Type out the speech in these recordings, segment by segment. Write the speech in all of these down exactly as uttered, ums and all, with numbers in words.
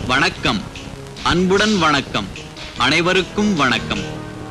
வணக்கம், அன்புடன் வணக்கம், அனைவருக்கும் வணக்கம்.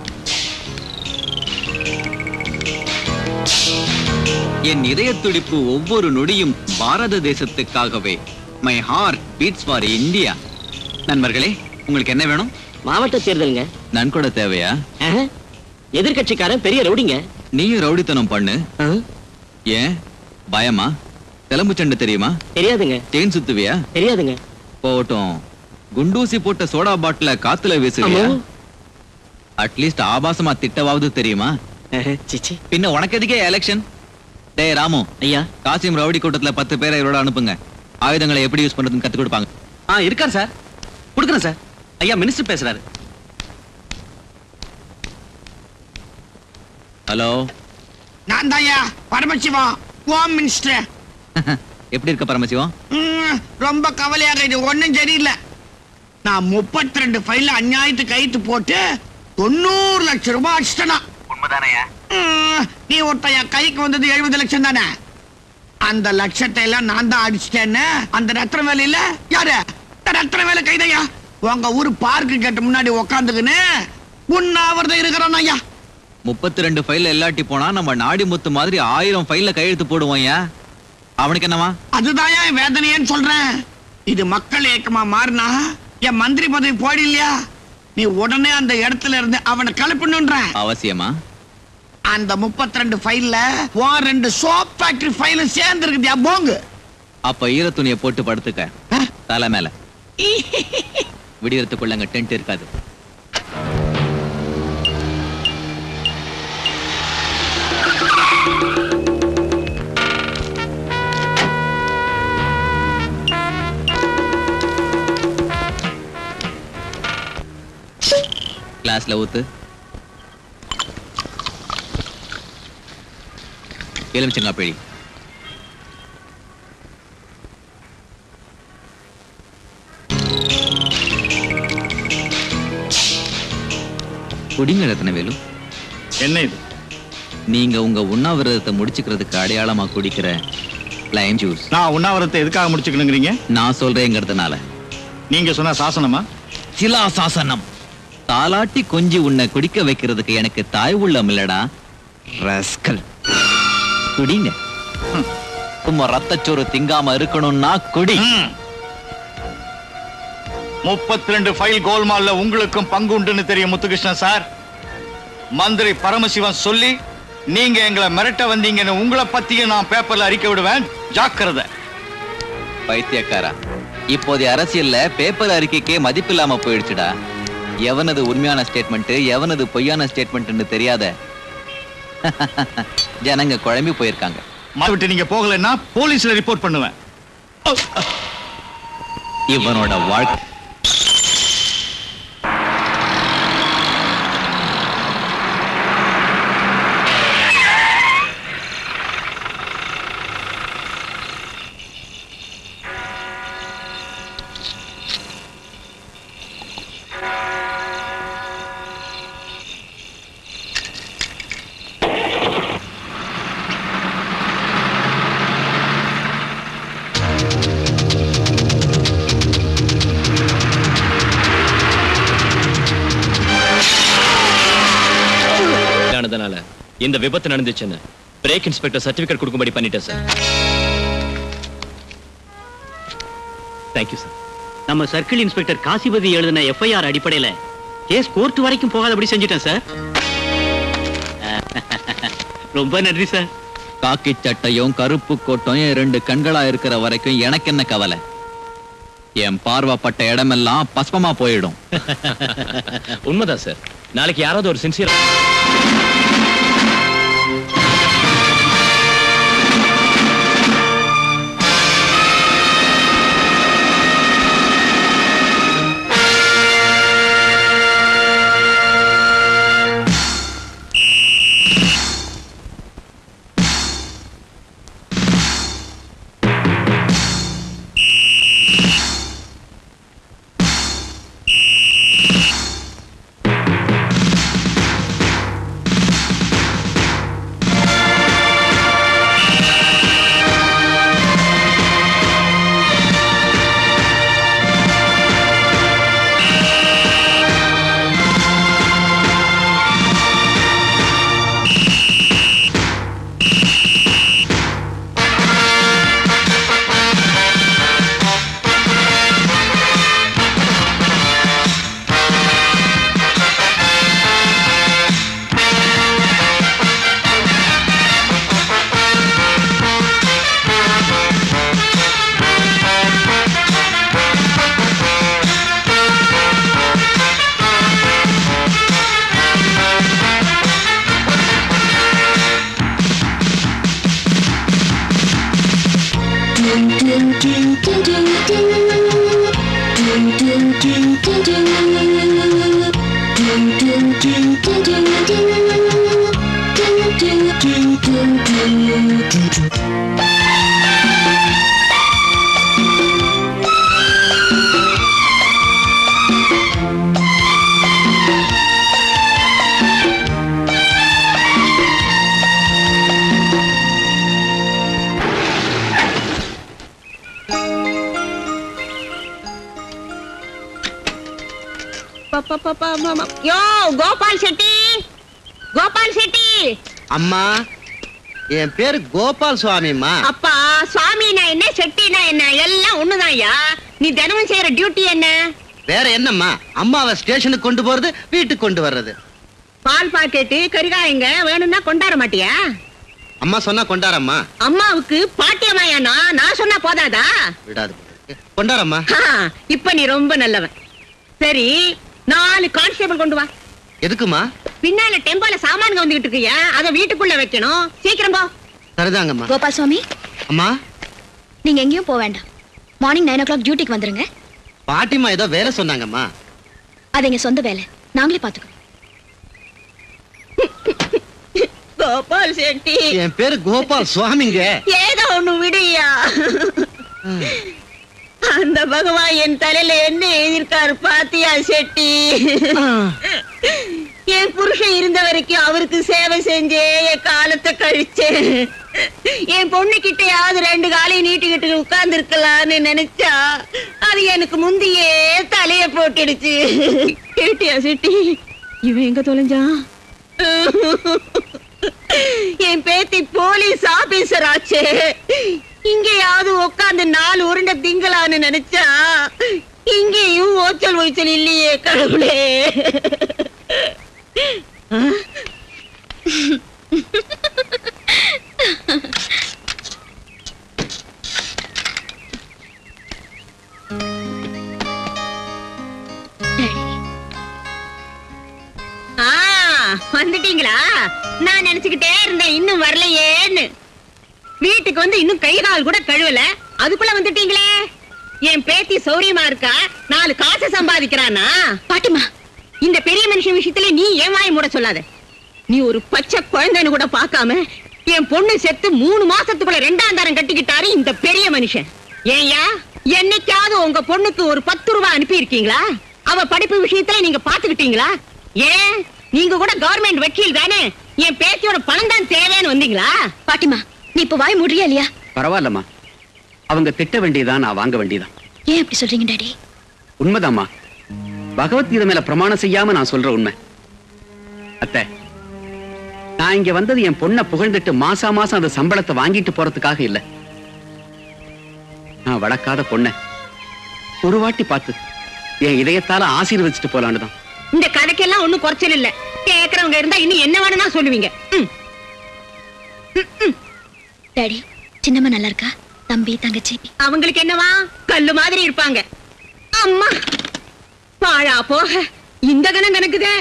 என் இதய துடிப்பு ஒவ்வொரு நொடியும் பாரத தேசத்துக்காகவே. My heart beats for India. நண்பர்களே, உங்களுக்கு என்ன வேணும்? மாவட்ட தேர்தலுங்க. நன்கொட தேவையா? எதிர்கட்சிக்காரன் பெரிய ரவுடிங்க. நீயும் ரவுடித்தனம் பண்ணு. ஏன் பயமா? தெலம்பு சண்டை தெரியுமா? தெரியாதுங்க. செயின் சுத்துவியா? தெரியாதுங்க. போட்டும். குண்டூசி போட்ட சோடா பாட்டில காத்துல வீசுவியா? அட்லீஸ்ட் ஆபாசமா திட்டவாவது தெரியுமா? பின்ன உனக்கு எதுக்கே எலெக்ஷன்? டேய் ராமு ஐயா, காசிம் ரவுடி கூட்டத்துல பத்து பேரை இவரோட அனுப்புங்க. ஆயுதங்களை எப்படி யூஸ் பண்றதுன்னு கத்து கொடுப்பாங்க. ஆ இருக்கார் சார், கொடுக்குறேன் சார். ஐயா மினிஸ்டர் பேசுறாரு. ஹலோ, நான் தான் ஐயா பரமசிவம், ஹோம் மினிஸ்டர். எப்படி இருக்க பரமசிவம்? ரொம்ப கவலையாக, இது ஒன்னும் சரியில்லை. நான் முப்பத்தி ரெண்டு ஃபைல அநியாயத்துக்கு கைத்து போட்டு தொண்ணூறு லட்சம் ரூபாய் அடிச்சிட்டனா. உண்மைதானயா? நீ ஒருத்தையா கைக்கு வந்தது எழுபது லட்சம் தானே. அந்த லட்சத்தை எல்லாம் நான் தான் அடிச்சிட்டேன்னு அந்த ரத்ன வேலை இல்ல யாரு ரத்ன வேலை கைதையா உங்க ஊர் பார்க்கு கேட்டு முன்னாடி உக்காந்துக்குன்னு உண்ணாவிரதம் இருக்கிறான் ஐயா. முப்பத்தி ரெண்டு ஃபைல் எல்லாட்டி போனா நம்ம நாடி முத்து மாதிரி ஆயிரம் ஃபைல்ல கையெழுத்து போடுவோம். அவனுக்கு என்னவா? அதுதான் என் வேதனையேன்னு சொல்றேன். இது மக்கள் இயக்கமா மாறினா என் மந்திரி பதவி போடி இல்லையா? நீ உடனே அந்த இடத்துல இருந்து அவனை கலப்பணுன்ற அவசியமா? அந்த முப்பத்தி ரெண்டு ஃபைல்ல ரெண்டு சோப் ஃபேக்டரி ஃபைல் சேர்ந்து இருக்குதியா போங்கு. அப்ப ஈர துணியை போட்டு படுத்துக்க தலை மேல. விடியறதுக்குள்ளங்க டென்ட் இருக்காது. கிளாஸ்ல ஊத்து. எலுமிச்சங்கா பிழி. குடிங்க ரத்ன வேலு. என்ன இது? நீங்க உங்க உண்ணாவிரதத்தை முடிச்சுக்கிறதுக்கு அடையாளமா குடிக்கிற லைம் ஜூஸ். நான் உண்ணாவிரதத்தை எதுக்காக முடிச்சுக்கணுங்கிறீங்க? நான் சொல்றேங்கிறதுனால. நீங்க சொன்ன சாசனமா? சிலா சாசனம். தாலாட்டி கொஞ்சி உன்னை குடிக்க வைக்கிறதுக்கு எனக்கு தாய் உள்ளம் இல்லடா ரஸ்கல். குடிங்க. சும்மா ரத்தச்சோறு திங்காம இருக்கணும்னா குடி. முப்பத்தி ரெண்டு ஃபைல் கோல்மால்ல உங்களுக்கும் பங்கு உண்டுன்னு தெரியும் முத்துகிருஷ்ணன் சார். மந்திரி பரமசிவன் சொல்லி நீங்க எங்களை மிரட்ட வந்தீங்கன்னு உங்களை பத்தியும் நான் பேப்பர்ல அறிக்கை விடுவேன். ஜாக்கிரதை. பைத்தியக்காரா, இப்போதைய அரசியல்ல பேப்பர் அறிக்கைக்கே மதிப்பில்லாம போயிடுச்சுடா. எவனது உண்மையான ஸ்டேட்மெண்ட் எவனது பொய்யான ஸ்டேட்மெண்ட் தெரியாத ஜனங்க குழம்பி போயிருக்காங்க. விட்டு நீங்க போகலன்னா போலீஸ்ல ரிப்போர்ட் பண்ணுவேன். இவனோட வாழ்க்கை இந்த விபத்து நடந்துச்சுன்னு பிரேக் இன்ஸ்பெக்டர் சர்டிபிகேட் கொடுக்கும்படி பண்ணிட்டேன் சார். Thank you sir. நம்ம சர்க்கிள் இன்ஸ்பெக்டர் காசிபதி எழுதின எஃப்ஐஆர் அடிப்படையில கேஸ் கோர்ட் வரைக்கும் போகாதபடி செஞ்சுட்டேன் சார். ரொம்ப நன்றி சார். காக்கி சட்டையும் கருப்பு கோட்டையும் ரெண்டு கண்களா இருக்கிற வரைக்கும் எனக்கு என்ன கவலை? என் பார்வைப்பட்ட இடமெல்லாம் பஸ்பமா போயிடும். உண்மைதான் சார். நாளைக்கு யாராவது ஒரு சின்சியர் யோ கோபால் செட்டி, கோபால் செட்டி. அம்மா, என் பேரு கோபால் சுவாமிம்மா. அப்பா, சுவாமினா என்ன செட்டினா என்ன எல்லாம் ஒண்ணுதான்யா. நீ தினமும் செய்யற டியூட்டி என்ன? வேற என்னம்மா, அம்மாவை ஸ்டேஷனுக்கு கொண்டு போறது, வீட்டுக்கு கொண்டு வர்றது. பால் பாக்கெட்டு கரிகாயங்க வேணும்னா கொண்டாட மாட்டியா? அம்மா சொன்னா கொண்டாரம்மா. அம்மாவுக்கு பாட்டியம்மாயானா நான் சொன்னா போதாதா? விடாது, கொண்டாரம்மா. இப்ப நீ ரொம்ப நல்லவன். சரி, நாலு கான்ஸ்டேபிள் கொண்டு வா. எதுக்குமா? பின்னால டெம்போல சாமான்ங்க வந்துகிட்டு இருக்கியா, அத வீட்டுக்குள்ள வைக்கணும். சீக்கிரம் போ. சரிதாங்கம்மா. கோபால் சுவாமி, அம்மா நீங்க எங்கேயும் போக வேண்டாம். மார்னிங் நைன் ஓ கிளாக் டியூட்டிக்கு வந்துருங்க. பாட்டிமா ஏதோ வேலை சொன்னாங்கம்மா. அது எங்க சொந்த வேலை, நாங்களே பாத்துக்கோம். கோபால் செட்டி, என் பேரு கோபால் சுவாமிங்க. ஏதோ ஒண்ணு விடுயா. அந்த பகவான் என் தலையில என்ன எழுதியிருக்காரு பாத்தியா செட்டி? என் புருஷன் இருந்த வரைக்கும் அவருக்கு சேவை செஞ்சே என் காலத்தை கழிச்சேன். என் பொண்ணு கிட்டையாவது ரெண்டு காலையும் நீட்டிக்கிட்டு உட்கார்ந்து இருக்கலாம்னு நினைச்சா அது எனக்கு முந்தியே தலைய போட்டுடுச்சு. கேட்டியா செட்டி? இவன் எங்க தொலைஞ்சான்? என் பேத்தி போலீஸ் ஆபீசர் ஆச்சே. இங்கேயாவது உட்கார்ந்து நாலு உருண்டை திங்கலான்னு நினைச்சா இங்கேயும் ஓச்சல் ஓய்ச்சல் இல்லையே கடவுளே. வந்துட்டீங்களா? நான் நினைச்சுக்கிட்டே இருந்தேன் இன்னும் வரலையேன்னு. வீட்டுக்கு வந்து இன்னும் கை கால் கூட கழுவல, அதுக்குள்ள வந்துட்டீங்களே. என் பேத்தி சௌரியமா இருக்கா, நாலு காசு சம்பாதிக்கிறானா? பாட்டிமா, இந்த பெரிய மனுஷன் விஷயத்துல நீ ஏன் வாய் மூட சொல்லாத. நீ ஒரு பச்சை குழந்தைன்னு கூட பார்க்காம என் பொண்ணு செத்து மூணு மாசத்துக்குள்ள ரெண்டாம் தரம் கட்டிக்கிட்டாரு இந்த பெரிய மனுஷன். ஏன்யா, என்னைக்காவது உங்க பொண்ணுக்கு ஒரு பத்து ரூபாய் அனுப்பி இருக்கீங்களா? அவ படிப்பு விஷயத்துல நீங்க பாத்துக்கிட்டீங்களா? ஏன், நீங்க கூட கவர்மெண்ட் வக்கீல் தானே, என் பேத்தியோட பணம் தான் தேவைன்னு வந்தீங்களா? பாட்டிமா, நீ இப்ப வாய் மூடுறியா இல்லையா? பரவாயில்லம்மா, அவங்க திட்ட வேண்டியதான், நான் வாங்க வேண்டியதான். ஏன் அப்படி சொல்றீங்க டாடி? உண்மைதாம்மா, பகவத்கீதை மேல பிரமாணம் செய்யாம நான் சொல்ற உண்மை. அத்தை, நான் இங்க வந்தது என் பொண்ணை புகழ்ந்துட்டு மாசா மாசம் அந்த சம்பளத்தை வாங்கிட்டு போறதுக்காக இல்ல. நான் வளர்க்காத பொண்ணை ஒரு வாட்டி பார்த்து என் இதயத்தால ஆசீர்வதிச்சுட்டு போலான்னு தான். இந்த கதைக்கெல்லாம் ஒண்ணும் குறைச்சல் இல்ல. கேக்குறவங்க இருந்தா இன்னும் என்ன வேணும்னா சொல்லுவீங்க. டாடி, சின்னம்மா நல்லா இருக்கா? தம்பி தங்கச்சி அவங்களுக்கு என்னவா, கல்லு மாதிரி இருப்பாங்க. அம்மா பாழா போக இந்த கணம் கணக்குதே.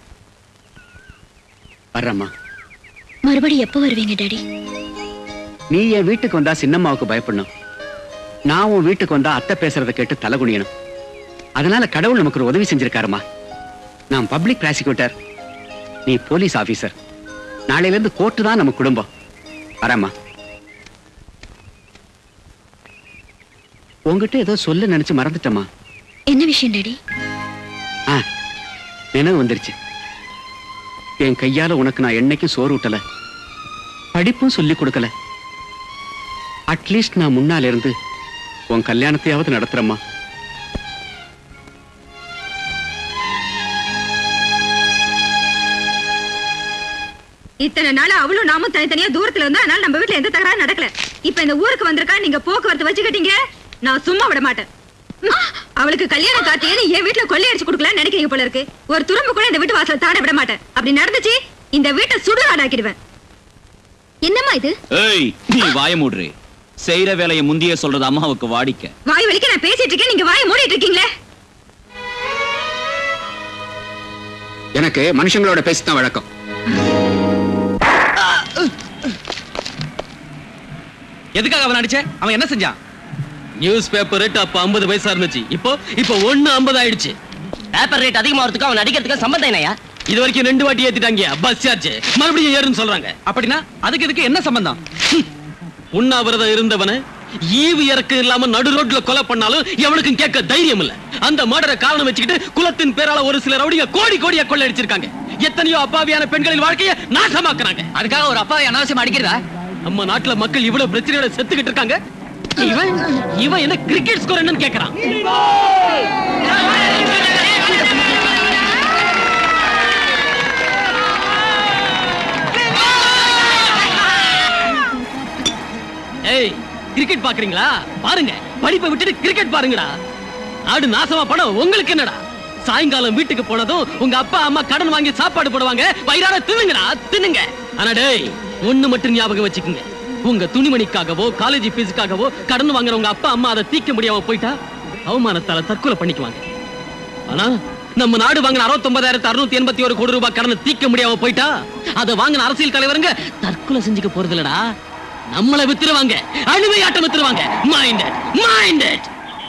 வர்றம்மா. மறுபடியும் எப்போ வருவீங்க டாடி? நீ என் வீட்டுக்கு வந்தா சின்னம்மாவுக்கு பயப்படணும், நான் உன் வீட்டுக்கு வந்தா அத்தை பேசுறதை கேட்டு தலை குனியணும். அதனால கடவுள் நமக்கு ஒரு உதவி செஞ்சிருக்காருமா. நான் பப்ளிக் ப்ராசிக்யூட்டர், நீ போலீஸ் ஆபீசர். நாளையில இருந்து கோர்ட்டு தான் நம்ம குடும்பம். வரேம்மா. உங்ககிட்ட ஏதோ சொல்ல நினைச்சு மறந்துட்டமா. என்ன விஷயம் டாடி? ஆ, நினைவு வந்துருச்சு. என் கையால உனக்கு நான் என்னைக்கும் சோறு ஊட்டல, படிப்பும் சொல்லி கொடுக்கல. அட்லீஸ்ட் நான் முன்னால இருந்து உன் கல்யாணத்தையாவது நடத்துறம்மா. இத்தனை நாள் அவளும் நாமும் தனித்தனியா தூரத்துல இருந்தா, அதனால நம்ம வீட்டுல எந்த தகராறு நடக்கல. இப்ப இந்த ஊருக்கு வந்திருக்கா, நீங்க போக்குவரத்து வச்சுக்கிட்டீங்க, நான் சும்மா விட மாட்டேன். அவளுக்கு கல்யாணம் காட்டியேன்னு என் வீட்டுல கொள்ளையடிச்சு கொடுக்கலாம்னு நினைக்கிறீங்க போல இருக்கு. ஒரு துரும்பு கூட இந்த வீட்டு வாசல் தாட விட மாட்டேன். அப்படி நடந்துச்சு இந்த வீட்டை சுடுகாடாக்கிடுவேன். என்னம்மா இது? ஏய், நீ வாய மூடுறே. செய்யற வேலையை முந்தியே சொல்றது அம்மாவுக்கு வாடிக்க. வாய் வலிக்க நான் பேசிட்டு இருக்கேன், நீங்க வாயை மூடிட்டு இருக்கீங்களே. எனக்கு மனுஷங்களோட பேசிதான் வழக்கம். எதுக்காக அவன் அடிச்ச? அவன் என்ன செஞ்சான்? நியூஸ் பேப்பர் ரேட் அப்ப ஐம்பது பைசா இருந்துச்சு, இப்போ இப்போ ஒண்ணு ஐம்பது ஆயிடுச்சு. பேப்பர் ரேட் அதிகமாகிறதுக்கு அவன் அடிக்கிறதுக்கு சம்பந்தம் என்னையா? இது வரைக்கும் ரெண்டு வாட்டி ஏத்திட்டாங்க பஸ் சார்ஜ், மறுபடியும் ஏறுன்னு சொல்றாங்க. அப்படின்னா அதுக்கு இதுக்கு என்ன சம்பந்தம்? உண்ணாவிரதம் இருந்தவன ஈவு இறக்கு இல்லாம நடு ரோட்ல கொலை பண்ணாலும் எவனுக்கும் கேட்க தைரியம் இல்ல. அந்த மர்டரை காரணம் வச்சுக்கிட்டு குலத்தின் பேரால ஒரு சில ரவுடிங்க கோடி கோடியா கொள்ளை அடிச்சிருக்காங்க. எத்தனையோ அப்பாவியான பெண்களின் வாழ்க்கையை நாசமாக்குறாங்க. அதுக்காக ஒரு அப்பாவை அனாவசியமா அடிக்கிறதா? நம்ம நாட்டுல மக்கள் இவ்வளவு பிரச்சனையோட செத்துக்கிட்டு இருக்காங்க. இவன் இவன் என்ன கிரிக்கெட் ஸ்கோர் என்னன்னு கேக்குறான். ஏய், கிரிக்கெட் பாக்குறீங்களா? பாருங்க, படிப்பை விட்டுட்டு கிரிக்கெட் பாருங்கடா. நாடு நாசமா படம் உங்களுக்கு என்னடா? சாயங்காலம் வீட்டுக்கு போனதும் உங்க அப்பா அம்மா கடன் வாங்கி சாப்பாடு போடுவாங்க, வயிறார தின்னுங்கடா தின்னுங்க. ஆனா டேய், ஒண்ணு மட்டும் ஞாபகம் வச்சுக்கோங்க, உங்க துணிமணிக்காகவோ காலேஜ் ஃபீஸுக்காகவோ கடன் வாங்குற உங்க அப்பா அம்மா அதை தீக்க முடியாம போயிட்டா அவமானத்தால தற்கொலை பண்ணிக்குவாங்க. ஆனா நம்ம நாடு வாங்கின அறுபத்தி ஒன்பதாயிரத்தி அறுநூத்தி எண்பத்தி ஒரு கோடி ரூபாய் கடனை தீக்க முடியாம போயிட்டா அதை வாங்கின அரசியல் தலைவருங்க தற்கொலை செஞ்சுக்க போறது இல்லடா, நம்மளை வித்துருவாங்க, அழுவை ஆட்டம் வித்துருவாங்க. Minded minded.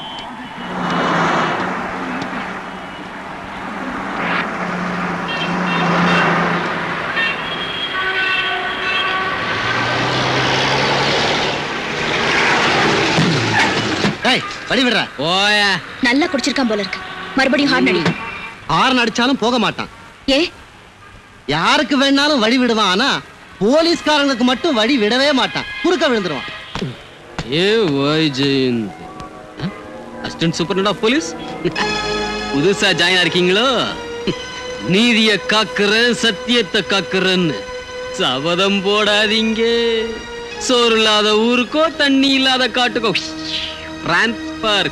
வழி விடுற. ஓயா, நல்லா குடிச்சிருக்கான் போல இருக்கு. மறுபடியும் ஹார்ன் அடி. ஹார்ன் அடிச்சாலும் போக மாட்டான். ஏ, யாருக்கு வேணாலும் வழி விடுவான், ஆனா போலீஸ்காரங்களுக்கு மட்டும் வழி விடவே மாட்டான், குறுக்க விழுந்துருவான். ஏ ஓய் Jayanth, assistant superintendent of police புதுசா ஜாயின் இருக்கீங்களோ? நீதிய காக்குறேன், சத்தியத்தை காக்குறேன்னு சபதம் போடாதீங்க. சோறு இல்லாத ஊருக்கோ தண்ணி இல்லாத காட்டுக்கோ டிரான்ஸ்பர்.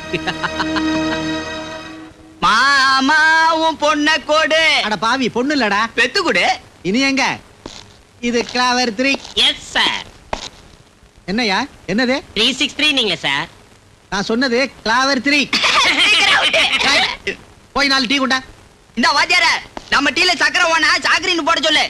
மாமாவும் பொண்ண கோடு. அட பாவி, பொண்ணு இல்லடா, பெத்து கொடு. இனி எங்க இது கிளாவர் த்ரீ? S sir. என்னையா என்னது? த்ரீ சிக்ஸ் த்ரீ நீங்க சார். நான் சொன்னது கிளாவர் த்ரீ. போய் நாலு டீ கொண்டா. இந்த வாத்தியார நம்ம டீல சக்கரை ஓனா சாக்கரின்னு போட சொல்லு.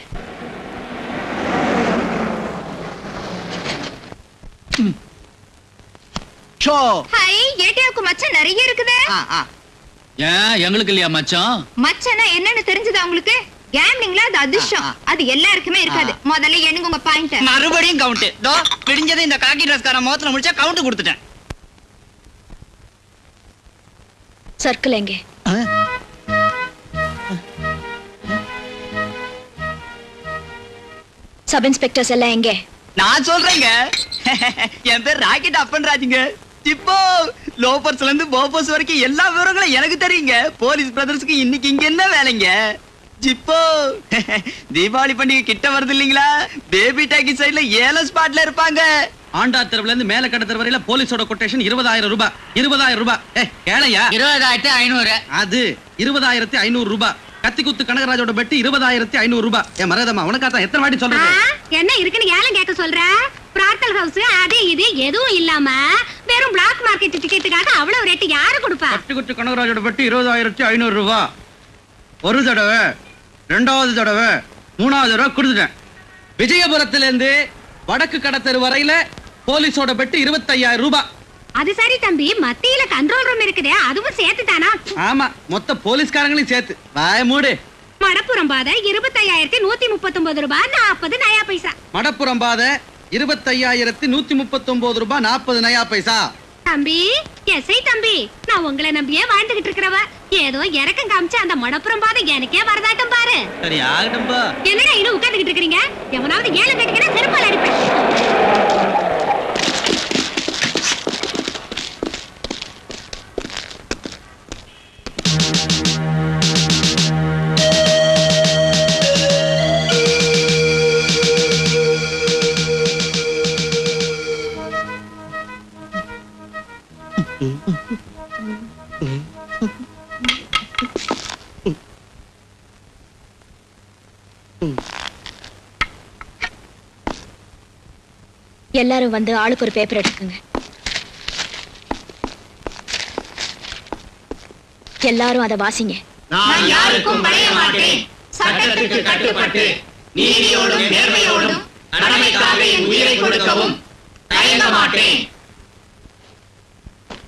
ஷோ ஹை, ஏடியாவுக்கு மச்சான் நிறைய இருக்குது. ஏன் எங்களுக்கு இல்லையா மச்சான்? மச்சானா என்னன்னு தெரிஞ்சதா உங்களுக்கு? கேம்லிங்ல அது அதிர்ஷ்டம், அது எல்லாருக்குமே இருக்காது. முதல்ல எண்ணுங்க உங்க பாயிண்ட். மறுபடியும் கவுண்ட். தோ பிடிஞ்சது இந்த காக்கி டிரஸ்கார மோத்துல முடிச்சா கவுண்ட் கொடுத்துட்டேன். சர்க்கிள் எங்க? சப் இன்ஸ்பெக்டர்ஸ் எல்லாம் எங்க? நான் சொல்றேங்க. என் பேர் ராக்கெட் அப்பன் ராஜுங்க. இப்போ லோபர்ஸ்ல இருந்து போபர்ஸ் வரைக்கும் எல்லா விவரங்களும் எனக்கு தெரியுங்க. போலீஸ் பிரதர்ஸ்க்கு இன்னைக்கு இங்க என்ன வேலைங்க? ஜிப்போ தீபாவளி பண்டிகை கிட்ட வருது இல்லீங்களா? பேபி டாக்கி சைடுல ஏழு ஸ்பாட்ல இருப்பாங்க. ஆண்டா தெருவுல இருந்து மேல கடை தெரு வரையில போலீஸோட கொட்டேஷன் இருபதாயிரம் ரூபாய். இருபதாயிரம் ரூபாய். ஏ கேளையா? இருபதாயிரத்தி ஐநூறு. அது இருபதாயிரத்தி ஐநூறு ரூபாய். கத்தி குத்து கனகராஜோட பெட்டி இருபதாயிரத்தி ஐநூறு ரூபாய். ஏ மரதமா, உனக்காத்தான் எத்தனை வாட்டி சொல்றது? என்ன இருக்குன்னு ஏலம் கேட்க சொல்ற? பிரார்த்தல் ஹவுஸ் அது இது எதுவும் இல்லாம வெறும் பிளாக் மார்க்கெட் டிக்கெட்டுக்காக அவ்வளவு ரேட்டு யாரு கொடுப்பா? கத்தி குத்து கனகராஜோட பெட்டி இருபதாயிரத்தி ஐநூறு ரூபாய். ஒரு தடவை, ரெண்டாவது தடவை, மூணாவது தடவை கொடுத்துட்டேன். விஜயபுரத்துல இருந்து வடக்கு கடத்தெரு வரையில போலீஸோட பெட்டி இருபத்தி ஐயாயிரம் ரூபாய். அது சரி தம்பி, மத்தியில கண்ட்ரோல் ரூம் இருக்குதே, அதுவும் சேர்த்து தானா? ஆமா, மொத்த போலீஸ்காரங்களையும் சேர்த்து. வாய மூடு. மடப்புறம் பாதை இருபத்தி ஐயாயிரத்தி நூத்தி முப்பத்தி ஒன்பது ரூபாய் நாற்பது நயா பைசா. மடப்புறம் பாதை இருபத்தி ஐயாயிரத்தி நூத்தி முப்பத்தி ஒன்பது ரூபாய் நாற்பது நயா பைசா. தம்பி, எஸ்ஐ தம்பி, நான் உங்களை நம்பியே வாழ்ந்துகிட்டு இருக்கிறவ. ஏதோ இறக்கம் காமிச்சு அந்த மடப்புறம் பாதை எனக்கே வரதாட்டம் பாரு. சரி ஆகட்டும். என்னடா இன்னும் உட்கார்ந்துகிட்டு இருக்கீங்க? எவனாவது ஏலம் கேட்டீங்கன்னா செருப்பால் அடிப்பேன். எல்லாரும் வந்து ஆளுக்கு ஒரு பேப்பர் எடுத்துக்கங்க. எல்லாரும் அதை வாசிங்க. நான் யாருக்கும் பணிய மாட்டேன், சட்டத்துக்கு கட்டுப்பட்டு நீதியோடும் நேர்மையோடும் கடமைக்காக என் உயிரை கொடுக்கவும் தயங்க மாட்டேன்.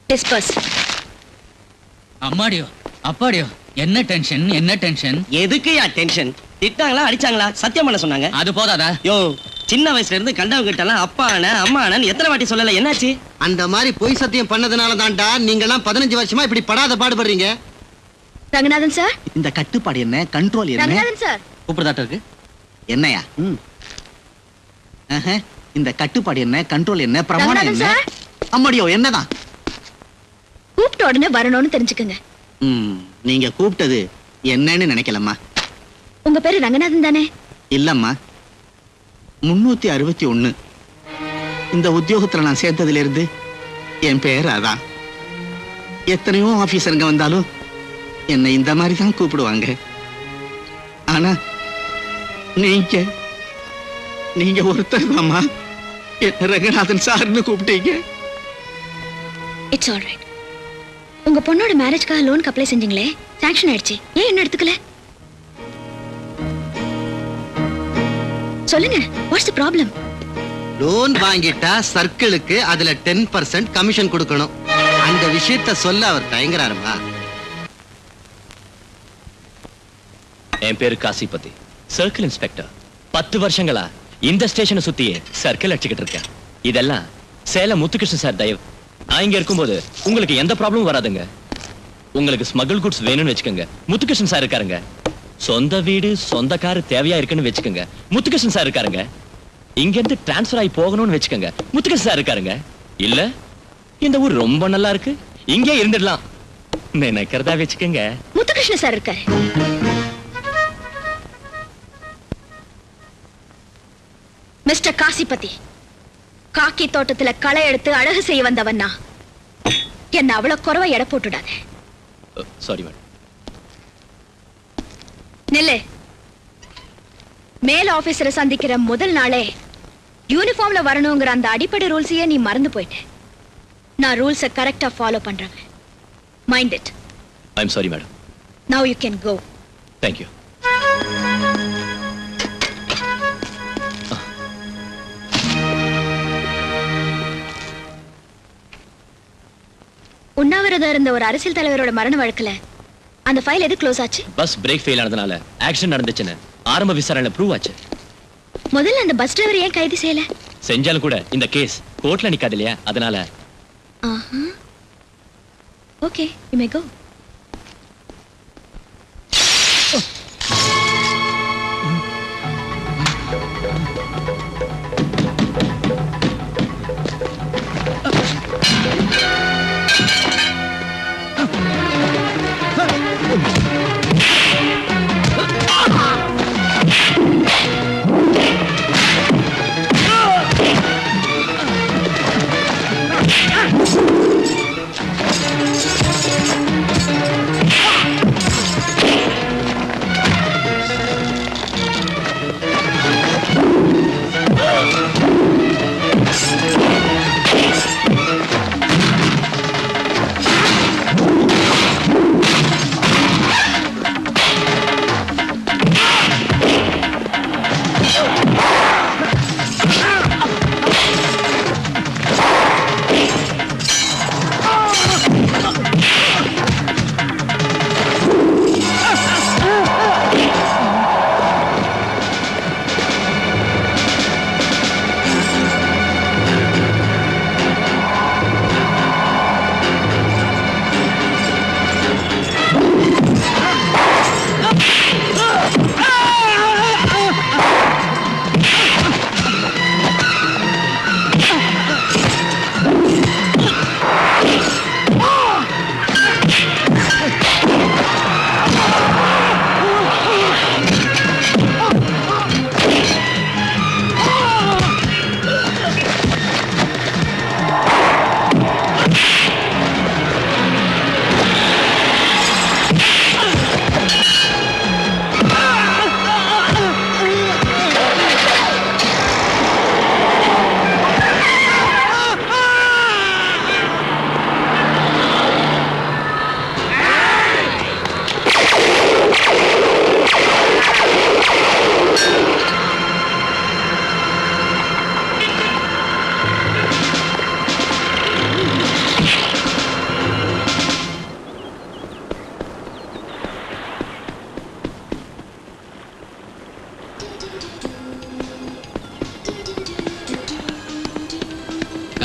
டிஸ்பர்ஸ். அம்மாடியோ அப்பாடியோ, என்ன டென்ஷன் என்ன டென்ஷன்? எதுக்குயா டென்ஷன்? திட்டாங்களா அடிச்சாங்களா? சத்தியம் பண்ண சொன்னாங்க. அது போதாதா? யோ, சின்ன வயசுல இருந்து கண்டவங்க கிட்ட எல்லாம் அப்பா அண்ணன் அம்மா அண்ணன் எத்தனை வாட்டி சொல்லல, என்னாச்சு? அந்த மாதிரி பொய் சத்தியம் பண்ணதுனால தான்டா நீங்க எல்லாம் பதினஞ்சு வருஷமா இப்படி படாத பாடுபடுறீங்க. ரங்கநாதன் சார். இந்த கட்டுப்பாடு என்ன, கண்ட்ரோல் என்ன? ரங்கநாதன் சார். கூப்பிடுதாட்ட இருக்கு. என்னையா? இந்த கட்டுப்பாடு என்ன, கண்ட்ரோல் என்ன, பிரமாணம் என்ன? அம்மாடியோ என்னதான்? கூப்பிட்ட உடனே வரணும்னு தெரிஞ்சுக்கங்க. நீங்க கூப்பிட்டது என்னன்னு நினைக்கலம்மா. உங்க பேரு ரங்கநாதன் தானே? இல்லம்மா, முன்னூத்தி அறுபத்தி ஒண்ணு. இந்த உத்தியோகத்துல நான் சேர்த்ததுல இருந்து என் பேர் அதான். எத்தனையோ ஆபீசருங்க வந்தாலும் என்னை இந்த மாதிரி தான் கூப்பிடுவாங்க. ஆனா நீங்க நீங்க ஒருத்தர் தாம்மா என்ன ரங்கநாதன் சார்னு கூப்பிட்டீங்க. It's all right. உங்க பொண்ணோட மேரேஜ்க்காக லோனுக்கு அப்ளை செஞ்சீங்களே, சாங்ஷன் ஆயிடுச்சு. ஏன் என்ன எடுத்துக்கல? சொல்லுங்க, வாட்ஸ் தி ப்ராப்ளம்? லோன் வாங்கிட்டா சர்க்கிளுக்கு அதுல டென் பர்சன்ட் கமிஷன் கொடுக்கணும். அந்த விஷயத்த சொல்ல அவர் தயங்குறாருமா. என் பேரு காசிபதி, சர்க்கிள் இன்ஸ்பெக்டர். பத்து வருஷங்களா இந்த ஸ்டேஷனை சுத்தியே சர்க்கிள் அடிச்சுக்கிட்டு இருக்கேன். இதெல்லாம் சேலம் முத்துகிருஷ்ணன் சார் தயவு. நான் இங்க இருக்கும்போது உங்களுக்கு எந்த ப்ராப்ளமும் வராதுங்க. உங்களுக்கு ஸ்மகிள் குட்ஸ் வேணும்னு வச்சுக்கோங்க, முத்துகிருஷ்ணன் சார் இருக்காருங்க. சொந்த வீடு சொந்த காரு தேவையா இருக்குன்னு வச்சுக்கோங்க, முத்துகிருஷ்ணன் சார் இருக்காருங்க. இங்க இருந்து டிரான்ஸ்பர் ஆகி போகணும்னு வச்சுக்கோங்க, முத்துகிருஷ்ணன் சார் இருக்காருங்க. இல்ல இந்த ஊர் ரொம்ப நல்லா இருக்கு, இங்கே இருந்துடலாம் நினைக்கிறதா வச்சுக்கோங்க, முத்துகிருஷ்ணன் சார் இருக்காரு. மிஸ்டர் காசிபதி, காக்கி தோட்டத்துல களை எடுத்து அழகு செய்ய வந்தவன்னா என்ன அவ்வளவு குறைவா எடை போட்டுடாத. Sorry madam. நில்லு. மேல் ஆபீசரை சந்திக்கிற முதல் நாளே யூனிஃபார்ம்ல வரணுங்கிற அந்த அடிப்படை ரூல்ஸையே நீ மறந்து போயிட்ட. நான் ரூல்ஸை கரெக்டா ஃபாலோ பண்றேன். Mind it. I am sorry madam. Now you can go. Thank you. உண்ணாவிரதம் இருந்த ஒரு அரசியல் தலைவரோட மரண வழக்குல அந்த ஃபைல் எது க்ளோஸ் ஆச்சு? பஸ் பிரேக் ஃபெயில் ஆனதுனால ஆக்சிடென்ட் நடந்துச்சுன்னு ஆரம்ப விசாரணையில ப்ரூவ் ஆச்சு. முதல்ல அந்த பஸ் டிரைவர் ஏன் கைது செய்யல? செஞ்சாலும் கூட இந்த கேஸ் கோர்ட்ல நிக்காது இல்லையா, அதனால. ஆஹா. Okay, you may go.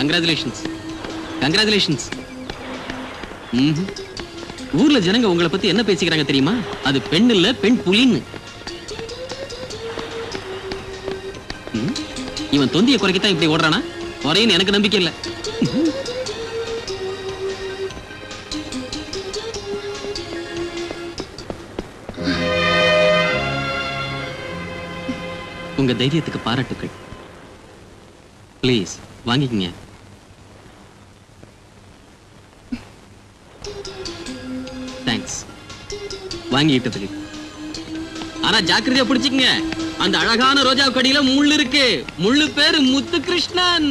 Congratulations congratulations. ஊர்ல ஜனங்க உங்களை பத்தி என்ன பேசிக்கிறாங்க தெரியுமா? அது பெண் இல்ல, பெண் புலின்னு. இவன் தொந்தியை குறைக்கத்தான் இப்படி ஓடுறானா? குறைன்னு எனக்கு நம்பிக்கை இல்ல. உங்க தைரியத்துக்கு பாராட்டுக்கள். ப்ளீஸ் வாங்கிக்கங்க. தேங்க்ஸ் வாங்கிட்டதுக்கு. ஆனா ஜாக்கிரதையா பிடிச்சுக்கங்க, அந்த அழகான ரோஜா கொடியில முள்ளு இருக்கு. முள்ளு பேரு முத்துகிருஷ்ணன்.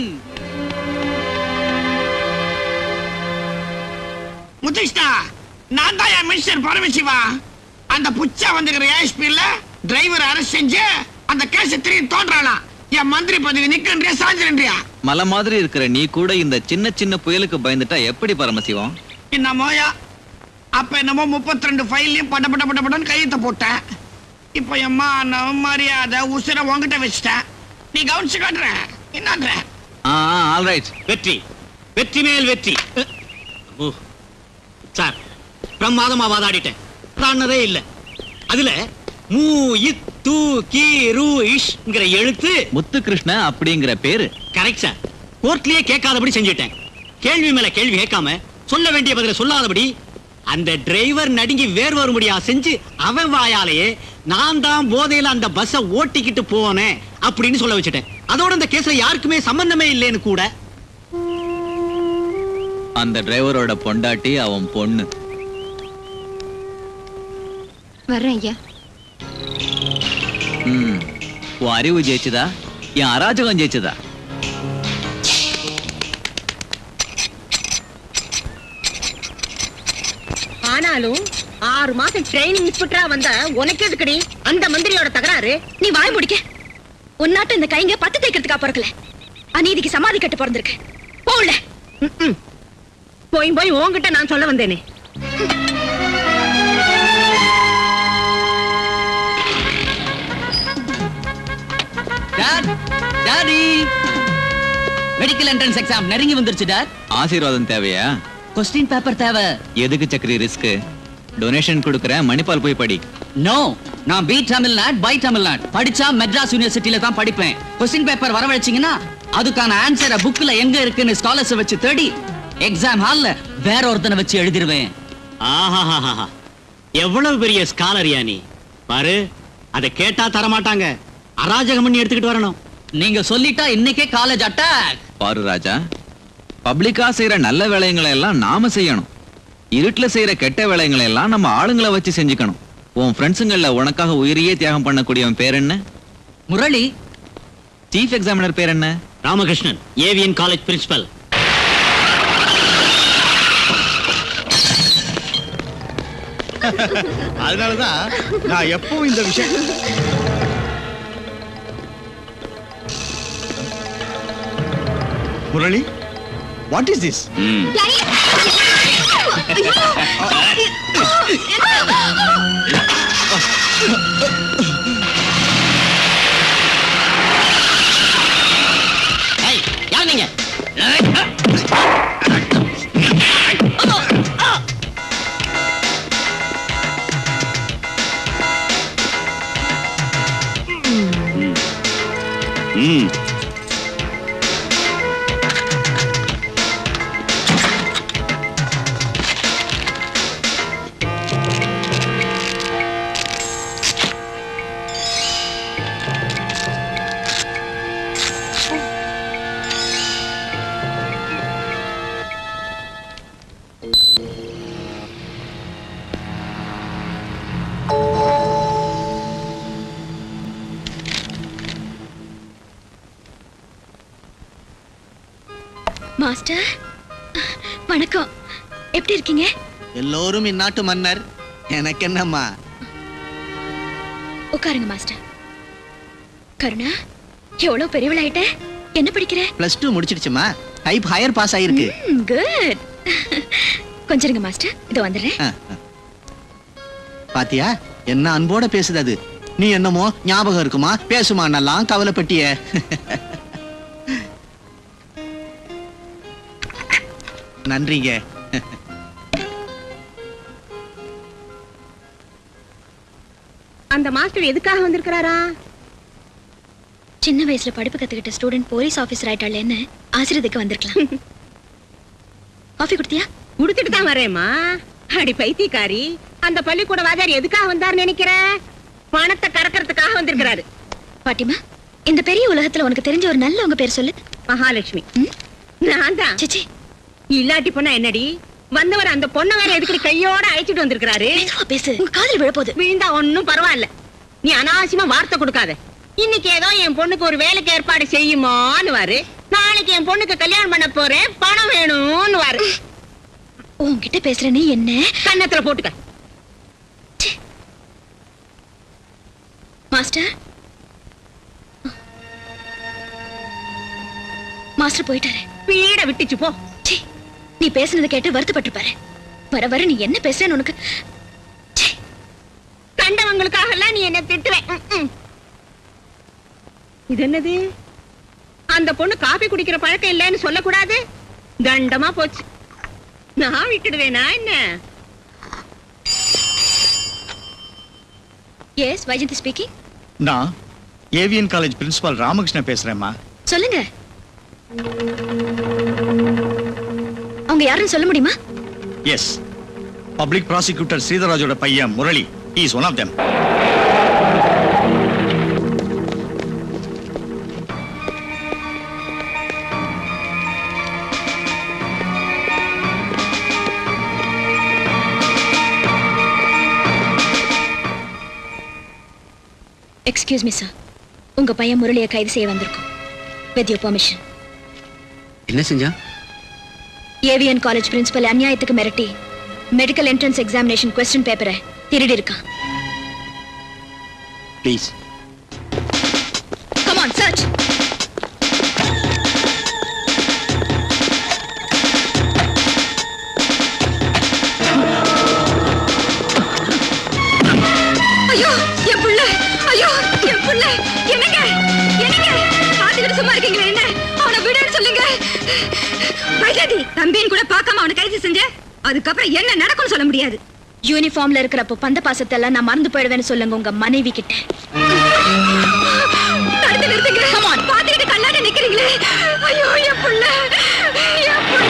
முத்துகிருஷ்ணா, நான் தான் என் மிஸ்டர் பரமசிவா. அந்த புச்சா வந்துக்கிற ஏஎஸ்பில டிரைவர் அரெஸ்ட் செஞ்சு அந்த கேஸ் திரும்பி தோன்றானா? என் மந்திரி பதவி நிக்கின்றியா சாஞ்சிரியா? மலை மாதிரி இருக்கிற நீ கூட இந்த சின்ன சின்ன புயலுக்கு பயந்துட்டா எப்படி பரமசிவம்? என்னமோயா, அப்ப என்னமோ முப்பத்தி ரெண்டு ஃபைல்லையும் பட பட பட படன்னு கையெழுத்த போட்டேன். இப்ப எம்மா நான் மரியாதை உசுர உங்ககிட்ட வச்சுட்டேன். நீ கவனிச்சு காட்டுற என்னன்ற? All right. வெற்றி வெற்றி மேல் வெற்றி. சார், பிரமாதமா வாதாடிட்டேன். தாண்டதே இல்ல. அதுல மூ இத் து கி ரு இஷ்ங்கிற எழுத்து முத்துகிருஷ்ண அப்படிங்கிற பேரு கரெக்ட் சார். கோர்ட்லயே கேட்காதபடி செஞ்சுட்டேன். கேள்வி மேல கேள்வி கேட்காம சொல்ல வேண்டிய பதில சொல்லாதபடி அந்த டிரைவர் நடுங்கி வேர் வரும்படியா செஞ்சு அவன் வாயாலேயே நான் தான் போதையில அந்த பஸ்ஸை ஓட்டிக்கிட்டு போனேன் அப்படின்னு சொல்ல வச்சுட்டேன். அதோட அந்த கேஸ்ல யாருக்குமே சம்பந்தமே இல்லைன்னு கூட. அந்த டிரைவரோட பொண்டாட்டி அவன் பொண்ணு. வர்றேன் ஐயா. ம், உன் அறிவு ஜெயிச்சதா, என் அராஜகம் ஜெயிச்சதா? ஆனாலும் ஆறு மாசம் ட்ரைனிங் இன்ஸ்பெக்டரா வந்த உனக்கு எதுக்குடி அந்த மந்திரியோட தகராறு? நீ வாய் முடிக்க. உன்னாட்ட இந்த கைங்க பத்து தேய்க்கிறதுக்கா பிறக்கல, அநீதிக்கு சமாதி கட்டு பிறந்திருக்கு. போல போய் போய் உன்கிட்ட நான் சொல்ல வந்தேனே. Dad, daddy, medical entrance exam நெருங்கி வந்துருச்சு டாட். ஆசீர்வாதம் தேவையா? கொஸ்டின் பேப்பர் தேவை. எதுக்கு சக்கரி ரிஸ்க்? டொனேஷன் கொடுக்கறேன், மணிப்பால் போய் படி. நோ, நான் பி தமிழ்நாடு பை தமிழ்நாடு படிச்சா மெட்ராஸ் யூனிவர்சிட்டியில தான் படிப்பேன். கொஸ்டின் பேப்பர் வரவழைச்சீங்கன்னா அதுக்கான ஆன்சரை புக்ல எங்க இருக்குன்னு ஸ்காலர்ஸ் வச்சு தேடி எக்ஸாம் ஹால்ல வேற ஒருத்தனை வச்சு எழுதிருவேன். ஆஹாஹாஹா, எவ்வளவு பெரிய ஸ்காலர் யானி பாரு. அதை கேட்டா தர மாட்டாங்க, அராஜகம் பண்ணி எடுத்துக்கிட்டு வரணும். நீங்க சொல்லிட்டா இன்னைக்கே காலேஜ் அட்டாக். பாரு ராஜா, பப்ளிக்கா செய்யற நல்ல வேலைங்களை எல்லாம் நாம செய்யணும். இருட்டுல செய்யற கெட்ட வேலைங்களை எல்லாம் நம்ம ஆளுங்களை வச்சு செஞ்சுக்கணும். உன் ஃப்ரெண்ட்ஸுங்கள்ல உனக்காக உயிரையே தியாகம் பண்ணக்கூடியவன் பேர் என்ன? முரளி. சீஃப் எக்ஸாமினர் பேர் என்ன? Ramakrishnan, AVN college principal. அதனாலதான் நான் எப்பவும் இந்த விஷயம் முரளி, வாட் இஸ் திஸ்? யார் நீங்க? ம் மாஸ்டர் வணக்கம். எப்படி இருக்கீங்க? எல்லோரும் இந்நாட்டு மன்னர், எனக்கு என்னம்மா? உட்காருங்க மாஸ்டர். கருணா, எவ்வளவு பெரியவளாயிட்ட. என்ன படிக்கிற? பிளஸ் டூ முடிச்சிடுச்சுமா. டைப் ஹையர் பாஸ் ஆயிருக்கு. குட். கொஞ்சம் இருங்க மாஸ்டர், இதோ வந்துடுறேன். பாத்தியா என்ன அன்போட பேசுது அது. நீ என்னமோ ஞாபகம் இருக்குமா பேசுமான்னெல்லாம் கவலைப்பட்டிய. நன்றிங்க. அந்த மாஸ்டர் எதுக்காக வந்திருக்கிறாரா? சின்ன வயசுல படிப்பு கத்துக்கிட்ட ஸ்டூடெண்ட் போலீஸ் ஆபீசர் ஆயிட்டாளேன்னு ஆசிரியருக்கு வந்திருக்கலாம். காஃபி குடுத்தியா? குடுத்துட்டு தான் வரேம்மா. அடி பைத்தியக்காரி, அந்த பள்ளிக்கூட வாத்தியார் எதுக்காக வந்தார் நினைக்கிற? பணத்தை கறக்கிறதுக்காக வந்திருக்கிறாரு. பாட்டிமா, இந்த பெரிய உலகத்துல உனக்கு தெரிஞ்ச ஒரு நல்ல உங்க பேர் சொல்லு. மகாலட்சுமி. நான் தான். சிச்சி, இல்லாட்டி பொண்ணா என்னடி? வந்தவர் அந்த பொண்ணை வேற எதுக்கு கையோட அழைச்சிட்டு வந்திருக்கிறாரு? பேசு, உங்க காதல் விழப்போகுது. விழுந்தா ஒன்னும் பரவாயில்ல, நீ அனாவசியமா வார்த்தை கொடுக்காத. இன்னைக்கு ஏதோ என் பொண்ணுக்கு ஒரு வேலைக்கு ஏற்பாடு செய்யுமான்னு, நாளைக்கு என் பொண்ணுக்கு கல்யாணம் பண்ண போறேன், பணம் வேணும்னு வாரு. உன்கிட்ட பேசுற நீ என்ன கன்னத்துல போட்டுக்க. மாஸ்டர் மாஸ்டர் போயிட்டாரு. வீட விட்டுச்சு போ. நீ பேசுனதை கேட்டு வருத்தப்பட்டிருப்பாரு. வர வர நீ என்ன பேசுறேன்னு உனக்கு கண்டவங்களுக்காக எல்லாம் நீ என்ன திட்டுவேன். இது என்னது? அந்த பொண்ணு காபி குடிக்கிற பழக்கம் இல்லைன்னு சொல்லக்கூடாது. தண்டமா போச்சு. நான் விட்டுடுவேனா என்ன? Yes, Vaijayanthi speaking. நான் ஏவிஎன் காலேஜ் பிரின்சிபால் ராமகிருஷ்ணன் பேசுறேம்மா. சொல்லுங்க. அவங்க யாருன்னு சொல்ல முடியுமா? எஸ், பப்ளிக் ப்ராசிக்யூட்டர் ஸ்ரீதராஜோட பையன் Murali. He is one of them. Excuse me sir, உங்க பையன் முரளியை கைது செய்ய வந்திருக்கோம். With your permission. என்ன செஞ்சா? ஏவிஎன் காலேஜ் பிரின்சிபல் அநியாயத்துக்கு மிரட்டி மெடிக்கல் என்ட்ரன்ஸ் எக்ஸாமினேஷன் கொஸ்டின் பேப்பரை திருடி இருக்கான். Please come on, search. ஐயோ என் புள்ள, ஐயோ என் புள்ள, என்னங்க என்னங்க பாத்துக்கிட்டு சும்மா இருக்கீங்களா? என்ன அவனை விடுன்னு சொல்லுங்க. வைஜந்தி, தம்பின்னு கூட பார்க்காம அவனை கைது செஞ்ச, அதுக்கப்புறம் என்ன நடக்கும்னு சொல்ல முடியாது. யூனிஃபார்ம்ல இருக்கிறப்போ பந்த பாசத்தை எல்லாம் நான் மறந்து போயிடுவேன்னு சொல்லுங்க உங்க மனைவி கிட்ட. தடுத்து நிறுத்துங்க. கம் ஆன், பாத்துக்கிட்டு கல்லாட நிக்கிறீங்களே. ஐயோ என் புள்ள, என் புள்ள.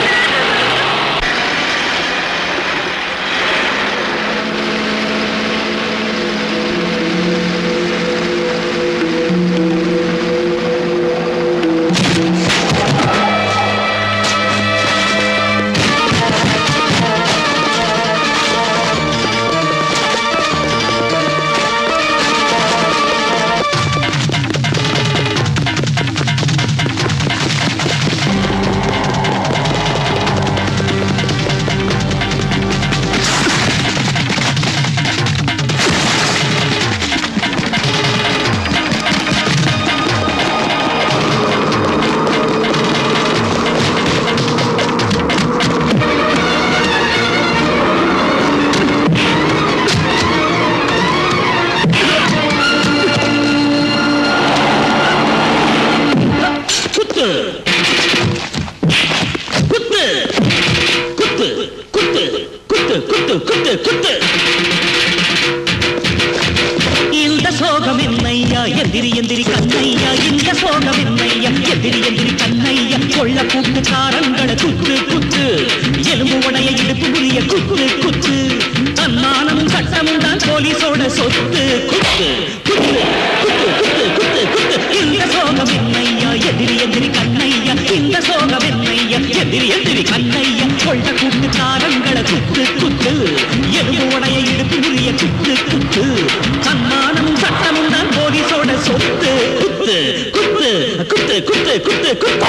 இந்த சோகம் என்னையா எந்திரி எந்திரி கண்ணையா, இந்த சோகம் என்னையா எந்திரி எந்திரி கண்ணையா, கொள்ள கூட்டு காரங்களை குத்து குத்து, எலும்பு உடைய இடுப்பு புரிய குத்து குத்து, தன்மானமும் சட்டமும் தான் போலீஸோட சொத்து. குத்து குத்து குத்து குத்து குத்து குத்து. இந்த சோகம் என்னையா எதிரி எதிரி கண்ணையா, இந்த சோகம் என்னையா எதிரி எதிரி கண்ணையா, கொள்ள கூட்டு காரங்களை குத்து குத்து, எலும்பு உடைய இடுப்பு புரிய குத்து குத்து, தன்மானமும் சட்டமும் தான் போலீஸோட சொத்து. குத்து குத்து குத்து குத்து குத்து குத்து.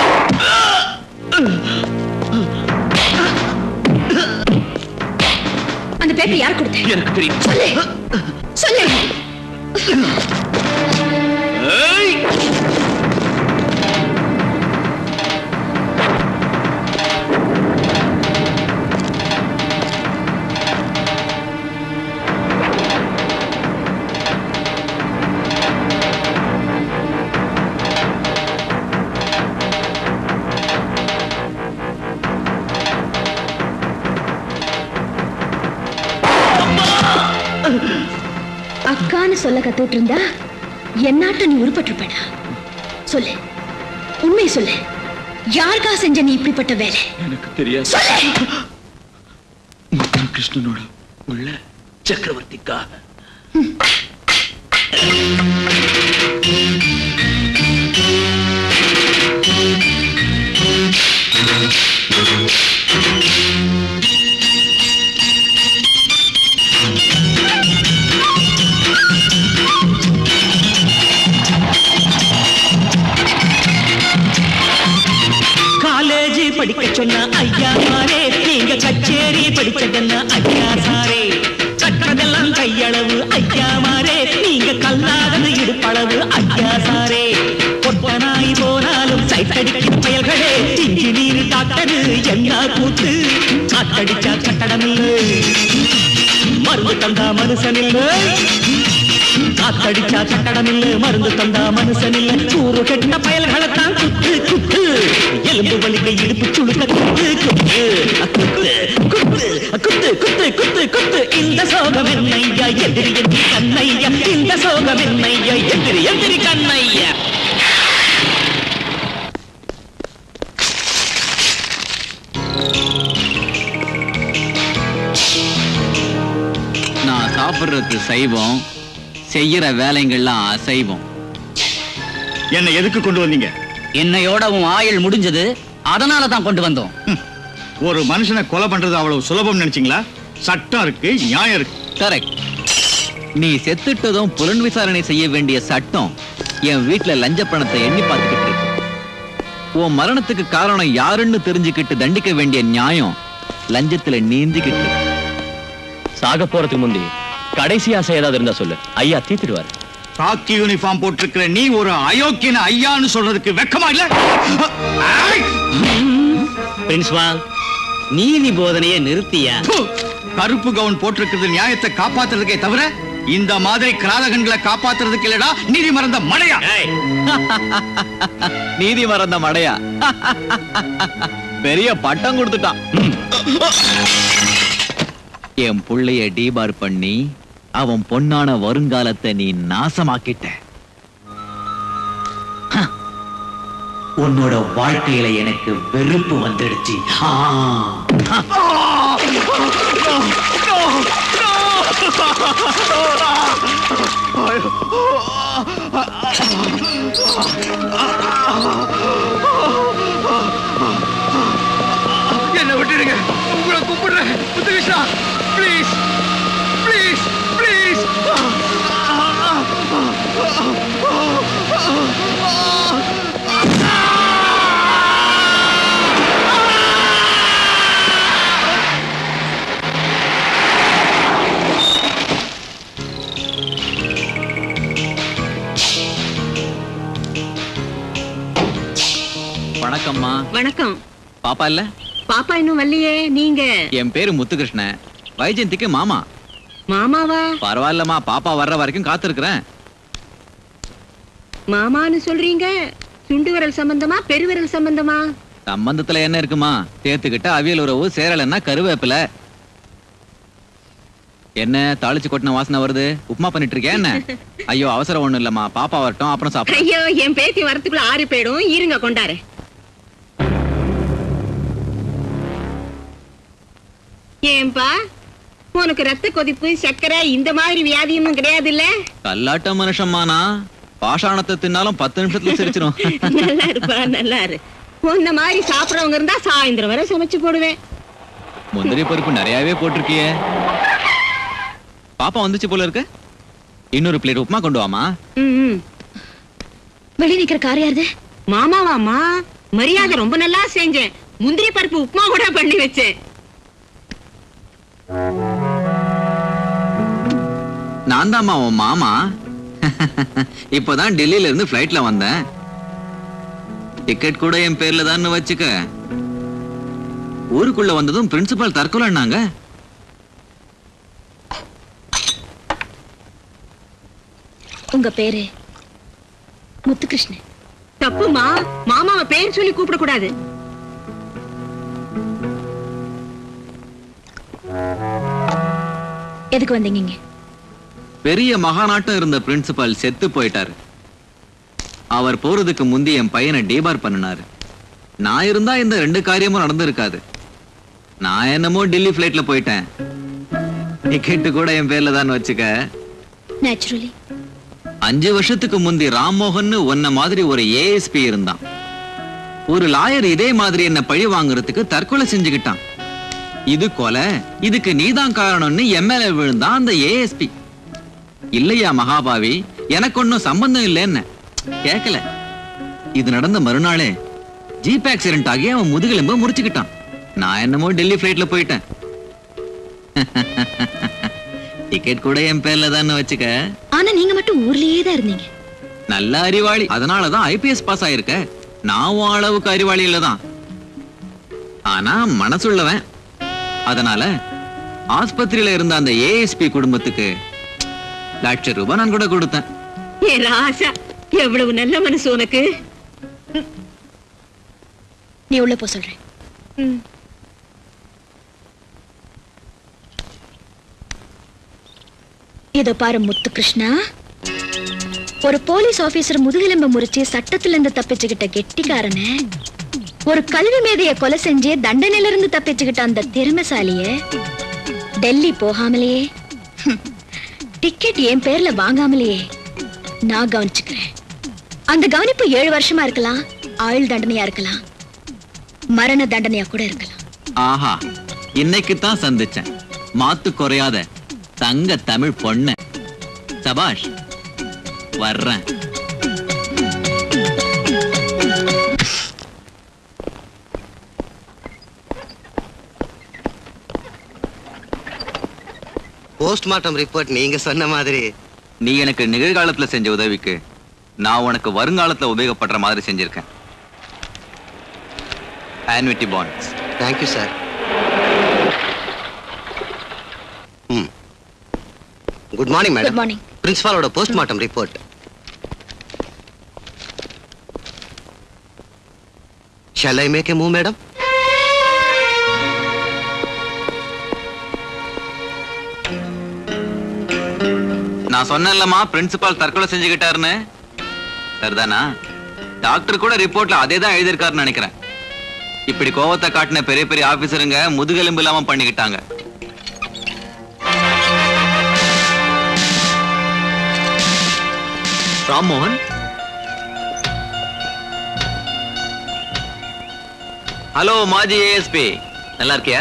அந்த பேப்பர் யார் கொடுத்த? எனக்கு தெரியும். சொல்லு சொல்லு. சொல்ல கத்துட்டு இருந்தா என்னாட்ட நீ உருப்பட்டிருப்படா. சொல்லு, உண்மை சொல்லு, யாருக்கா செஞ்ச நீ இப்படிப்பட்ட வேலை? எனக்கு தெரியாது. கிருஷ்ணனோட உள்ள சக்கரவர்த்திக்கா. காலேஜ் படிக்க சொன்ன ஐயா மாரே, நீங்க கச்சேரி படிச்சதென்ன ஐயா சாரே? கற்றதெல்லாம் கையளவு ஐயா மாரே, நீங்க கல்லாதது இடுப்பளவு ஐயா சாரே. பொட்டனாய் போனாலும் சைட்டடிக்கும் பயல்களே, இன்ஜினியர் டாக்டர் என்ன கூத்து? காத்தடிச்சா கட்டடம் இல்லை, மருந்து தந்தா மனுஷன் இல்லை. காத்தடிச்சா கட்டடம் இல்லை, மருந்து தந்தா மனுஷன் இல்லை. கூறு கெட்ட பயல்களைத்தான் குத்து குத்து, எலும்பு வலிக்க இடுப்பு சுழுக்க குத்து குத்து குத்து குத்து குத்து குத்து குத்து குத்து. இந்த சோகம் என்னையா எதிரி எதிரி கண்ணையா, இந்த சோகம் என்னையா எதிரி எதிரி கண்ணையா. நான் சாப்பிடுறது சைவம், செய்யற வேலைங்கள்லாம் அசைவம். என்ன எதுக்கு கொண்டு வந்தீங்க? என்னையோட உன் ஆயுள் முடிஞ்சது, அதனால தான் கொண்டு வந்தோம். ஒரு மனுஷனை கொலை பண்றது அவ்வளவு சுலபம் நினைச்சீங்களா? சட்டம் இருக்கு, நியாயம் இருக்கு. கரெக்ட். நீ செத்துட்டதும் புலன் விசாரணை செய்ய வேண்டிய சட்டம் என் வீட்டுல லஞ்ச பணத்தை எண்ணி பார்த்துக்கிட்டு இருக்கு. உன் மரணத்துக்கு காரணம் யாருன்னு தெரிஞ்சுக்கிட்டு தண்டிக்க வேண்டிய நியாயம் லஞ்சத்துல நீந்திக்கிட்டு இருக்கு. சாக போறதுக்கு முந்தி கடைசி ஆசை ஏதாவது இருந்தா சொல்லு, ஐயா தீத்துடுவார். காக்கி யூனிஃபார்ம் போட்டிருக்கிற நீ ஒரு அயோக்கியன ஐயான்னு சொல்றதுக்கு வெக்கமா இல்ல? பிரின்சிபால், நீதி போதனையை நிறுத்தியா? கருப்பு கவுன் போட்டிருக்கிறது நியாயத்தை காப்பாத்துறதுக்கே தவிர இந்த மாதிரி கிராதகன்களை காப்பாத்துறதுக்கு இல்லடா. நீதி மறந்த மடையா, நீதி மறந்த மடையா, பெரிய பட்டம் கொடுத்துட்டான். என் புள்ளைய டீபார் பண்ணி அவன் பொன்னான வருங்காலத்தை நீ நாசமாக்கிட்ட. உன்னோட வாழ்க்கையில எனக்கு வெறுப்பு வந்துடுச்சு. என்ன விட்டுடுங்க, உங்களை கூப்பிடுறேன். Muthukrishna, please please please. வணக்கம்மா. வணக்கம். பாப்பா இல்ல? பாப்பா இன்னும் வரலையே. நீங்க? என் பேரு முத்துகிருஷ்ணன், வைஜெயந்திக்கு மாமா. மாமாவா? பரவாயில்லம்மா, பாப்பா வர்ற வரைக்கும் காத்திருக்கிறேன். மாமான்னு சொல்றீங்க, சுண்டு விரல் சம்பந்தமா பெருவிரல் சம்பந்தமா? சம்பந்தத்துல என்ன இருக்குமா, சேர்த்துக்கிட்ட அவியல் உறவு, சேரலன்னா கருவேப்பில. என்ன தாளிச்சு கொட்டின வாசனை வருது? உப்புமா பண்ணிட்டு இருக்கேன் என்ன? ஐயோ அவசரம் ஒண்ணும் இல்லம்மா, பாப்பா வரட்டும் அப்புறம் சாப்பிடு. ஐயோ, என் பேத்தி வரத்துக்குள்ள ஆறி போயிடும், இருங்க கொண்டாரு. ஏன்பா, உனக்கு ரத்த கொதிப்பு, சக்கரை இந்த மாதிரி வியாதியும் கிடையாது இல்ல? கல்லாட்ட மனுஷம்மானா பாஷாணத்தை தின்னாலும் பத்து நிமிஷத்துல சிரிச்சிடும். நல்லா இருப்பா, நல்லா இரு. உன்ன மாதிரி சாப்பிடறவங்க இருந்தா சாயந்தரம் வரை சமைச்சு போடுவேன். முந்திரி பருப்பு நிறையவே போட்டிருக்கியே. பாப்பா வந்துச்சு போல இருக்கு. இன்னொரு பிளேட் உப்புமா கொண்டு வாமா. வெளி நிக்கிற கார் யாருது? மாமாவாமா, மரியாதை ரொம்ப நல்லா செஞ்சேன். முந்திரி பருப்பு உப்புமா கூட பண்ணி வச்சேன். நான் தான்மா உன் மாமா. இப்பதான் டெல்லியில இருந்து பிளைட்ல வந்தேன். டிக்கெட் கூட என் பேர்ல தான் வச்சுக்க. ஊருக்குள்ள வந்ததும் பிரின்சிபால் தற்கொலைன்னாங்க. உங்க பேரு முத்துகிருஷ்ணன். தப்புமா, மாமாவை பேர் சொல்லி கூப்பிட கூடாது. எதுக்கு வந்தீங்க? பெரிய மகாநாட்டம் இருந்த பிரின்சிபல் செத்து போயிட்டாரு. அவர் போறதுக்கு முந்தி என் பையனை டீபார் பண்ணினாரு. நான் இருந்தா இந்த ரெண்டு காரியமும் நடந்திருக்காது. நான் என்னமோ டெல்லி பிளைட்ல போயிட்டேன். டிக்கெட்டு கூட என் பேர்ல தான் வச்சுக்க. நேச்சுரலி அஞ்சு வருஷத்துக்கு முந்தி ராம்மோகன் ஒன்ன மாதிரி ஒரு ஏஎஸ்பி இருந்தான். ஒரு லாயர் இதே மாதிரி என்ன பழி வாங்குறதுக்கு தற்கொலை செஞ்சுக்கிட்டான். இது கொலை, இதுக்கு நீதான் காரணம்னு எம்எல்ஏ விழுந்தான் அந்த ஏஎஸ்பி. இல்லையா மகாபாவி, எனக்கு ஒன்னும் சம்பந்தம் இல்லைன்னு கேட்கல. இது நடந்த மறுநாளே ஜீப் ஆக்சிடென்ட் ஆகி அவன் முதுகெலும்ப முறிச்சுக்கிட்டான். நான் என்னமோ டெல்லி பிளைட்ல போயிட்டேன். டிக்கெட் கூட என் பேர்ல தான் வச்சுக்க. ஆனா நீங்க மட்டும் ஊர்லயே தான் இருந்தீங்க. நல்ல அறிவாளி, அதனாலதான் ஐபிஎஸ் பாஸ் ஆயிருக்க. நான் அளவுக்கு அறிவாளி இல்லதான், ஆனா மனசுள்ளவன். அதனால ஆஸ்பத்திரியில இருந்த அந்த ஏஎஸ்பி குடும்பத்துக்கு லட்சம் ரூபாய் நான் கூட கொடுத்தேன். ஏ ராசா, எவ்வளவு நல்ல மனசு உனக்கு. நீ உள்ள போ சொல்றேன். இதோ பாரு முத்து கிருஷ்ணா, ஒரு போலீஸ் ஆபீசர் முதுகெலும்ப முறிச்சு சட்டத்துல இருந்து தப்பிச்சுக்கிட்ட கெட்டிக்காரன, ஒரு கல்வி மேதைய கொலை செஞ்சு தண்டனையில இருந்து தப்பிச்சுக்கிட்ட அந்த திறமைசாலிய டெல்லி போகாமலேயே, டிக்கெட் என் பேர்ல வாங்காமலேயே நான் கவனிச்சுக்கிறேன். அந்த கவனிப்பு ஏழு வருஷமா இருக்கலாம், ஆயுள் தண்டனையா இருக்கலாம், மரண தண்டனையா கூட இருக்கலாம். ஆஹா, இன்னைக்கு தான் சந்திச்சேன் மாத்து குறையாத தங்க தமிழ் பொண்ணு. சபாஷ், வர்றேன். போஸ்ட்மார்ட்டம் ரிப்போர்ட் நீங்க சொன்ன மாதிரி. நீ எனக்கு நிகழ்காலத்துல செஞ்ச உதவிக்கு நான் உனக்கு வருங்காலத்துல உபயோகப்படுற மாதிரி செஞ்சிருக்கேன். annuity bonds. Thank you, sir. Hmm. Good morning, madam. Good morning. Principal oda postmortem report. Shall I make a move, madam? நான் சொன்னேன்லமா பிரின்சிபால் தற்கொலை செஞ்சுக்கிட்டாருன்னு. சரிதானா? டாக்டர் கூட ரிப்போர்ட்ல அதே தான் எழுதியிருக்காருன்னு நினைக்கிறேன். இப்படி கோவத்தை காட்டின பெரிய பெரிய ஆபீசருங்க முதுகெலும்பு இல்லாம பண்ணிக்கிட்டாங்க. ராம்மோகன், ஹலோ மாஜி ஏஎஸ்பி, நல்லா இருக்கியா?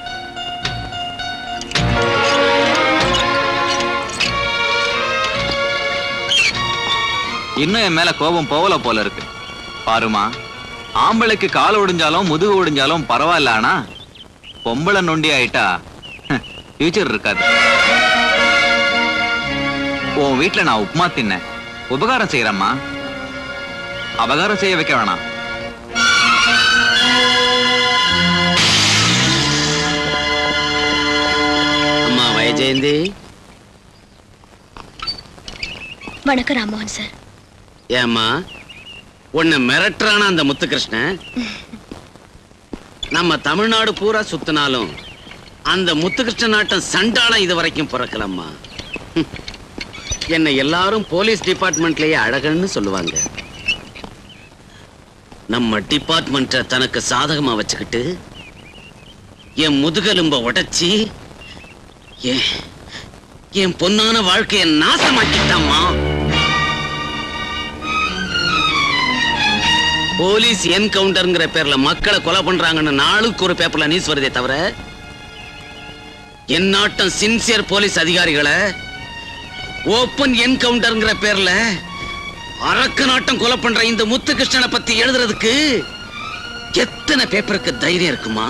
இன்னும் என் மேல கோபம் போகல போல இருக்கு. பாருமா, ஆம்பளைக்கு கால் ஒடிஞ்சாலும் முதுகு ஒடிஞ்சாலும் பரவாயில்ல, ஆனா பொம்பளை நொண்டி ஆயிட்டா ஃபியூச்சர் இருக்காது. உன் வீட்டுல நான் உப்புமா தின்னேன், உபகாரம் செய்யறம்மா, அபகாரம் செய்ய வைக்க வேணாம். அம்மா வைஜெயந்தி. வணக்கம் ராம்மோகன் சார். ஏம்மா, உன்னை மிரட்டுறான அந்த முத்துகிருஷ்ணன் நம்ம தமிழ்நாடு பூரா சுத்தினாலும் அந்த முத்துகிருஷ்ண நாட்டம் சண்டாளம் இது வரைக்கும் பிறக்கலம்மா. என்னை எல்லாரும் போலீஸ் டிபார்ட்மெண்ட்லயே அழகன்னு சொல்லுவாங்க. நம்ம டிபார்ட்மெண்ட்டை தனக்கு சாதகமா வச்சுக்கிட்டு என் முதுகெலும்ப உடைச்சி என் பொன்னான வாழ்க்கையை நாசமாக்கிட்டாம்மா. போலீஸ் என்கவுண்டர்ங்கிற பேர்ல மக்களை கொலை பண்றாங்கன்னு நாளுக்கு ஒரு பேப்பர்ல நியூஸ் வருதே தவிர, என் நாட்டம் சின்சியர் போலீஸ் அதிகாரிகளை ஓபன் என்கவுண்டர்ங்கிற பேர்ல அரக்க நாட்டம் கொலை பண்ற இந்த முத்துகிருஷ்ணனை பத்தி எழுதுறதுக்கு எத்தனை பேப்பருக்கு தைரியம் இருக்குமா?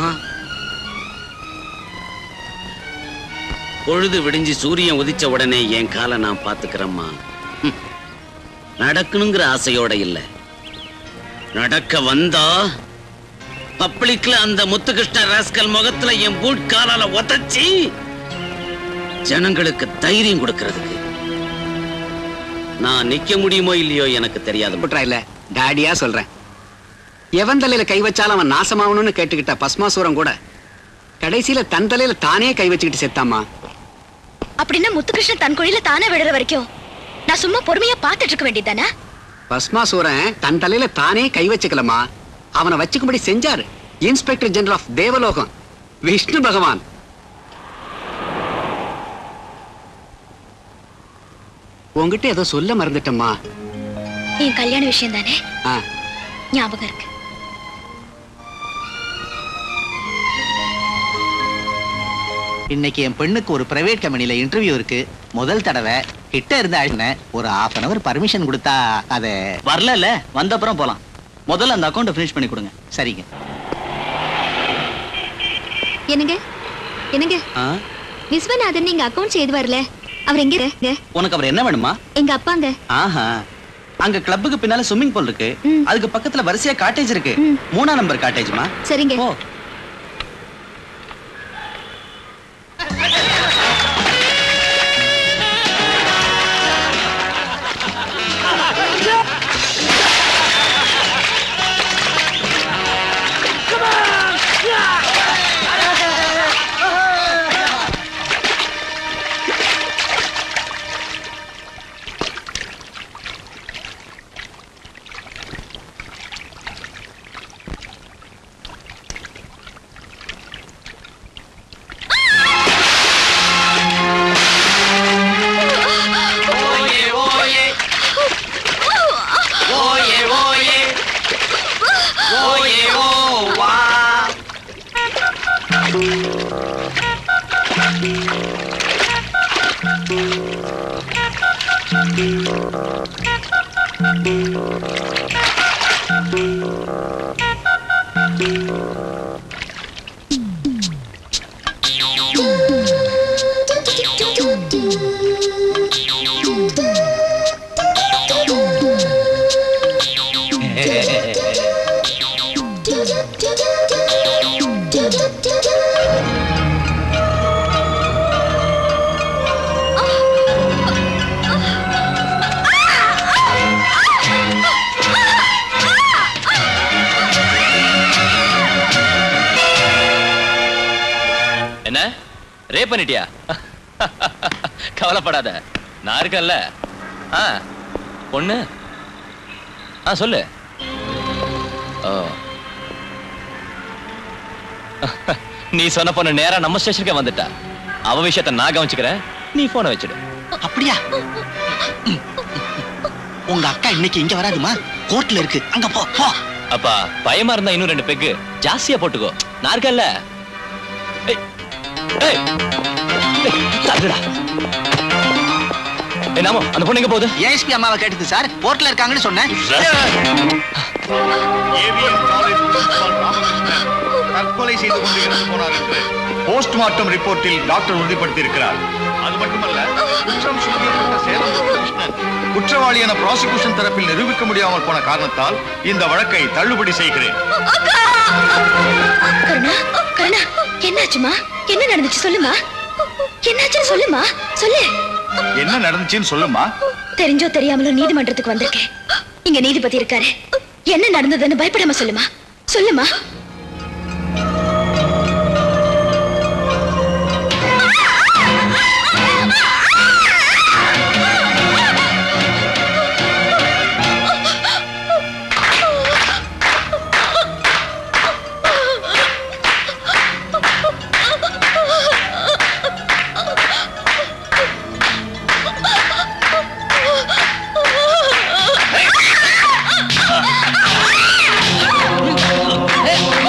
பொழுது விடிஞ்சு சூரியன் உதிச்ச உடனே என் காலை நான் பாத்துக்கிறேம்மா. நடக்கணுங்கிற ஆசையோட இல்ல, நடக்க வந்தா பப்ளிக்ல அந்த முத்துகிருஷ்ண ராஸ்கல் முகத்துல என் பூட் காலால உதச்சி ஜனங்களுக்கு தைரியம் கொடுக்கிறதுக்கு. நான் நிக்க முடியுமோ இல்லையோ எனக்கு தெரியாது. புட்ரா இல்ல, டாடியா சொல்றேன். எவன் தலையில கை வச்சாலும் அவன் நாசமாவணும்னு கேட்டுக்கிட்ட பஸ்மாசூரம் கூட கடைசியில தன் தலையில தானே கை வச்சுக்கிட்டு செத்தாமா. அப்படின்னா முத்துகிருஷ்ணன் தன் குழியில தானே விடுற வரைக்கும் நான் சும்மா பொறுமையா பாத்துட்டு இருக்க வேண்டியதானே? பஸ்மாசூரன் தன் தலையில தானே கை வச்சுக்கலமா, அவனை வச்சுக்கும்படி செஞ்சாரு இன்ஸ்பெக்டர் ஜெனரல் ஆஃப் தேவலோகம் விஷ்ணு பகவான். உங்ககிட்ட ஏதோ சொல்ல மறந்துட்டம்மா. என் கல்யாண விஷயம் தானே? ஆ, ஞாபகம் இருக்கு. இன்னைக்கு என் பெண்ணுக்கு ஒரு பிரைவேட் கம்பெனில இன்டர்வியூ இருக்கு. முதல் தடவை கிட்ட இருந்து அழுன ஒரு ஹாஃப் அன் அவர் பர்மிஷன் கொடுத்தா அத வரல வந்த அப்புறம் போலாம். முதல்ல அந்த அக்கௌண்ட் ஃபினிஷ் பண்ணி கொடுங்க. சரிங்க. என்னங்க என்னங்க விஸ்வநாதன் நீங்க அக்கவுண்ட்ஸ் எது வரல? அவர் எங்க இருக்கு? உனக்கு அவர் என்ன வேணுமா? எங்க அப்பாங்க. ஆஹா, அங்க கிளப்புக்கு பின்னால ஸ்விம்மிங் பூல் இருக்கு, அதுக்கு பக்கத்துல வரிசையா காட்டேஜ் இருக்கு. மூணாம் நம்பர் காட்டேஜ்மா. சரிங்க. ஓ, ரேப் பண்ணிட்டியா? கவலைப்படாத, நான் இருக்கேன்ல. ஆ, பொண்ணு, ஆ சொல்லு. ஓ, நீ சொன்ன பொண்ணு நேரா நம்ம ஸ்டேஷனுக்கே வந்துட்டா. அவ விஷயத்த நான் கவனிச்சுக்கிறேன், நீ போனை வச்சிடு. அப்படியா? உங்க அக்கா இன்னைக்கு இங்க வராதுமா, கோர்ட்ல இருக்கு, அங்க போ போ. அப்பா பயமா இருந்தா இன்னும் ரெண்டு பெக்கு ஜாஸ்தியா போட்டுக்கோ, நான் இருக்கேன்ல. அந்த பொண்ணு எங்க போகுது? ஏஎஸ்பி அம்மாவை கேட்டது சார், கோர்ட்ல இருக்காங்கன்னு சொன்னேன். தற்கொலை செய்து கொண்டு இறந்து போனார் என்று போஸ்ட்மார்ட்டம் ரிப்போர்ட்டில் டாக்டர் உறுதிப்படுத்தி இருக்கிறார். அது மட்டுமல்ல, குற்றம் சுமத்தப்பட்ட சேலம் கிருஷ்ணன் குற்றவாளி என ப்ராசிக்யூஷன் தரப்பில் நிரூபிக்க முடியாமல் போன காரணத்தால் இந்த வழக்கை தள்ளுபடி செய்கிறேன். கருணா, கருணா, என்னாச்சுமா? என்ன நடந்துச்சு சொல்லுமா? என்னாச்சுன்னு சொல்லுமா, சொல்லு. என்ன நடந்துச்சுன்னு சொல்லுமா. தெரிஞ்சோ தெரியாமலோ நீதிமன்றத்துக்கு வந்திருக்கேன். இங்க நீதிபதி இருக்காரு. என்ன நடந்ததுன்னு பயப்படாம சொல்லுமா, சொல்லுமா. Hey!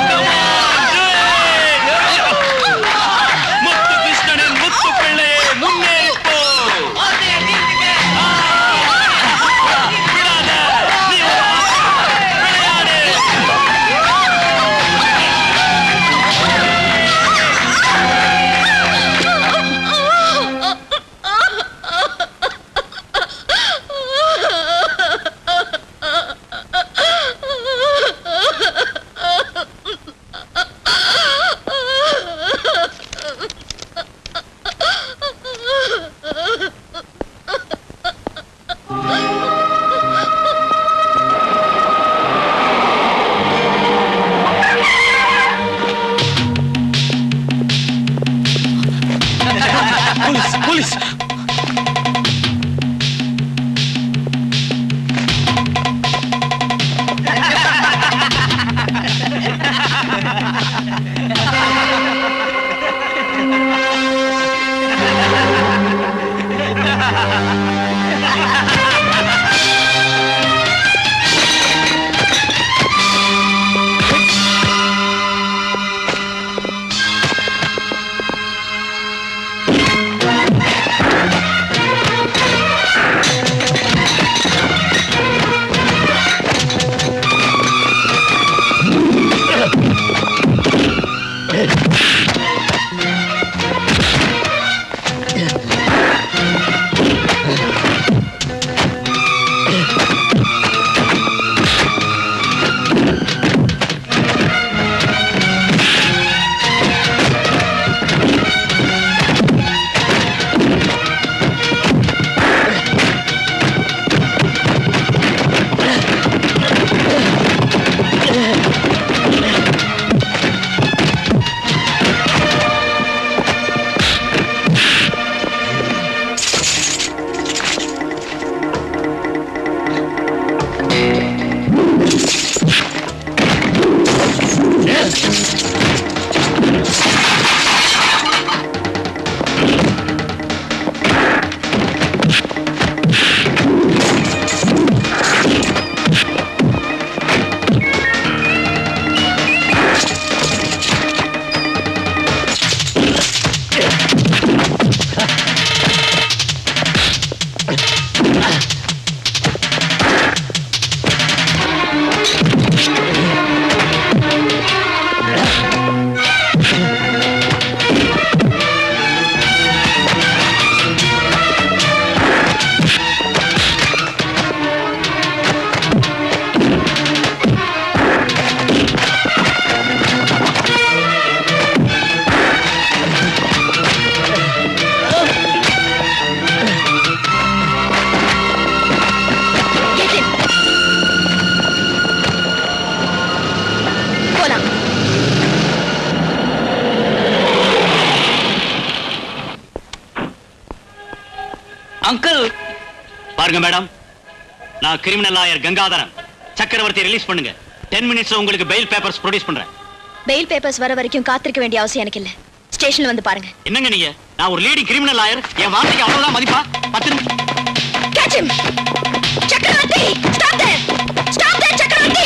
அங்கிள் பாருங்க மேடம், நான் criminal lawyer Gangadharan. Chakravarthy release பண்ணுங்க. டென் மினிட்ஸ்ல உங்களுக்கு பெயில் பேப்பர்ஸ் ப்ரொடியூஸ் பண்றேன். பெயில் பேப்பர்ஸ் வர வரைக்கும் காத்திருக்க வேண்டிய அவசியம் எனக்கு இல்ல. ஸ்டேஷன்ல வந்து பாருங்க. என்னங்க நீங்க? நான் ஒரு லேடி கிரிமினல் லாயர். என் வார்த்தைக்கு அவ்வளவுதான் மதிப்பா? பத்து நிமிஷம். Catch him! சக்கரவர்த்தி! Stop there! Stop there, சக்கரவர்த்தி!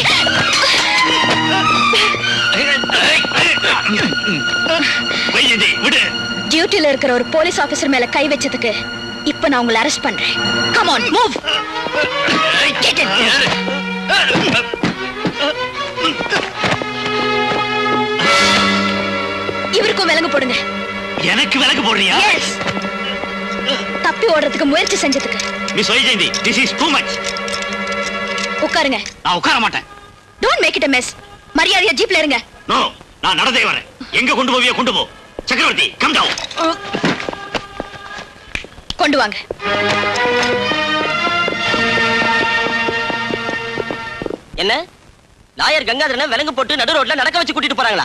விடு. டியூட்டில இருக்கிற ஒரு போலீஸ் ஆபீசர் மேல கை வச்சதுக்கு இப்ப நான் உங்களை அரெஸ்ட் பண்றேன். Come on, move! Get it! இவருக்கும் விலங்கு போடுங்க. எனக்கு விலங்கு போடுறியா? Yes. தப்பி ஓடுறதுக்கு முயற்சி செஞ்சதுக்கு. Miss Vaijayanthi, this is too much. உட்காருங்க. நான் உட்கார மாட்டேன். Don't make it a mess. மரியாதையா ஜீப்ல இருங்க. No, நான் நடந்தே வரேன். எங்க கொண்டு போவியா கொண்டு போ. சக்கரவர்த்தி, come down. கொண்டு வாங்க. என்ன லாயர் கங்காதரனை விலங்கு போட்டு நடு ரோட்ல நடக்க வச்சு கூட்டிட்டு போறாங்களா?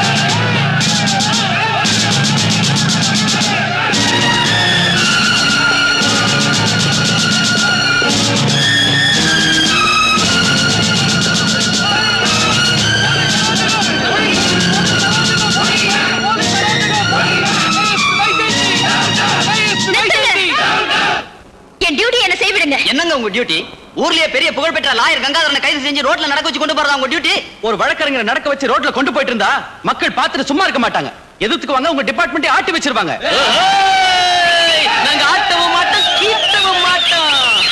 என் டியூட்டி என்ன செய்விடுங்க. என்னங்க உங்க டியூட்டி? ஊர்லயே பெரிய புகழ்பெற்ற லாயர் கங்காதரனை கைது செஞ்சு ரோட்ல நடக்க வச்சு கொண்டு போறதா உங்க டியூட்டி? ஒரு வழக்கறிஞரை நடக்க வச்சு ரோட்ல கொண்டு போயிட்டு இருந்தா மக்கள் பார்த்துட்டு சும்மா இருக்க மாட்டாங்க. எதிர்த்துக்கு வாங்க, உங்க டிபார்ட்மெண்ட் ஆட்டி வச்சிருவாங்க. நாங்க ஆட்டவும் மாட்டோம், கீட்டவும் மாட்டோம்.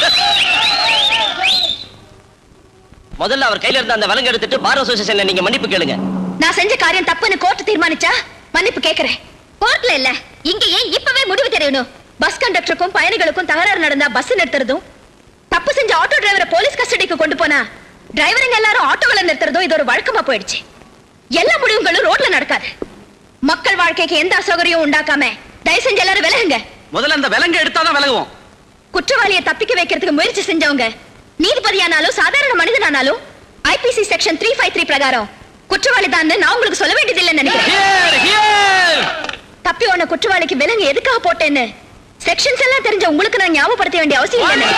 முதல்ல அவர் கையில இருந்த அந்த விலங்கு எடுத்துட்டு பார் அசோசியேஷன்ல நீங்க மன்னிப்பு கேளுங்க. நான் செஞ்ச காரியம் தப்புன்னு கோர்ட் தீர்மானிச்சா மன்னிப்பு கேக்குறேன். கோர்ட்ல இல்ல, இங்க ஏன் இப்பவே முடிவு தெரியணும். பஸ் கண்டக்டருக்கும் பயணிகளுக்கும் தகராறு நடந்தா பஸ் நிறுத்துறதும், தப்பு செஞ்ச ஆட்டோ டிரைவரை போலீஸ் கஸ்டடிக்கு கொண்டு போனா டிரைவருங்க எல்லாரும் ஆட்டோகளை நிறுத்துறதும் இது ஒரு வழக்கமா போயிடுச்சு. எல்லா முடிவுகளும் ரோட்ல நடக்காது. மக்கள் வாழ்க்கைக்கு எந்த அசௌகரியம் உண்டாக்காம தயவு செஞ்சு எல்லாரும் விலகுங்க. முதல்ல அந்த விலங்கு எடுத்தாதான் விலகுவோம். குற்றவாளியை தப்பிக்க வைக்கிறதுக்கு முயற்சி செஞ்சவங்க நீதிபதியானாலும் சாதாரண மனிதனானாலும் IPC section three five three பிரகாரம் குற்றவாளி தான் நான் உங்களுக்கு சொல்ல வேண்டியதில்லைன்னு நினைக்கிறேன். தப்பி ஓன குற்றவாளிக்கு விலங்கு எதுக்காக போட்டேன்னு செக்ஷன்ஸ் எல்லாம் தெரிஞ்ச உங்களுக்கு நான் ஞாபகப்படுத்த வேண்டிய அவசியம் இல்லை.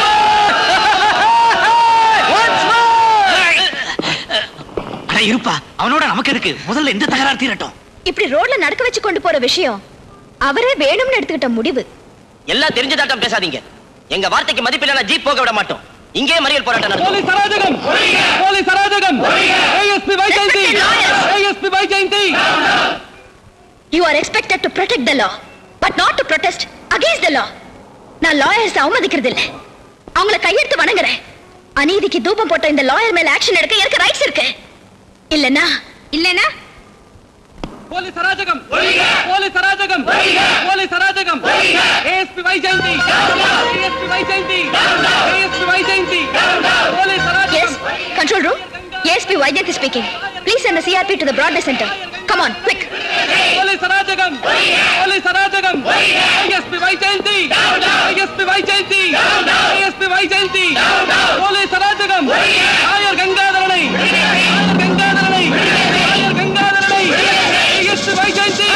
அட இருப்பா, அவனோட நமக்கு எதுக்கு? முதல்ல இந்த தகராறு தீரட்டும். இப்படி ரோட்ல நடக்க வச்சு கொண்டு போற விஷயம் அவரே வேணும்னு எடுத்துக்கிட்ட முடிவு. எல்லாம் தெரிஞ்சதாட்டம் பேசாதீங்க. எங்க வார்த்தைக்கு மதிப்பில்லை, ஜீப் போக விட மாட்டோம். இங்கே மறியல் போராட்டம் நடக்கும். போலீஸ் அராஜகம், போலீஸ் அராஜகம். ASP Vaijayanthi, ASP Vaijayanthi. You are expected to protect the law, but not to protest against the law. நான் லாயர்ஸ் அவமதிக்கிறது இல்ல, அவங்கள கையெடுத்து வணங்குறேன். அநீதிக்கு தூபம் போட்ட இந்த லாயர் மேல ஆக்ஷன் எடுக்க எனக்கு ரைட்ஸ் இருக்கு. இல்லனா இல்லனா போலீஸ் அராஜகம், போலீஸ் அராஜகம், போலீஸ் அராஜகம். ASP Vaijayanthi, ASP Vaijayanthi, ASP Vaijayanthi. Police அராஜகம். Yes, control room. A S P Vaijayanti speaking. Please send the C R P to the Broadway Center. Come on, quick. Police அராஜகம், போலீஸ் அராஜகம். ASP Vaijayanthi, ASP Vaijayanthi, ASP Vaijayanthi. Police அராஜகம். Lawyer கங்காதரனை, ஆயர் கங்காதரனை, ஆயர் கங்காதரனை. ASP Vyjayanthi.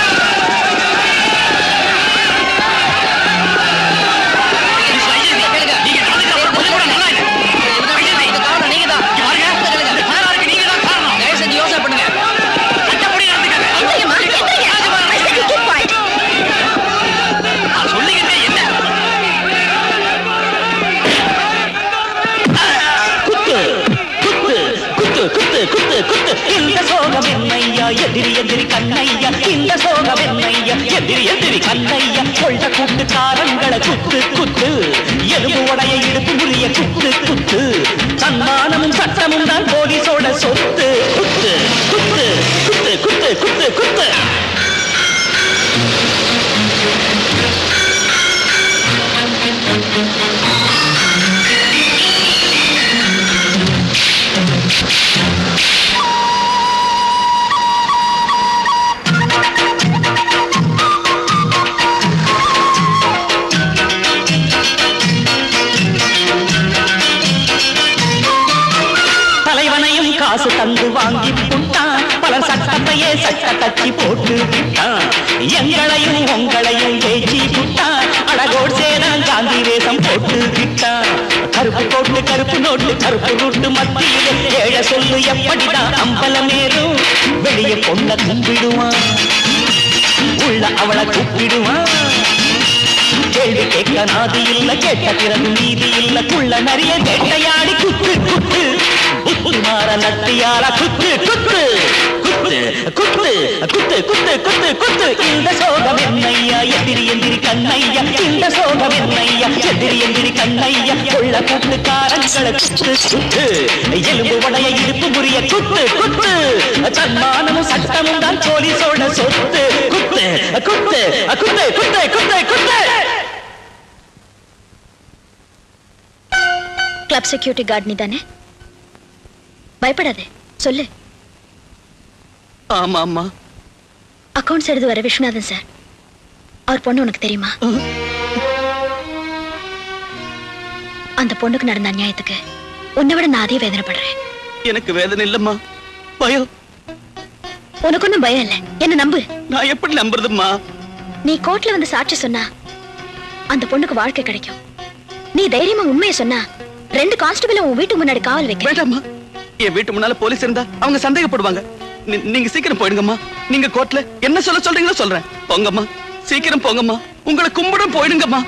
இந்த சோகம் என்னையா எதிரி எதிரி கண்ணையா, இந்த சோகம் என்னையா எதிரி எதிரி கண்ணையா. கொண்ட கூட்டுக்காரங்களை குத்து குத்து, எலும்பு உடைய இடுப்பு முறிய குத்து குத்து. சன்மானமும் சட்டமும் தான் போலீஸோட சொத்து. குத்து குத்து குத்து குத்து குத்து குத்து. காசு தந்து வாங்கி புட்டான், பலர் சட்டத்தையே சட்ட தச்சி போட்டு விட்டான். எங்களையும் உங்களையும் ஏச்சி புட்டான், அழகோடு சேதான் காந்தி வேஷம் போட்டு விட்டான். கருப்பு போட்டு கருப்பு நோட்டு கருப்பு ரூட்டு மத்தியிலே ஏழ சொல்லு எப்படிதான் அம்பலமேறும். வெளியே பொண்ண கும்பிடுவான், உள்ள அவளை கூப்பிடுவான். கேள்வி கேட்க நாதி இல்ல, கேட்ட பிறகு நீதி இல்ல. குள்ள நிறைய கேட்டையாடி குத்து குத்து, புத்தி மாற நட்டியால குத்து குத்து குத்து குத்து குத்து குத்து குத்து குத்து. இந்த சோகம் என்னையா எதிரி எந்திரி கண்ணையா, இந்த சோகம் என்னையா எதிரி எந்திரி கண்ணையா. கொள்ள கூட்டுக்காரங்களை குத்து குத்து, எலும்பு உடைய இடுப்பு முறிய குத்து குத்து. தன்மானமும் சட்டமும் தான் போலீஸோட சொத்து. குத்து குத்து குத்து குத்து குத்து குத்து. கிளப் செக்யூரிட்டி கார்டு நீ தானே? பயப்படாதே, சொல்லு. ஆமா ஆமா. அக்கவுண்ட்ஸ் எழுது வர விஸ்வநாதன் சார், அவர் பொண்ணு உனக்கு தெரியுமா? அந்த பொண்ணுக்கு நடந்த அநியாயத்துக்கு உன்னை விட நான் அதே வேதனைப்படுறேன். எனக்கு வேதனை இல்லம்மா, பயம். உனக்கு ஒன்னும் பயம் இல்ல, என்ன நம்பு. நான் எப்படி நம்புறதும்மா? நீ கோர்ட்ல வந்து சாட்சி சொன்னா அந்த பொண்ணுக்கு வாழ்க்கை கிடைக்கும். நீ தைரியமா உண்மையை சொன்னா ரெண்டு கான்ஸ்டபிள் உன் வீட்டுக்கு முன்னாடி காவல் வைக்க. வேண்டாம்மா, என் வீட்டு முன்னால போலீஸ் இருந்தா அவங்க சந்தேகப்படுவாங்க. நீங்க சீக்கிரம் போயிடுங்கம்மா. நீங்க கோர்ட்ல என்ன சொல்ல சொல்றீங்களோ சொல்றேன். போங்கம்மா, சீக்கிரம் போங்கம்மா. உங்களை கும்பிட போயிடுங்கம்மா.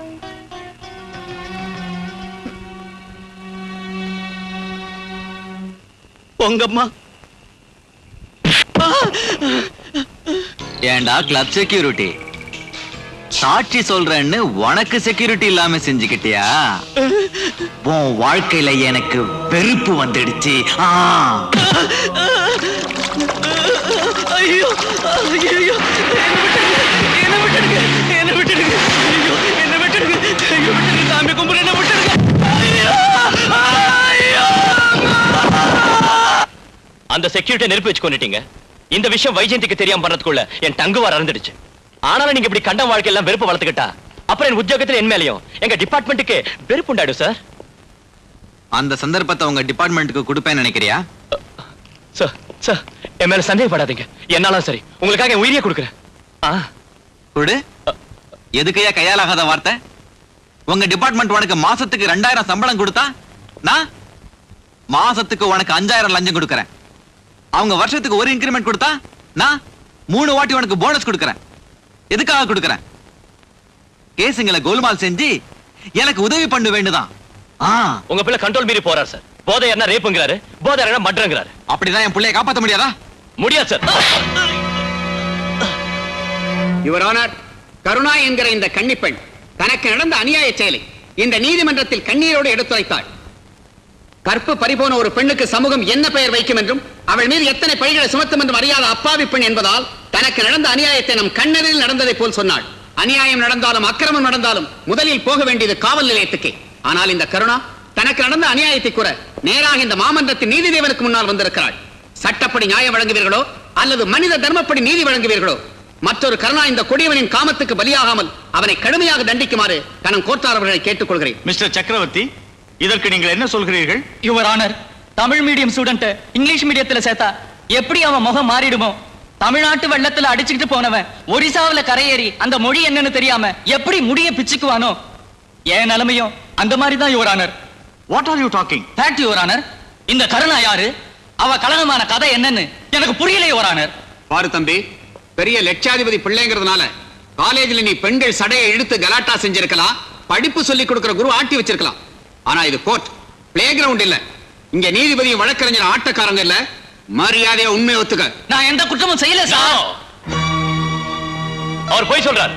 போங்கம்மா. ஏண்டா கிளப் செக்யூரிட்டி, சாட்சி சொல்றேன்னு உனக்கு செக்யூரிட்டி இல்லாம செஞ்சுக்கிட்டியா? உன் வாழ்க்கையில எனக்கு வெறுப்பு வந்துடுச்சு. ஐயோ ஐயோ, என்ன விட்டுடுங்க, என்ன விட்டுடுங்க, ஐயோ என்ன விட்டுடுங்க, ஐயோ விட்டுடுங்க, சாமி கும்பிடு, என்ன விட்டுடுங்க. அந்த செக்யூரிட்டி நெருப்பு வச்சு கொண்டுட்டீங்க. இந்த விஷயம் வைஜெயந்திக்கு தெரியாம பண்ணதுக்குள்ள என் தங்கு வர அறந்துடுச்சு. ஆனாலும் நீங்க இப்படி கண்டம் வாழ்க்கை எல்லாம் வெறுப்பு வளர்த்துக்கிட்டா அப்புறம் என் உத்தியோகத்துல என் மேலையும் எங்க டிபார்ட்மெண்ட்டுக்கு வெறுப்பு உண்டாயிடும் சார். அந்த சந்தர்ப்பத்தை உங்க டிபார்ட்மெண்ட்டுக்கு கொடுப்பேன்னு நினைக்கிறியா? சார் சார் என் மேல சந்தேகப்படாதீங்க. என்னாலும் சரி உங்களுக்காக என் உயிரியை கொடுக்குறேன். கொடு. எதுக்கையா கையாலாகாத வார்த்தை? உங்க டிபார்ட்மெண்ட் உனக்கு மாசத்துக்கு ரெண்டாயிரம் சம்பளம் கொடுத்தா நான் மாசத்துக்கு உனக்கு அஞ்சாயிரம் லஞ்சம் கொடுக்கறேன். அவங்க வருஷத்துக்கு ஒரு இன்கிரிமெண்ட் கொடுத்தா நான் மூணு வாட்டி உனக்கு போனஸ் கொடுக்கறேன். எதுக்காக கொடுக்கறேன்? கேசுங்களை கோல்மால் செஞ்சு எனக்கு உதவி பண்ண வேண்டுதான். உங்க பிள்ளை கண்ட்ரோல் மீறி போறார் சார். போதை என்ன ரேப்புங்கிறாரு, போதை என்ன மட்றங்கிறாரு. அப்படிதான் என் பிள்ளையை காப்பாற்ற முடியாதா? முடியாது சார். யுவர் ஆனர், கருணா என்கிற இந்த கன்னிப்பெண் தனக்கு நடந்த அநியாய செயலை இந்த நீதிமன்றத்தில் கண்ணீரோடு எடுத்துரைத்தாள். கற்பு பறிபோன ஒரு பெண்ணுக்கு சமூகம் என்ன பெயர் வைக்கும் என்றும் அவள் மீது எத்தனை பழிகளை சுமத்தும் என்றும் அறியாத அப்பாவி பெண் என்பதால் தனக்கு நடந்த அநியாயத்தை நம் கண்ணெதிரில் நடந்ததை போல் சொன்னாள். அநியாயம் நடந்தாலும் அக்கிரமம் நடந்தாலும் முதலில் போக வேண்டியது காவல் நிலையத்துக்கே. ஆனால் இந்த கருணா தனக்கு நடந்த அநியாயத்தை கூற நேராக இந்த மாமன்றத்தின் நீதி தேவனுக்கு முன்னால் வந்திருக்கிறாள். சட்டப்படி நியாயம் வழங்குவீர்களோ அல்லது மனித தர்மப்படி நீதி வழங்குவீர்களோ மற்றொரு கருணா இந்த கொடியவனின் காமத்துக்கு பலியாகாமல் அவனை கடுமையாக தண்டிக்குமாறு கனம் கோட்டார் அவர்களை கேட்டுக்கொள்கிறேன். மிஸ்டர் சக்கரவர்த்தி, இதற்கு நீங்கள் என்ன சொல்கிறீர்கள்? Your honour, Tamil medium student English மீடியத்துல சேர்த்தா எப்படி அவன் முகம் மாறிடுமோ? தமிழ்நாட்டு வெள்ளத்துல அடிச்சுக்கிட்டு போனவன் ஒரிசாவில கரையேறி அந்த மொழி என்னன்னு தெரியாம எப்படி முடிய பிச்சுக்குவானோ, என் நிலைமையும் அந்த மாதிரி தான் your honour. What are you talking? Fact your honour. இந்த கருணா யாரு, அவ கலகமான கதை என்னன்னு எனக்கு புரியல யுவர் ஆனர். பாரு தம்பி, பெரிய லட்சாதிபதி பிள்ளைங்கிறதுனால காலேஜில் நீ பெண்கள் சடையை இழுத்து கலாட்டா செஞ்சிருக்கலாம், படிப்பு சொல்லி கொடுக்கிற குரு ஆட்டி வச்சிருக்கலாம். ஆனா இது கோர்ட், பிளே கிரவுண்ட் இல்ல. இங்க நீதிபதியும் வழக்கறிஞர் ஆட்டக்காரங்க இல்ல. மரியாதையா உண்மையை ஒத்துக்க. நான் எந்த குற்றமும் செய்யல சார். அவர் போய் சொல்றார்.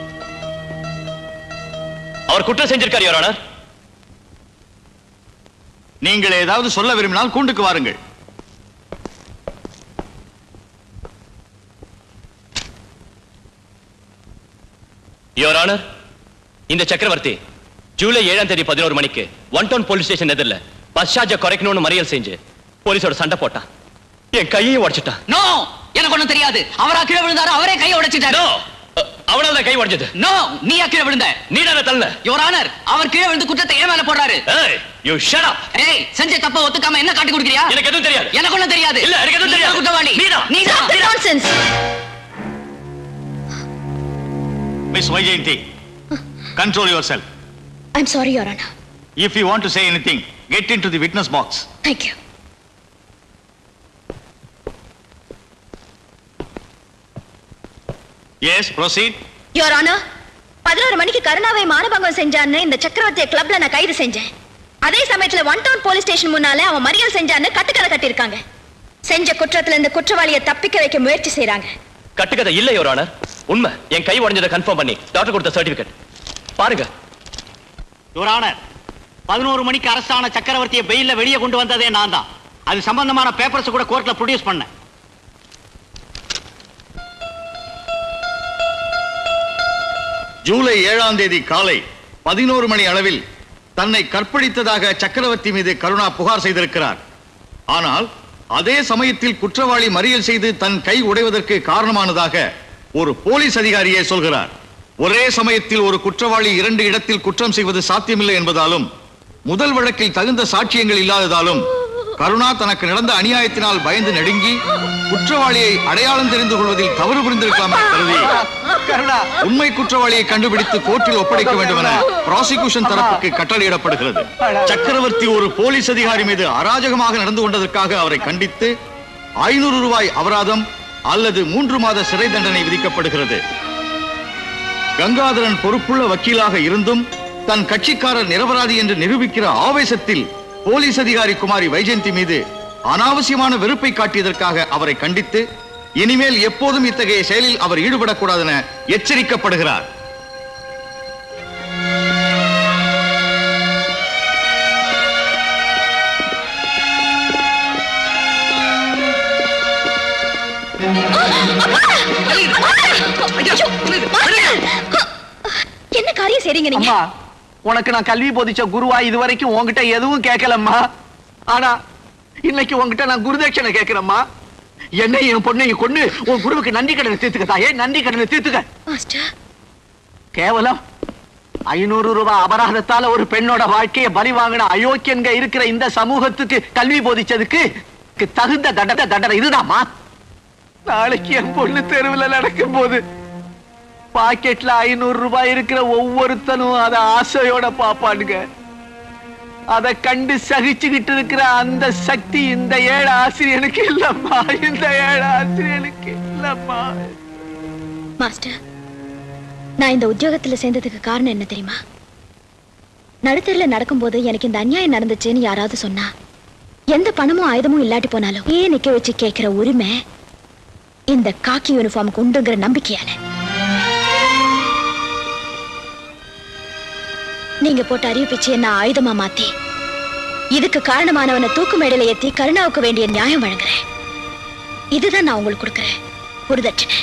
அவர் குற்றம் செஞ்சிருக்கார் யுவர் ஆனர். நீங்கள் ஏதாவது சொல்ல விரும்பினால் கூண்டுக்கு வாருங்கள். யுவர் ஆனர், இந்த சக்கரவர்த்தி ஜூலை ஏழாம் தேதி பதினோரு மணிக்கு ஒன் டவுன் போலீஸ் ஸ்டேஷன் எதிரில பஸ் சார்ஜ குறைக்கணும்னு மறியல் செஞ்சு போலீஸோட சண்டை போட்டான். என் கையை உடைச்சிட்டான். நோ, எனக்கு ஒண்ணும் தெரியாது. அவரா கீழே விழுந்தாரு, அவரே கையை உடைச்சிட்டாரு. அவனால தான் கை உடைச்சது. நோ, நீயா கீழே விழுந்த? நீ தான தள்ள. யுவர் ஆனர், அவர் கீழே விழுந்து குற்றத்தை ஏன் மேல போடுறாரு? ஏய், யூ ஷட் அப். ஏய், செஞ்ச தப்ப ஒத்துக்காம என்ன காட்டி கொடுக்கறியா? எனக்கு எதுவும் தெரியாது. எனக்கு ஒண்ணும் தெரியாது. இல்ல, எனக்கு எதுவும் தெரியாது. குற்றவாளி நீதான். நீதான். Nonsense. Miss Vaijayanthi, control yourself. I'm sorry, Your Honor. If you want to say anything, get into the witness box. Thank you. Yes, proceed. Your Honor, பதினோரு மணிக்கு கருணாவை மானபங்கம் செஞ்சான்னு இந்த சக்கரவர்த்திய கிளப்ல நான் கைது செஞ்சேன். அதே சமயத்துல ஒன் டவுன் போலீஸ் ஸ்டேஷன் முன்னால அவன் மறியல் செஞ்சான்னு கட்டுக்கதை கட்டியிருக்காங்க. செஞ்ச குற்றத்துல இந்த குற்றவாளியை தப்பிக்க வைக்க முயற்சி செய்றாங்க. கட்டுக்கதை இல்ல யுவர் ஆனர், உண்மை. என் கை உடைஞ்சதை கன்ஃபார்ம் பண்ணி டாக்டர் கொடுத்த சர்டிபிகேட் பாருங்க. யுவர் ஆனர், பதினோரு மணிக்கு அரசான சக்கரவர்த்தியை பெயில்ல வெளியே கொண்டு வந்ததே நான் தான். அது சம்பந்தமான பேப்பர்ஸ் கூட கோர்ட்ல ப்ரொடியூஸ் பண்ணேன். ஜூலை ஏழாம் தேதி காலை பதினோரு மணி அளவில் தன்னை கற்பழித்ததாக சக்கரவர்த்தி மீது கருணா புகார் செய்திருக்கிறார். ஆனால் அதே சமயத்தில் குற்றவாளி மறியல் செய்து தன் கை உடைவதற்கு காரணமானதாக ஒரு போலீஸ் அதிகாரியே சொல்கிறார். ஒரே சமயத்தில் ஒரு குற்றவாளி இரண்டு இடத்தில் குற்றம் செய்வது சாத்தியமில்லை என்பதாலும் முதல் வழக்கில் தகுந்த சாட்சியங்கள் இல்லாததாலும் கருணா தனக்கு நடந்த அநியாயத்தினால் பயந்து நடுங்கி குற்றவாளியை அடையாளம் தெரிந்து கொள்வதில் தவறு புரிந்திருக்கலாம் கருதி உண்மை குற்றவாளியை கண்டுபிடித்து கோர்ட்டில் ஒப்படைக்க வேண்டும் என ப்ராசிக்யூஷன் தரப்புக்கு கட்டளையிடப்படுகிறது. சக்கரவர்த்தி ஒரு போலீஸ் அதிகாரி மீது அராஜகமாக நடந்து கொண்டதற்காக அவரை கண்டித்து ஐநூறு ரூபாய் அபராதம் அல்லது மூன்று மாத சிறை தண்டனை விதிக்கப்படுகிறது. கங்காதரன் பொறுப்புள்ள வக்கீலாக இருந்தும் தன் கட்சிக்காரர் நிரபராதி என்று நிரூபிக்கிற ஆவேசத்தில் போலீஸ் அதிகாரி குமாரி வைஜெயந்தி மீது அனாவசியமான வெறுப்பை காட்டியதற்காக அவரை கண்டித்து இனிமேல் எப்போதும் இத்தகைய செயலில் அவர் ஈடுபடக்கூடாது என எச்சரிக்கப்படுகிறார். என்ன காரியம் செய்றீங்க நீங்க? உனக்கு நான் கல்வி போதிச்ச குருவா இதுவரைக்கும் உன்கிட்ட எதுவும் கேட்கலம்மா. ஆனா இன்னைக்கு உன்கிட்ட நான் குருதட்சணை கேட்கிறேம்மா. என்னை என் பொண்ணையும் கொண்டு உன் குருவுக்கு நன்றி கடனை தீர்த்துக்க தாயே, நன்றி கடனை தீர்த்துக்க. கேவலம் ஐநூறு ரூபாய் அபராதத்தால ஒரு பெண்ணோட வாழ்க்கையை பலி வாங்கின அயோக்கியங்க இருக்கிற இந்த சமூகத்துக்கு கல்வி போதிச்சதுக்கு தகுந்த தண்டனை தண்டனை இதுதாம்மா. நாளைக்கு என் பொண்ணு தெருவில் நடக்கும் போது பாக்கெட்ல ஐநூறு ரூபாய் இருக்கிற ஒவ்வொருத்தனும் அத ஆசையோட பாப்பானுங்க. அதை கண்டு சகிச்சுக்கிட்டு இருக்கிற அந்த சக்தி இந்த ஏழை ஆசிரியனுக்கு இல்லம்மா. இந்த ஏழை ஆசிரியனுக்கு இல்லம்மா. மாஸ்டர், நான் இந்த உத்தியோகத்துல சேர்ந்ததுக்கு காரணம் என்ன தெரியுமா? நடுத்தெருல நடக்கும்போது எனக்கு இந்த அநியாயம் நடந்துச்சுன்னு யாராவது சொன்னா, எந்த பணமும் ஆயுதமும் இல்லாட்டி போனாலும் ஏன் நிக்க வச்சு கேட்கிற உரிமை இந்த காக்கி யூனிஃபார்முக்கு உண்டுங்கிற நம்பிக்கையால. நீங்க போட்ட அறிவிப்பிச்சு என்ன ஆயுதமா மாத்தி இதுக்கு காரணமானவனை தூக்கு மேடையில ஏத்தி கருணாவுக்கு வேண்டிய நியாயம் வழங்குறேன். இதுதான் நான் உங்களுக்கு கொடுக்கிறேன் ஒரு தட்சணை.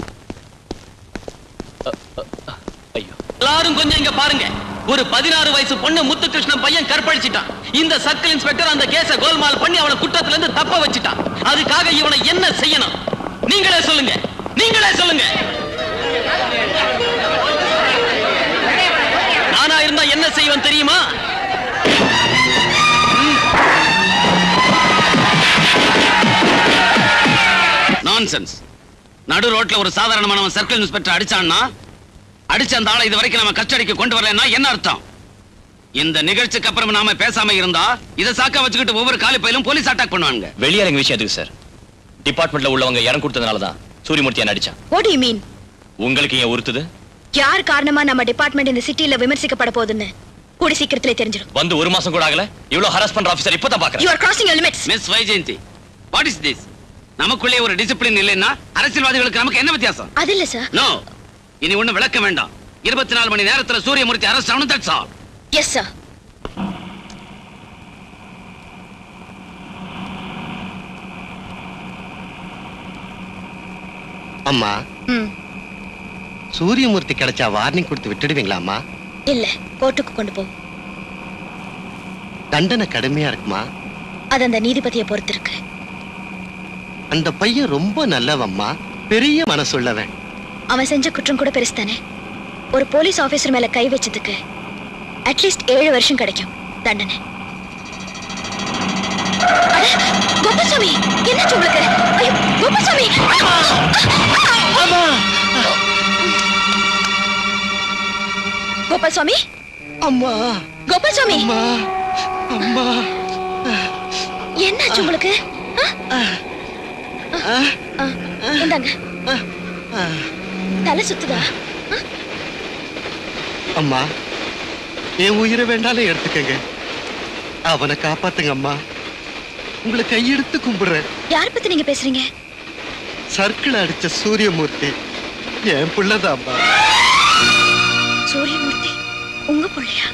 எல்லாரும் கொஞ்சம் இங்க பாருங்க. ஒரு பதினாறு வயசு பொண்ணு முத்துகிருஷ்ணன் பையன் கற்பழிச்சிட்டான். இந்த சர்க்கிள் இன்ஸ்பெக்டர் அந்த கேஸ கோல்மால் பண்ணி அவனை குற்றத்துல இருந்து தப்ப வச்சிட்டான். அதுக்காக இவனை என்ன செய்யணும்? நீங்களே சொல்லுங்க, நீங்களே சொல்லுங்க. நானா இருந்தா என்ன செய்வேன் தெரியுமா? நான்சென்ஸ். நடு ரோட்ல ஒரு சாதாரணமான சர்க்கிள் இன்ஸ்பெக்டர் அடிச்சான்னா, அடிச்ச அந்த ஆளை இது வரைக்கும் நம்ம கஸ்டடிக்கு கொண்டு வரலன்னா என்ன அர்த்தம்? இந்த நிகழ்ச்சிக்கு அப்புறம் நாம பேசாம இருந்தா இத சாக்க வச்சுக்கிட்டு ஒவ்வொரு காலி பையிலும் போலீஸ் அட்டாக் பண்ணுவாங்க. வெளியாரங்க விஷயத்துக்கு சார், டிபார்ட்மெண்ட்ல உள்ளவங்க இடம் கொடுத்ததுனால தான் சூரியமூர்த்தி என்ன அடிச்சான். What do you mean? உங்களுக்கு ஏன் உறுத்துது? யார் காரணமா நம்ம டிபார்ட்மெண்ட் இந்த சிட்டில விமர்சிக்கப்பட போகுதுன்னு கூடி சீக்கிரத்திலே தெரிஞ்சிடும். வந்து ஒரு மாசம் கூட ஆகல, இவ்வளவு ஹராஸ் பண்ற ஆபீசர் இப்பதான் பாக்குறேன். You are crossing your limits. Miss Vaijayanthi, what is this? நமக்குள்ளே ஒரு டிசிப்ளின் இல்லைன்னா அரசியல்வாதிகளுக்கு நமக்கு என்ன வித்தியாசம்? அது இல்ல சார். நோ, இனி ஒண்ணு விளக்க வேண்டாம். இருபத்தி நாலு மணி நேரத்துல சூரியமூர்த்தி அரஸ்ட் ஆகணும். That's all. Yes sir. அம்மா, ம், சூரியமூர்த்தி கிடைச்சா வார்னிங் கொடுத்து விட்டுடுவீங்களா அம்மா? இல்ல, கோர்ட்டுக்கு கொண்டு போ. தண்டனை கடுமையா இருக்குமா? அது அந்த நீதிபதியை பொறுத்து இருக்கு. அந்த பையன் ரொம்ப நல்லவம்மா, பெரிய மனசுள்ளவன். அவன் செஞ்ச குற்றம் கூட பெருசு தானே. ஒரு போலீஸ் ஆபீசர் மேல கை வச்சதுக்கு அட்லீஸ்ட் ஏழு வருஷம் கிடைக்கும் தண்டனை. அட, கோபால்சாமி, என்னாச்சு உங்களுக்கு? ஐயோ, கோபால்சாமி! கோபால்சாமி, அம்மா, கோபால்சாமி, அம்மா, அம்மா, என்னாச்சு உங்களுக்கு? இந்தாங்க. தலை சுத்துதா? அம்மா, என் உயிரை வேண்டாலும் எடுத்துக்கங்க. அவனை காப்பாத்துங்க அம்மா. உங்களை கையெடுத்து கும்பிடுறேன். யார் பத்தி நீங்க பேசுறீங்க? சர்க்கிள் அடிச்ச சூரியமூர்த்தி என் புள்ளதான் அம்மா. சூரியமூர்த்தி உங்க புள்ளையா?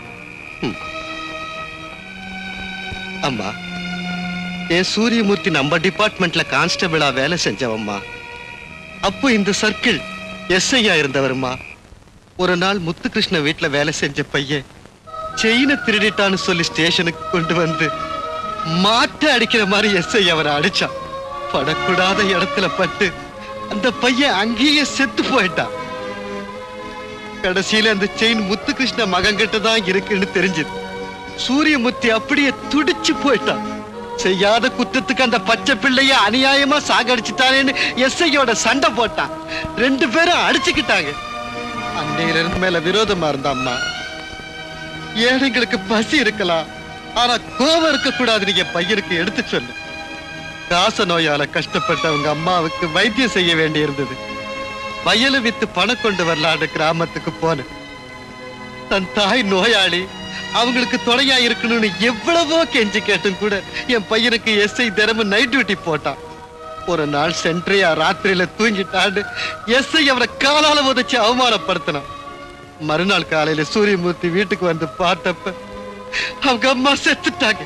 அம்மா, என் சூரியமூர்த்தி நம்ம டிபார்ட்மெண்ட்ல கான்ஸ்டபிளா வேலை செஞ்சவம்மா. அப்போ இந்த சர்க்கிள் எஸ்ஐயா இருந்தவருமா. ஒரு நாள் முத்துகிருஷ்ண வீட்டுல வேலை செஞ்ச பையன் செயினை திருடிட்டான்னு சொல்லி ஸ்டேஷனுக்கு கொண்டு வந்து மாட்டை அடிக்கிற மாதிரி எஸ்ஐ அவரை அடிச்சான். படக்கூடாத இடத்துல பட்டு அந்த பையன் அங்கேயே செத்து போயிட்டான். கடைசியில அந்த செயின் முத்துகிருஷ்ண மகன்கிட்ட தான் இருக்குன்னு தெரிஞ்சது. சூரியமூர்த்தி அப்படியே துடிச்சு போயிட்டான். செய்யாத குற்றத்துக்கு அந்த பச்சை பிள்ளைய அநியாயமா சாகடிச்சுட்டானேன்னு எஸ்ஐயோட சண்டை போட்டான். ரெண்டு பேரும் அடிச்சுக்கிட்டாங்க. அன்னையில இருந்து மேல விரோதமா இருந்தா அம்மா. ஏழைங்களுக்கு பசி இருக்கலாம், ஆனா கோபம் இருக்க கூடாது. நீங்க பையனுக்கு எடுத்து சொல்லு. காச நோயால கஷ்டப்பட்ட அவங்க அம்மாவுக்கு வைத்தியம் செய்ய வேண்டி இருந்தது. வயலு வித்து பணம் கொண்டு வரலான்னு கிராமத்துக்கு போன தன் தாய் நோயாளி, அவங்களுக்கு துணையா இருக்கணும்னு எவ்வளவோ கெஞ்சி கேட்டும் கூட என் பையனுக்கு எஸ்ஐ தினமும் நைட் டியூட்டி போட்டான். ஒரு நாள் சென்ட்ரியா ராத்திரியில தூங்கிட்டாண்டு எஸ்ஐ அவரை காலால உதச்சி அவமானப்படுத்தினான். மறுநாள் காலையில சூரியமூர்த்தி வீட்டுக்கு வந்து பார்த்தப்ப அவங்க அம்மா செத்துட்டாங்க.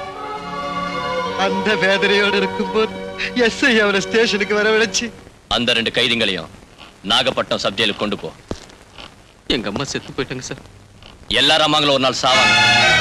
அந்த வேதனையோடு இருக்கும்போது எஸ்ஐ அவரை ஸ்டேஷனுக்கு வரவழைச்சு அந்த ரெண்டு கைதிகளையும் நாகப்பட்டினம் சப் ஜெயிலுக்கு கொண்டு போ. எங்க அம்மா செத்து போயிட்டாங்க சார். எல்லாரும் அம்மாங்களும் ஒரு நாள் சாவாங்க.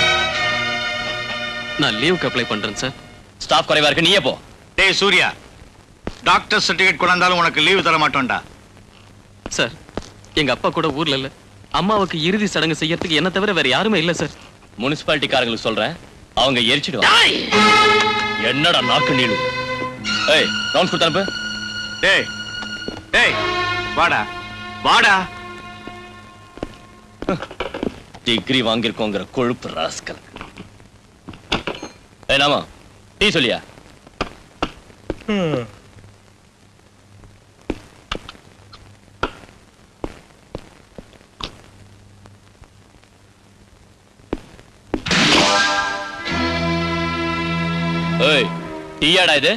நான் லீவுக்கு அப்ளை பண்றேன் சார். ஸ்டாஃப் குறைவா இருக்கு, நீயே போ. டேய் சூர்யா, டாக்டர் சர்டிபிகேட் கொண்டாந்தாலும் உனக்கு லீவு தர மாட்டோம்டா. சார், எங்க அப்பா கூட ஊர்ல இல்ல. அம்மாவுக்கு இறுதி சடங்கு செய்யறதுக்கு என்ன தவிர வேற யாருமே இல்ல சார். முனிசிபாலிட்டிக்காரங்களுக்கு சொல்றேன், அவங்க எரிச்சிடுவாங்க. என்னடா நாக்கு நீளு? ஏய், ரவுண்ட்ஸ் கொடுத்து அனுப்பு. டேய் டேய் வாடா வாடா. டிகிரி வாங்கியிருக்கோங்கிற கொழுப்பு ராஸ்கல். ஏய் நாமா டீ சொல்லியா? ஏய் டீயாடா இது?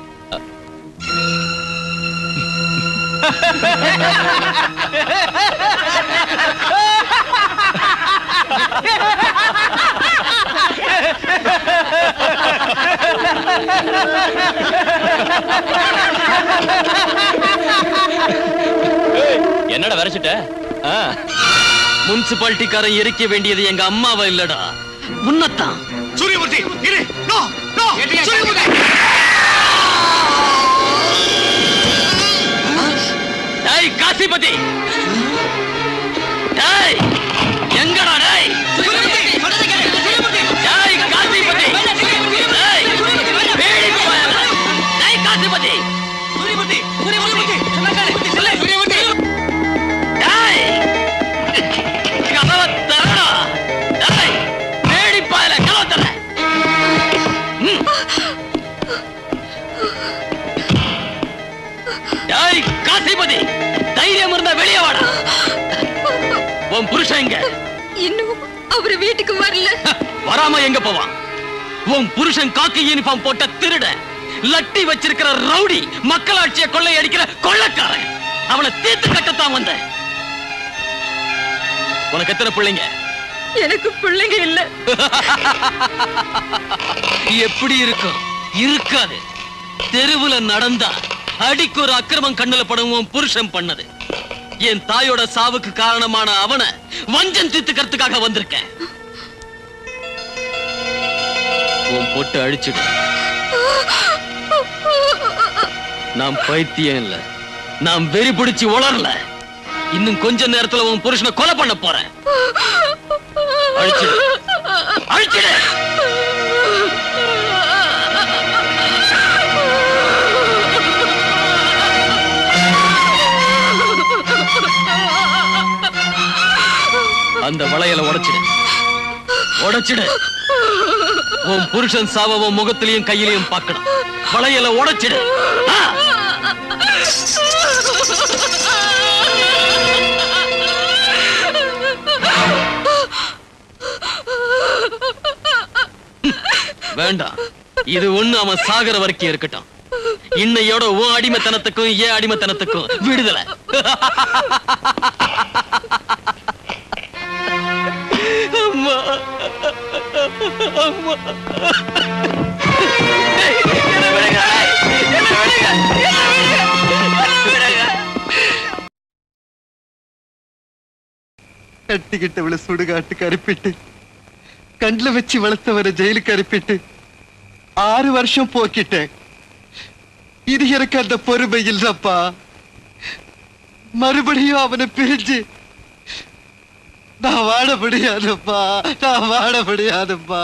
என்னடா வரைச்சிட்ட? முனிசிபாலிட்டிக்காரன் எரிக்க வேண்டியது எங்க அம்மாவை இல்லடா, உன்னத்தான். சூரியமூர்த்தி இரு. No no Suryamoorthy. டேய் காசிபதி, டேய் எங்கடா டேய்? சூரியமூர்த்தி சொல்றத கேளு. சூரியமூர்த்தி டேய் காசிபதி, டேய் வேடி போயல. டேய் காசிபதி, சூரியமூர்த்தி சூரியமூர்த்தி சொன்னா கேளு. சொல்ல சூரியமூர்த்தி. டேய் கதவ தரடா. டேய் வேடி போயல கதவ தர. டேய் காசிபதி, தைரியம் இருந்தா வெளியே வாடா. உன் புருஷன் எங்க? இன்னும் அவரு வீட்டுக்கு வரல. வராம எங்க போவான்? உன் புருஷன் காக்கி யூனிஃபார்ம் போட்ட திருட, லட்டி வச்சிருக்கிற ரவுடி, மக்களாட்சியை கொள்ளை அடிக்கிற கொள்ளக்காரன். அவனை தீர்த்து கட்டத்தான் வந்த. உனக்கு எத்தனை பிள்ளைங்க? எனக்கு பிள்ளைங்க இல்ல. எப்படி இருக்கும்? இருக்காது. தெருவுல நடந்தா அடிக்கு ஒரு அக்கிரமம் கண்ணுல படும் உன் புருஷன் பண்ணது. என் தாயோட சாவுக்கு காரணமான அவனை வஞ்சம் தீர்த்துக்கிறதுக்காக வந்திருக்கேன். உன் பொட்டு அழிச்சிடு. நான் பைத்தியம் இல்ல, நான் வெறி பிடிச்சு உளரல. இன்னும் கொஞ்ச நேரத்துல உன் புருஷனை கொலை பண்ண போறேன். அழிச்சிடு, அழிச்சிடு. அந்த வளையல உடைச்சிடு, உடைச்சிடு. உன் புருஷன் சாவ உன் முகத்திலையும் கையிலையும் பார்க்கணும். வளையல உடைச்சிடு. வேண்டாம், இது ஒண்ணு அவன் சாகர வரைக்கும் இருக்கட்டும். இன்னையோட உன் அடிமைத்தனத்துக்கும் ஏன் அடிமைத்தனத்துக்கும் விடுதலை. அம்மா அம்மா கட்டிக்கிட்டவளை சுடுகாட்டு கருப்பிட்டு கண்ல வச்சு வளர்த்தவரை ஜெயிலுக்கு அனுப்பிட்டு ஆறு வருஷம் போக்கிட்டேன். இது எனக்கு அந்த பொறுமை இல்லப்பா. மறுபடியும் அவனை பிரிஞ்சு நான் வாழ முடியாதப்பா, நான் வாழ முடியாதப்பா.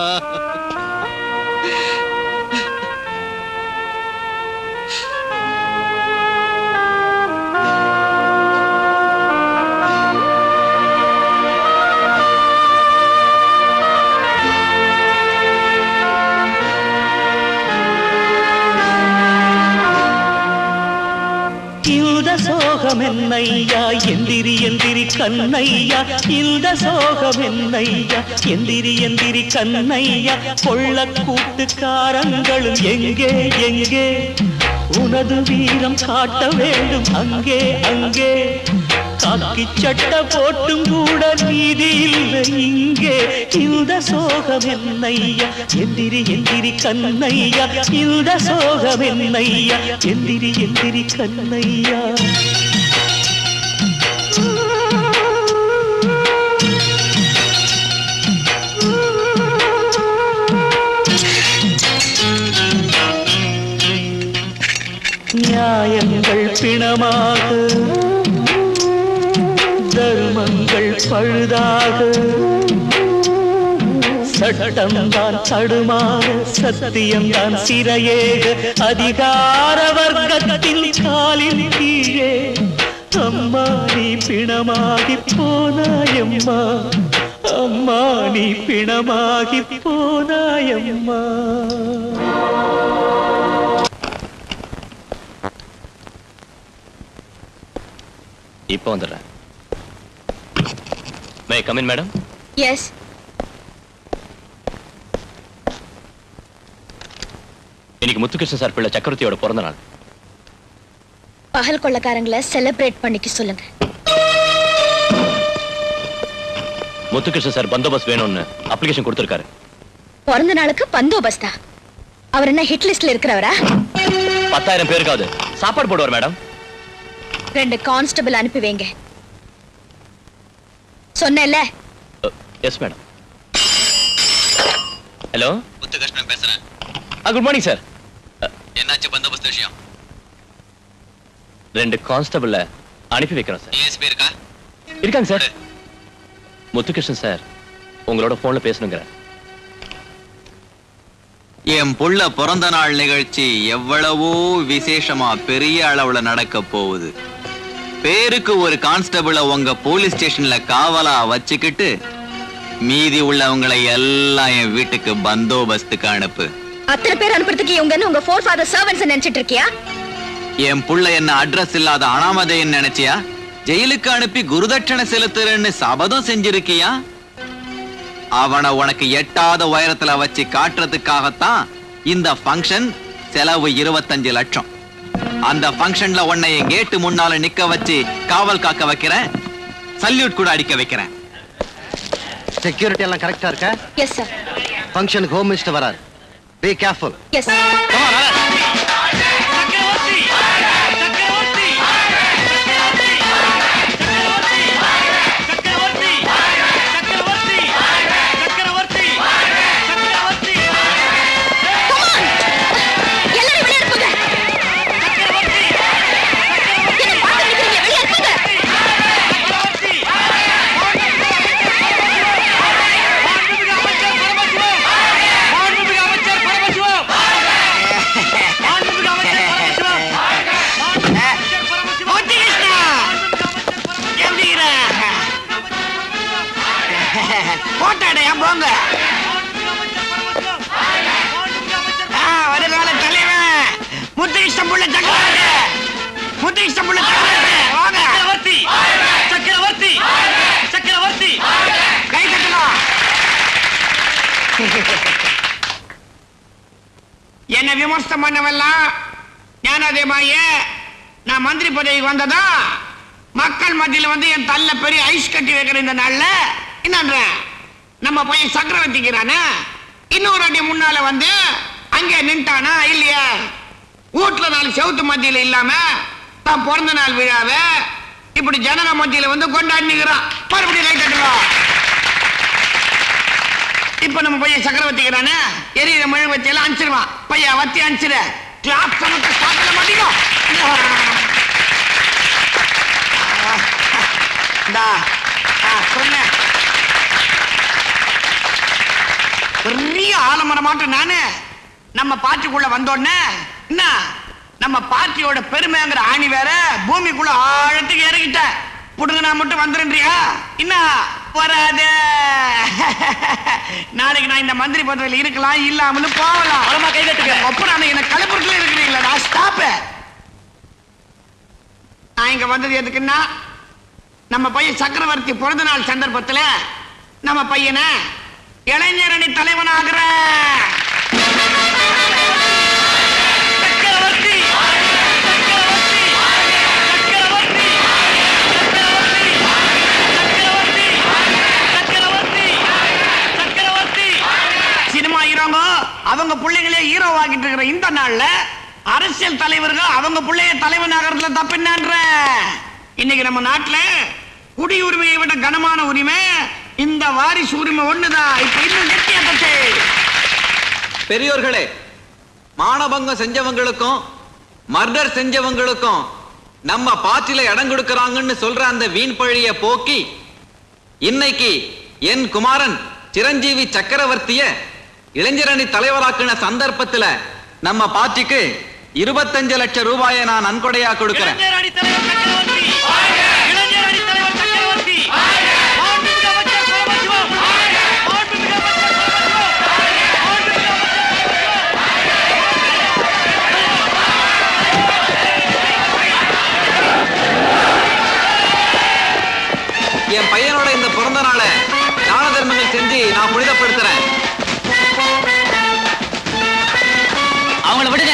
இந்த சோகம் என்னையா எந்திரி எந்திரி கண்ணையா, இந்த சோகம் என்னையா எந்திரி எந்திரி கண்ணையா. கொள்ள கூட்டுக்காரங்களும் எங்கே எங்கே, உனது வீரம் காட்ட வேண்டும் அங்கே அங்கே. காக்கி சட்ட போட்டும் கூட நீதி இல்லை இங்கே. இந்த சோகம் என்னையா எந்திரி எந்திரி கண்ணையா, இந்த சோகம் என்னையா எந்திரி எந்திரி கண்ணையா. நியாயங்கள் பிணமாக, தர்மங்கள் பழுதாக, சட்டம் தான் தடுமாற, சத்தியம் தான் சிறையேக, அதிகார வர்க்கத்தின் காலில் கீழே அம்மா நீ பிணமாகி போனாயம்மா, அம்மா நீ பிணமாகி போனாயம்மா. இப்போ வந்துடுறேன். May come in madam? Yes. இன்னைக்கு முத்துகிருஷ்ணன் சார் பிள்ளை சக்கரவர்த்தியோட பிறந்த நாள். பகல் கொள்ளக்காரங்களை செலிப்ரேட் பண்ணிக்க சொல்லுங்க. முத்துகிருஷ்ணன் சார் பந்தோபஸ்த் வேணும்னு அப்ளிகேஷன் கொடுத்திருக்காரு. பிறந்த நாளுக்கு பந்தோபஸ்தா? அவர் என்ன ஹிட் லிஸ்ட்ல இருக்கிறவரா? பத்தாயிரம் பேருக்காவது சாப்பாடு போடுவார் மேடம். ரெண்டு கான்ஸ்டபிள் அனுப்பி வைங்க. சொன்னேன்ல. Yes madam. ஹலோ, முத்துகிருஷ்ணன் பேசுறேன். Good morning sir. என்னாச்சு பந்தோபஸ்த் விஷயம்? ரெண்டு கான்ஸ்டபிள் அனுப்பி வைக்கிறோம் சார். டிஎஸ்பி இருக்கா? இருக்காங்க சார். முத்துகிருஷ்ணன் சார் உங்களோட போன்ல பேசணுங்கிற. என் புள்ள பிறந்த நாள் நிகழ்ச்சி எவ்வளவோ விசேஷமா பெரிய அளவுல நடக்க போகுது. பேருக்கு ஒரு கான்ஸ்டபிள உங்க போலீஸ் ஸ்டேஷன்ல காவலா வச்சுக்கிட்டு மீதி உள்ளவங்களை எல்லாம் என் வீட்டுக்கு பந்தோபஸ்துக்கு அனுப்பு. அத்தனை பேர் அனுப்புறதுக்கு இவங்க உங்க ஃபோர் ஃபாதர் சர்வன்ட்ஸ் நினைச்சிட்டு இருக்கியா? என் புள்ள என்ன அட்ரஸ் இல்லாத அனாமதைன்னு நினைச்சியா? ஜெயிலுக்கு அனுப்பி குருதட்சணை செலுத்துறேன்னு சபதம் செஞ்சிருக்கியா? அவனை உனக்கு எட்டாத உயரத்துல வச்சு காட்டுறதுக்காகத்தான் இந்த ஃபங்க்ஷன். செலவு இருபத்தஞ்சு லட்சம். அந்த ஃபங்க்ஷன்ல உன்னை என் கேட்டு முன்னால நிக்க வச்சு காவல் காக்க வைக்கிறேன். சல்யூட் கூட அடிக்க வைக்கிறேன். செக்யூரிட்டி எல்லாம் கரெக்டா இருக்கா? Yes sir. ஃபங்க்ஷனுக்கு ஹோம் மினிஸ்டர் வரார். Be careful. எஸ். போங்க. வருகால தலைவன் முத்துகிருஷ்ணன் புள்ள சக்கரவர்த்தி. முத்துகிருஷ்ணன் புள்ள சக்கரவர்த்தி. சக்கரவர்த்தி சக்கரவர்த்தி கை தட்டலாம். என்ன விமர்சனம் பண்ணவெல்லாம் ஞானதேமாயே நான் மந்திரி பதவிக்கு வந்ததா மக்கள் மத்தியில வந்து என் தள்ள பெரிய ஐஸ் கட்டி வைக்கிற இந்த நாள்ல என்ன நம்ம பையன் சக்கரவர்த்திக்கிறானா இன்னொரு அடி முன்னால வந்து அங்கே நின்ட்டானா இல்லையா? வீட்டுல நாலு செவுத்து மத்தியில இல்லாம தான் பிறந்த நாள் விழாவ இப்படி ஜனங்க மத்தியில வந்து கொண்டாடிக்கிறான். மறுபடியும் கை தட்டுறோம். இப்ப நம்ம பையன் சக்கரவர்த்திக்கிறானா எரியிற மெழுகுவத்தி எல்லாம் அனுப்பிச்சிருவான். பையன் வத்தி அனுப்பிச்சிரு. கிளாப் சமத்தை ஸ்டார்ட்ல மாட்டிக்கும். சொன்ன பெரிய ஆலமரமாட்டு நானு நம்ம பார்ட்டிக்குள்ள வந்தோடனே என்ன நம்ம பார்ட்டியோட பெருமைங்கிற ஆணி வேற பூமிக்குள்ள ஆழத்துக்கு இறங்கிட்ட. புடுங்கனா மட்டும் வந்துருன்றியா? என்ன வராத. நாளைக்கு நான் இந்த மந்திரி பதவியில் இருக்கலாம் இல்லாமலும் போகலாம். கை கட்டுங்க. அப்புறம் என்ன கலப்புறத்துல இருக்கிறீங்களா? நான் ஸ்டாப். நான் இங்க வந்தது எதுக்குன்னா நம்ம பையன் சக்கரவர்த்தி பிறந்த நாள் சந்தர்ப்பத்துல நம்ம பையனை இளைஞரணி தலைவனாகிற சினிமா ஹீரோங்க அவங்க பிள்ளைங்களே ஹீரோ ஆகிட்டு இருக்கிற இந்த நாள்ல அரசியல் தலைவர்கள் அவங்க பிள்ளைய தலைவனாகிறதுல தப்பு என்னன்ற? இன்னைக்கு நம்ம நாட்டுல குடியுரிமையை விட கனமான உரிமை இந்த வாரிசு உரிமை ஒண்ணுதான். இப்ப இன்னும் கெட்டியாச்சு. பெரியோர்களே, மானபங்கம் செஞ்சவங்களுக்கும் மர்டர் செஞ்சவங்களுக்கும் நம்ம பார்ட்டில இடம் கொடுக்கறாங்கன்னு சொல்ற அந்த வீண் பழிய போக்கி இன்னைக்கு என் குமாரன் சிரஞ்சீவி சக்கரவர்த்திய இளைஞரணி தலைவராக்கின சந்தர்ப்பத்துல நம்ம பார்ட்டிக்கு இருபத்தஞ்சு லட்சம் ரூபாயை நான் நன்கொடையா கொடுக்கிறேன். அறிமுகப்படுத்துறேன். அவங்கள விடுங்க.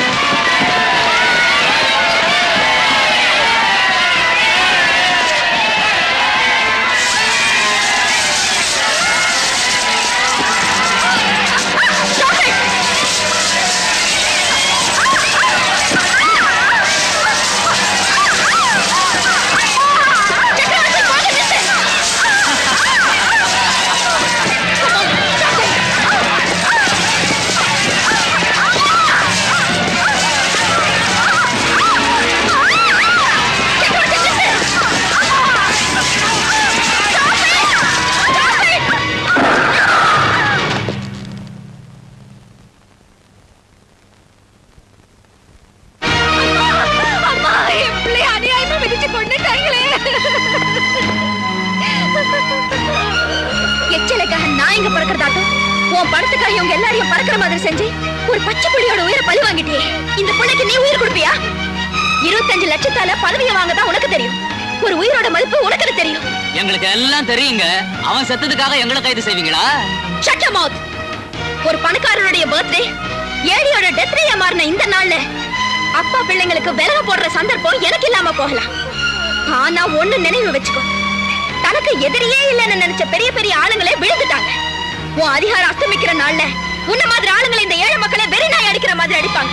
எச்சலைக்காக நான் இங்க பறக்கிறதாட்டும் உன் படத்துக்காக இவங்க எல்லாரையும் பறக்கிற மாதிரி செஞ்சு ஒரு பச்சை புள்ளியோட உயிரை பழி வாங்கிட்டியே. இந்த பிள்ளைக்கு நீ உயிர் கொடுப்பியா? இருபத்தஞ்சு லட்சத்தால பதவியை வாங்கதான் உனக்கு தெரியும். ஒரு உயிரோட மதிப்பு உனக்கு தெரியும். எங்களுக்கு எல்லாம் தெரியுங்க. அவன் செத்ததுக்காக எங்களை கைது செய்வீங்களா? Shut your mouth. ஒரு பணக்காரனுடைய பர்த்டே ஏழையோட டெத் டேயா மாறின இந்த நாள்ல அப்பா பிள்ளைங்களுக்கு விலக போடுற சந்தர்ப்பம் எனக்கு இல்லாம போகலாம். ஆனா ஒண்ணு நினைவு வச்சுக்கோ, தனக்கு எதிரியே இல்லைன்னு நினைச்ச பெரிய பெரிய ஆளுங்களே விழுந்துட்டாங்க. உன் அதிகாரம் அஸ்தமிக்கிற நாள்ல உன்ன மாதிரி ஆளுங்களை இந்த ஏழை மக்களை வெறி நாய் அடிக்கிற மாதிரி அடிப்பாங்க.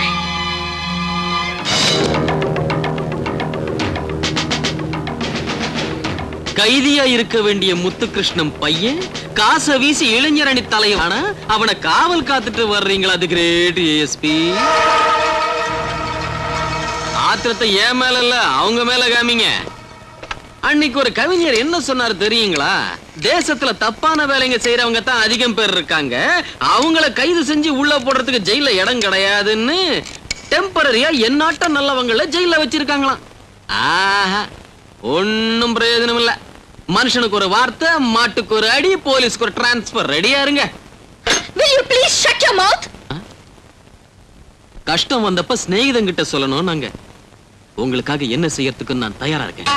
கைதியா இருக்க வேண்டிய முத்துகிருஷ்ணன் பையன் காசை வீசி இளைஞரணி தலைவான அவனை காவல் காத்துட்டு வர்றீங்களா? அது கிரேட் ஏஎஸ்பி. ஆத்திரத்தை ஏன் மேல இல்ல அவங்க மேல காமிங்க. அன்னைக்கு ஒரு கவிஞர் என்ன சொன்னாரு தெரியுங்களா? தேசத்துல தப்பான வேலைங்க செய்யறவங்க தான் அதிகம் பேர் இருக்காங்க, அவங்கள கைது செஞ்சு உள்ள போடுறதுக்கு ஜெயில இடம் கிடையாதுன்னு டெம்பரரியா எந்நாட்ட நல்லவங்கள ஜெயில வச்சிருக்காங்களாம். ஆஹா, ஒன்னும் பிரயோஜனம் இல்ல. மனுஷனுக்கு ஒரு வார்த்தை, மாட்டுக்கு ஒரு அடி, போலீஸ்க்கு ஒரு டிரான்ஸ்பர். ரெடியா இருங்க. Will you please shut your mouth? கஷ்டம் வந்தப்ப சிநேகிதன் கிட்ட சொல்லணும். நாங்க உங்களுக்காக என்ன செய்யறதுக்கு நான் தயாரா இருக்கேன்.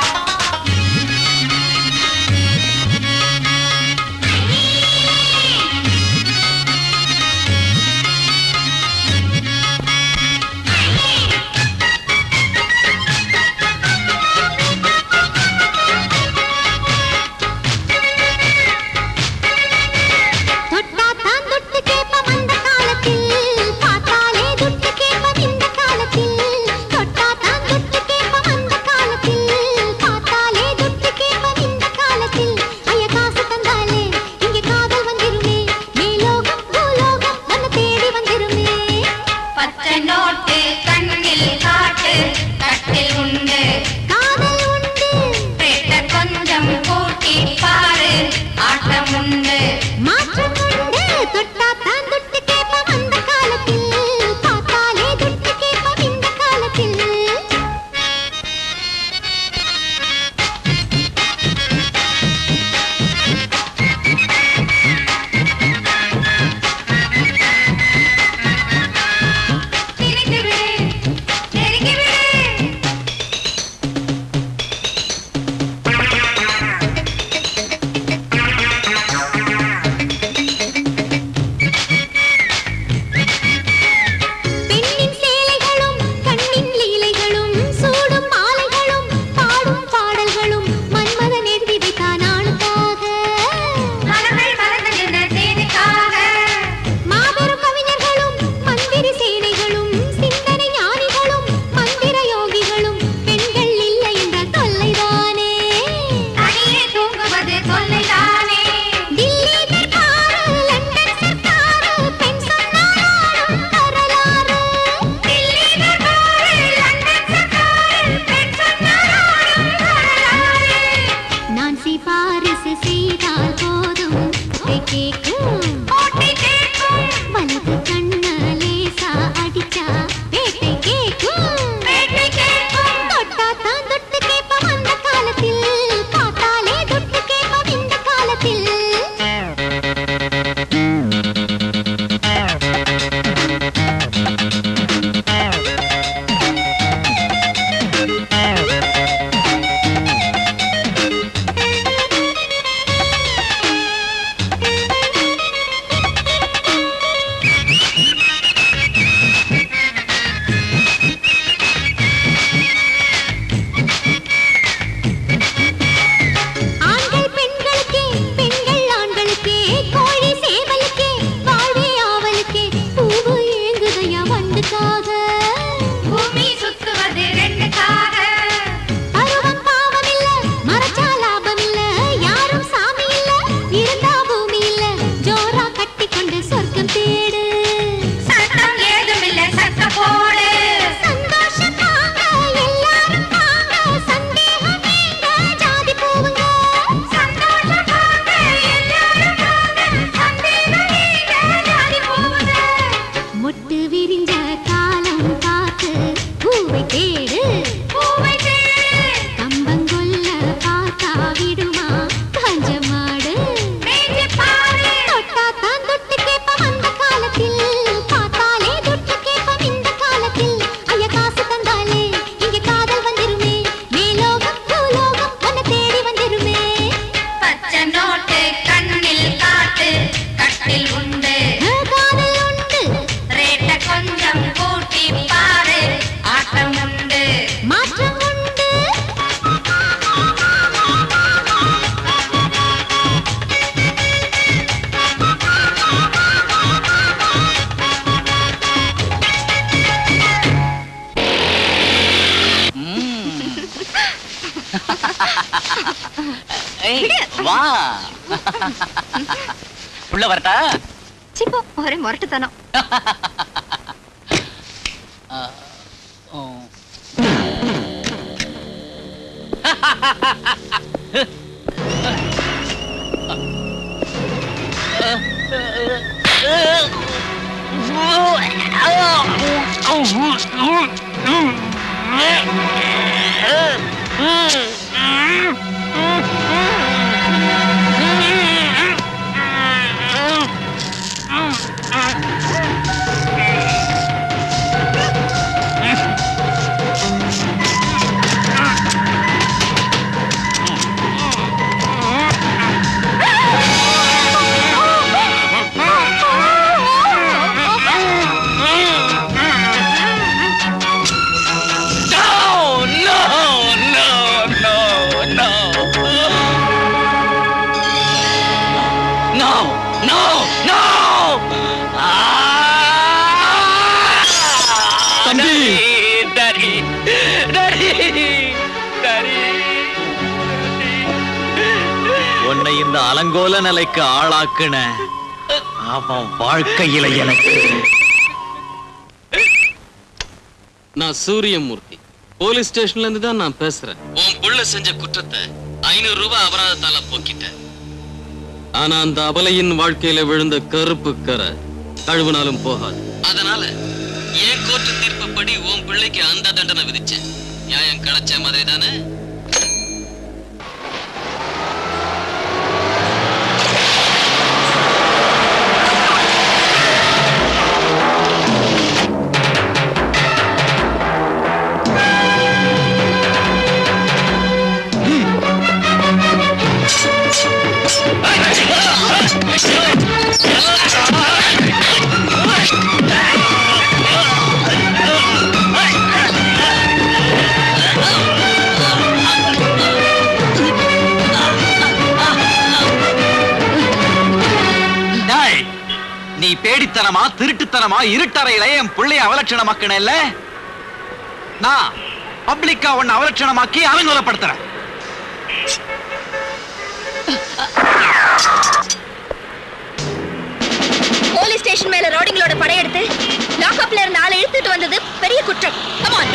வா உள்ள வரட்டா? சிப்போ ஒரே முரட்டுத்தனம். உன்னை இந்த அலங்கோல நிலைக்கு ஆளாக்குன அவன் வாழ்க்கையில எனக்கு. நான் சூரியமூர்த்தி, போலீஸ் ஸ்டேஷன்ல இருந்து தான் நான் பேசுறேன். உன் புள்ள செஞ்ச குற்றத்தை ஐநூறு ரூபாய் அபராதத்தால போக்கிட்டேன். ஆனா அந்த அபலையின் வாழ்க்கையில விழுந்த கருப்பு கரை கழுவுனாலும் போகாது. அதனால என் கோர்ட்டு தீர்ப்புப்படி உன் பிள்ளைக்கு அந்த தண்டனை விதிச்சேன். நியாயம் கிடைச்ச மாதிரி தானே? நீ பேடித்தனமா திருட்டுத்தனமா இருட்டறையில என் பிள்ளைய அவலட்சணமாக்கின, நான் பப்ளிக்கா உன்னை அவலட்சணமாக்கி அலங்கோலப்படுத்துறேன். போலீஸ் ஸ்டேஷன் மேல ரோடிங்களோட படையெடுத்து லாக்அப்ல இருந்த ஆளை இழுத்துட்டு வந்தது பெரிய குற்றம். Come on.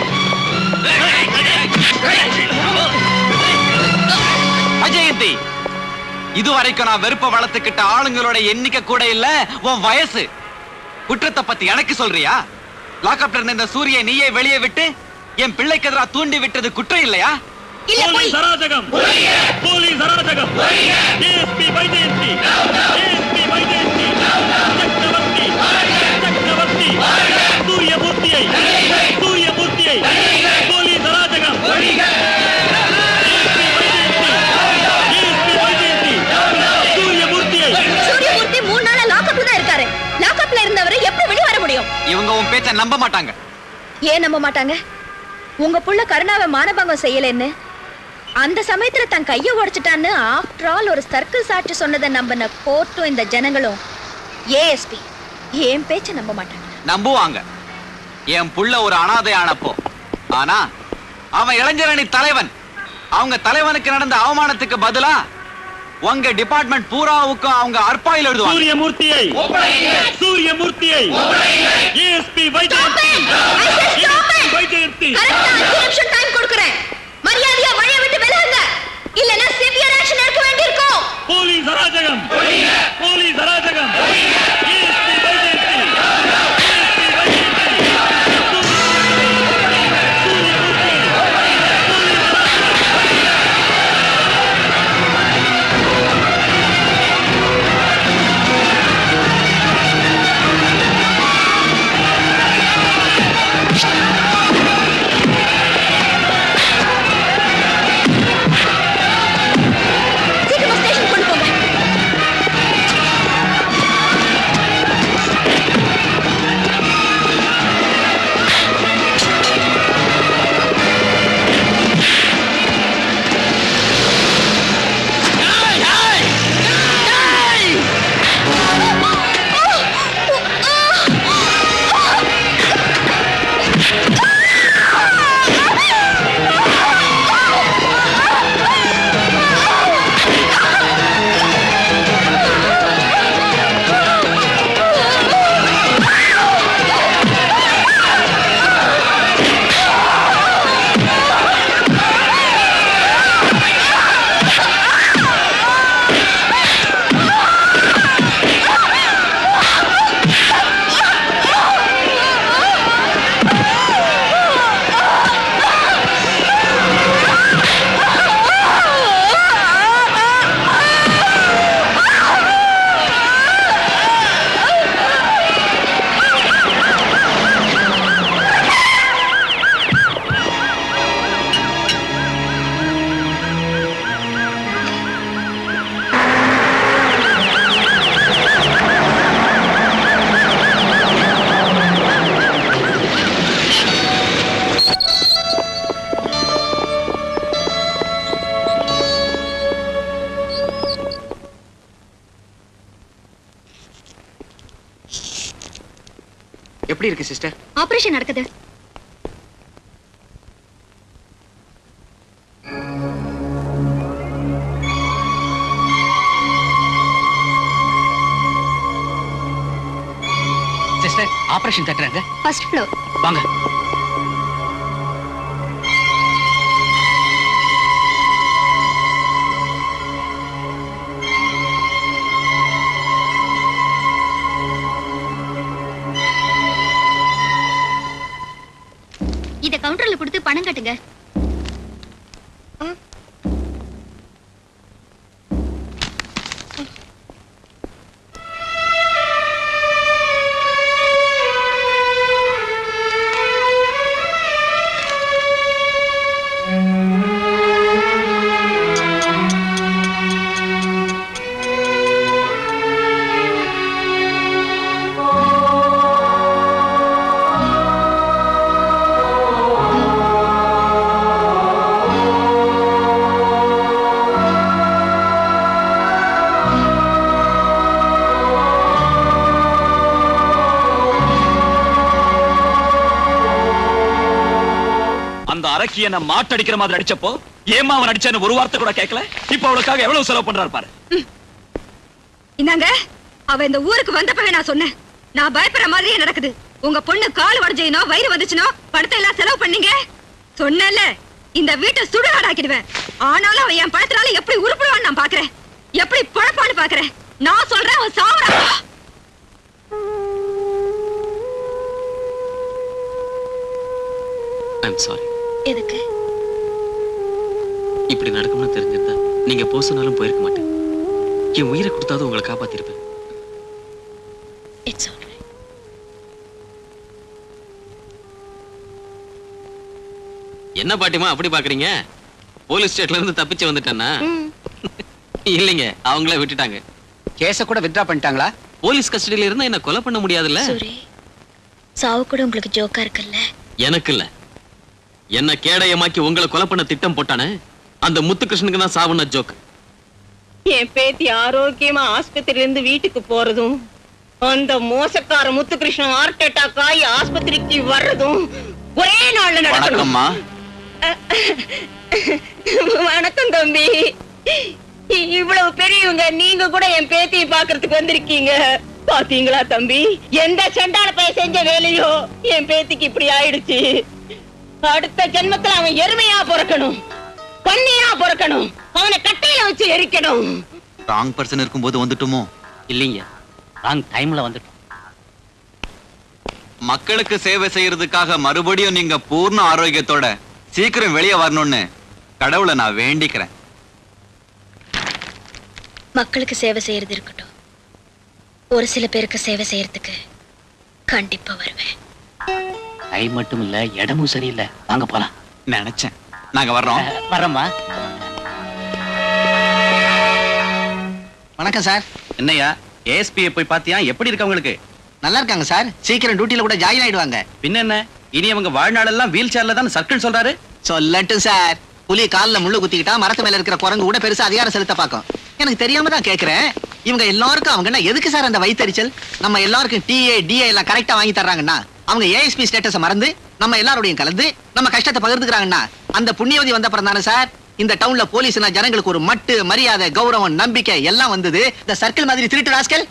அஜயந்தி, இதுவரைக்கும் நான் வெறுப்ப வளர்த்துக்கிட்ட ஆளுங்களோட எண்ணிக்கை கூட இல்ல உன் வயசு. குற்றத்தை பத்தி எனக்கு சொல்றியா? லாக்அப்ல இருந்த இந்த சூரிய நீயே வெளியே விட்டு என் பிள்ளைக்கு எதிராக தூண்டி விட்டது குற்றம் இல்லையா? போலீஸ் அராஜகம், போலீஸ் அராஜகம், டிஎஸ்பி வைஜெயந்தி, டிஎஸ்பி வைஜெயந்தி, சக்கரவர்த்தி, சக்கரவர்த்தி, சூரியமூர்த்தியை, சூரியமூர்த்தியை, போலீஸ் அராஜகம், சூரியமூர்த்தி மூணு நாளா லாக்அப்ல தான் இருக்காரு. லாக்அப்ல இருந்தவரை எப்படி வெளிய வர முடியும்? இவங்க உன் பேச்ச நம்ப மாட்டாங்க. ஏன் நம்ப மாட்டாங்க? உங்க புள்ள கருணாவை மானபங்கம் செய்யலன்னு அந்த சமயத்துல தன் கைய உடைச்சிட்டான்னு ஆஃப்டர் ஆல் ஒரு சர்க்கிள் சாட்சி சொன்னதை நம்பின கோர்ட்டும் இந்த ஜனங்களும் ஏஎஸ்பி ஏன் பேச்ச நம்ப மாட்டாங்க. நம்புவாங்க. என் புள்ள ஒரு அனாதை ஆனப்போ, ஆனா அவன் இளைஞரணி தலைவன். அவங்க தலைவனுக்கு நடந்த அவமானத்துக்கு பதிலா உங்க டிபார்ட்மெண்ட் பூராவுக்கும் அவங்க அற்பாயில் எழுதுவாங்க. சூரியமூர்த்தியை, சூரியமூர்த்தியை, ஏஎஸ்பி வைஜெயந்தி, வைஜெயந்தி. கரெக்ட்டா அஞ்சு நிமிஷம் டைம் கொடுக்கிறேன். மரியாதையா வழியை விட்டு விலகுங்க, இல்லனா சிவியர் ஆக்ஷன் எடுக்க வேண்டியிருக்கும். போலீஸ் அராஜகம், போலீஸ் அராஜகம், ஏஎஸ்பி வைஜெயந்தி, ஏஎஸ்பி வைஜெயந்தி, எப்படி இருக்கு சிஸ்டர்? ஆபரேஷன் நடக்குது. Sister, operation theatre first floor. வாங்க. இத கவுண்டர்ல கொடுத்து பணம் கட்டுங்க. என்ன மாட்டடிக்கிற மாதிரி அடிச்சப்போ ஏமா அவன் அடிச்சான்னு ஒரு வார்த்தை கூட கேட்கல. இப்ப அவளுக்காக எவ்வளவு செலவு பண்றாரு பாரு. இந்தாங்க, அவ இந்த ஊருக்கு வந்தப்பவே நான் சொன்னேன், நான் பயப்படுற மாதிரியே நடக்குது. உங்க பொண்ணு கால் உடைஞ்சேனோ வயிறு வந்துச்சுனோ பணத்தை எல்லாம் செலவு பண்ணீங்க. சொன்னேன்ல, இந்த வீட்டை சுடுகாடாக்கிடுவேன். ஆனாலும் அவன் என் பணத்தினால எப்படி உருப்படுவான்னு நான் பாக்குறேன், எப்படி பழப்பான்னு பாக்குறேன். நான் சொல்றேன், அவன் சாவரா. I'm sorry. எதுக்கு? இப்படி நடக்கும்னு தெரிஞ்சிருந்தா நீங்க போ சொன்னாலும் போயிருக்க மாட்டேன். என் உயிரை கொடுத்தாலும் உங்களை காப்பாத்திருப்பேன். It's all right. என்ன பாட்டிமா அப்படி பாக்குறீங்க? போலீஸ் ஸ்டேஷன்ல இருந்து தப்பிச்சு வந்துட்டானா? இல்லைங்க, அவங்கள விட்டுட்டாங்க. கேஸ கூட வித்ட்ரா பண்ணிட்டாங்களா? போலீஸ் கஸ்டடியில இருந்தா என்ன கொலை பண்ண முடியாதுல்ல? சூரி, சாவு கூட உங்களுக்கு ஜோக்கா இருக்குல்ல? எனக்கு இல்ல, என்ன கேடயமாக்கி உங்களை கொலை பண்ண திட்டம் போட்டானே அந்த முத்துகிருஷ்ணனுக்கு தான் சாவுன ஜோக். என் பேத்தி ஆரோக்கியமா ஆஸ்பத்திரியில இருந்து வீட்டுக்கு போறதும், அந்த மோசக்கார முத்துகிருஷ்ணன் ஹார்ட் அட்டாக் ஆகி ஆஸ்பத்திரிக்கு வர்றதும் ஒரே நாள்ல நடக்கும். வணக்கம் தம்பி. இவ்வளவு பெரியவங்க நீங்க கூட என் பேத்தியை பாக்குறதுக்கு வந்திருக்கீங்க. பாத்தீங்களா தம்பி, எந்த சண்டால போய் செஞ்ச வேலையோ என் பேத்திக்கு இப்படி ஆயிடுச்சு. அடுத்த ஜென்மத்துல அவன் எருமையா பிறக்கணும், பன்னியா பிறக்கணும், அவனை கட்டையில வச்சு எரிக்கணும். ராங் பர்சன் இருக்கும்போது வந்துட்டுமோ? இல்லைங்க, ராங் டைம்ல வந்துட்டோம். மக்களுக்கு சேவை செய்யறதுக்காக மறுபடியும் நீங்க பூர்ண ஆரோக்கியத்தோட சீக்கிரம் வெளியே வரணும்னு கடவுளை நான் வேண்டிக்கிறேன். மக்களுக்கு சேவை செய்யறது இருக்கட்டும், ஒரு சில பேருக்கு சேவை செய்யறதுக்கு கண்டிப்பா வருவேன். கை மட்டும் இல்ல, இடமும் சரியில்லை. வாங்க போலாம். நினைச்சேன். நாங்க வர்றோம். வர்றோம்மா. வணக்கம் சார். என்னையா ஏஎஸ்பி போய் பாத்தியா? எப்படி இருக்கு உங்களுக்கு? நல்லா இருக்காங்க சார். சீக்கிரம் டியூட்டில கூட ஜாயின் ஆயிடுவாங்க. பின்ன என்ன, இனி அவங்க வாழ்நாளெல்லாம் வீல் சேர்ல தான் சர்க்கிள் சொல்றாரு. சொல்லட்டும் சார். புலி கால்ல முள்ளு குத்திக்கிட்டா மரத்து மேல இருக்கிற குரங்கு கூட பெருசா அதிகாரம் செலுத்த பாக்கும். எனக்கு தெரியாம தான் கேக்குறேன், இவங்க எல்லாருக்கும் அவங்க எதுக்கு சார் அந்த வயித்தறிச்சல்? நம்ம எல்லாருக்கும் டிஏ டிஏ எல்லாம் கரெக்டா வாங்கி தர்றாங்கன்னா, அவங்க ஏஎஸ்பி ஸ்டேட்டஸ மறந்து நம்ம எல்லாரோடையும் கலந்து நம்ம கஷ்டத்தை பகிர்ந்துக்கிறாங்கன்னா, அந்த புண்ணியவதி வந்த அப்புறம் தானே சார் இந்த டவுன்ல போலீஸ்னா ஜனங்களுக்கு ஒரு மட்டு மரியாதை, கௌரவம், நம்பிக்கை எல்லாம் வந்தது. இந்த சர்க்கிள் மாதிரி திருட்டு ராஸ்கல்.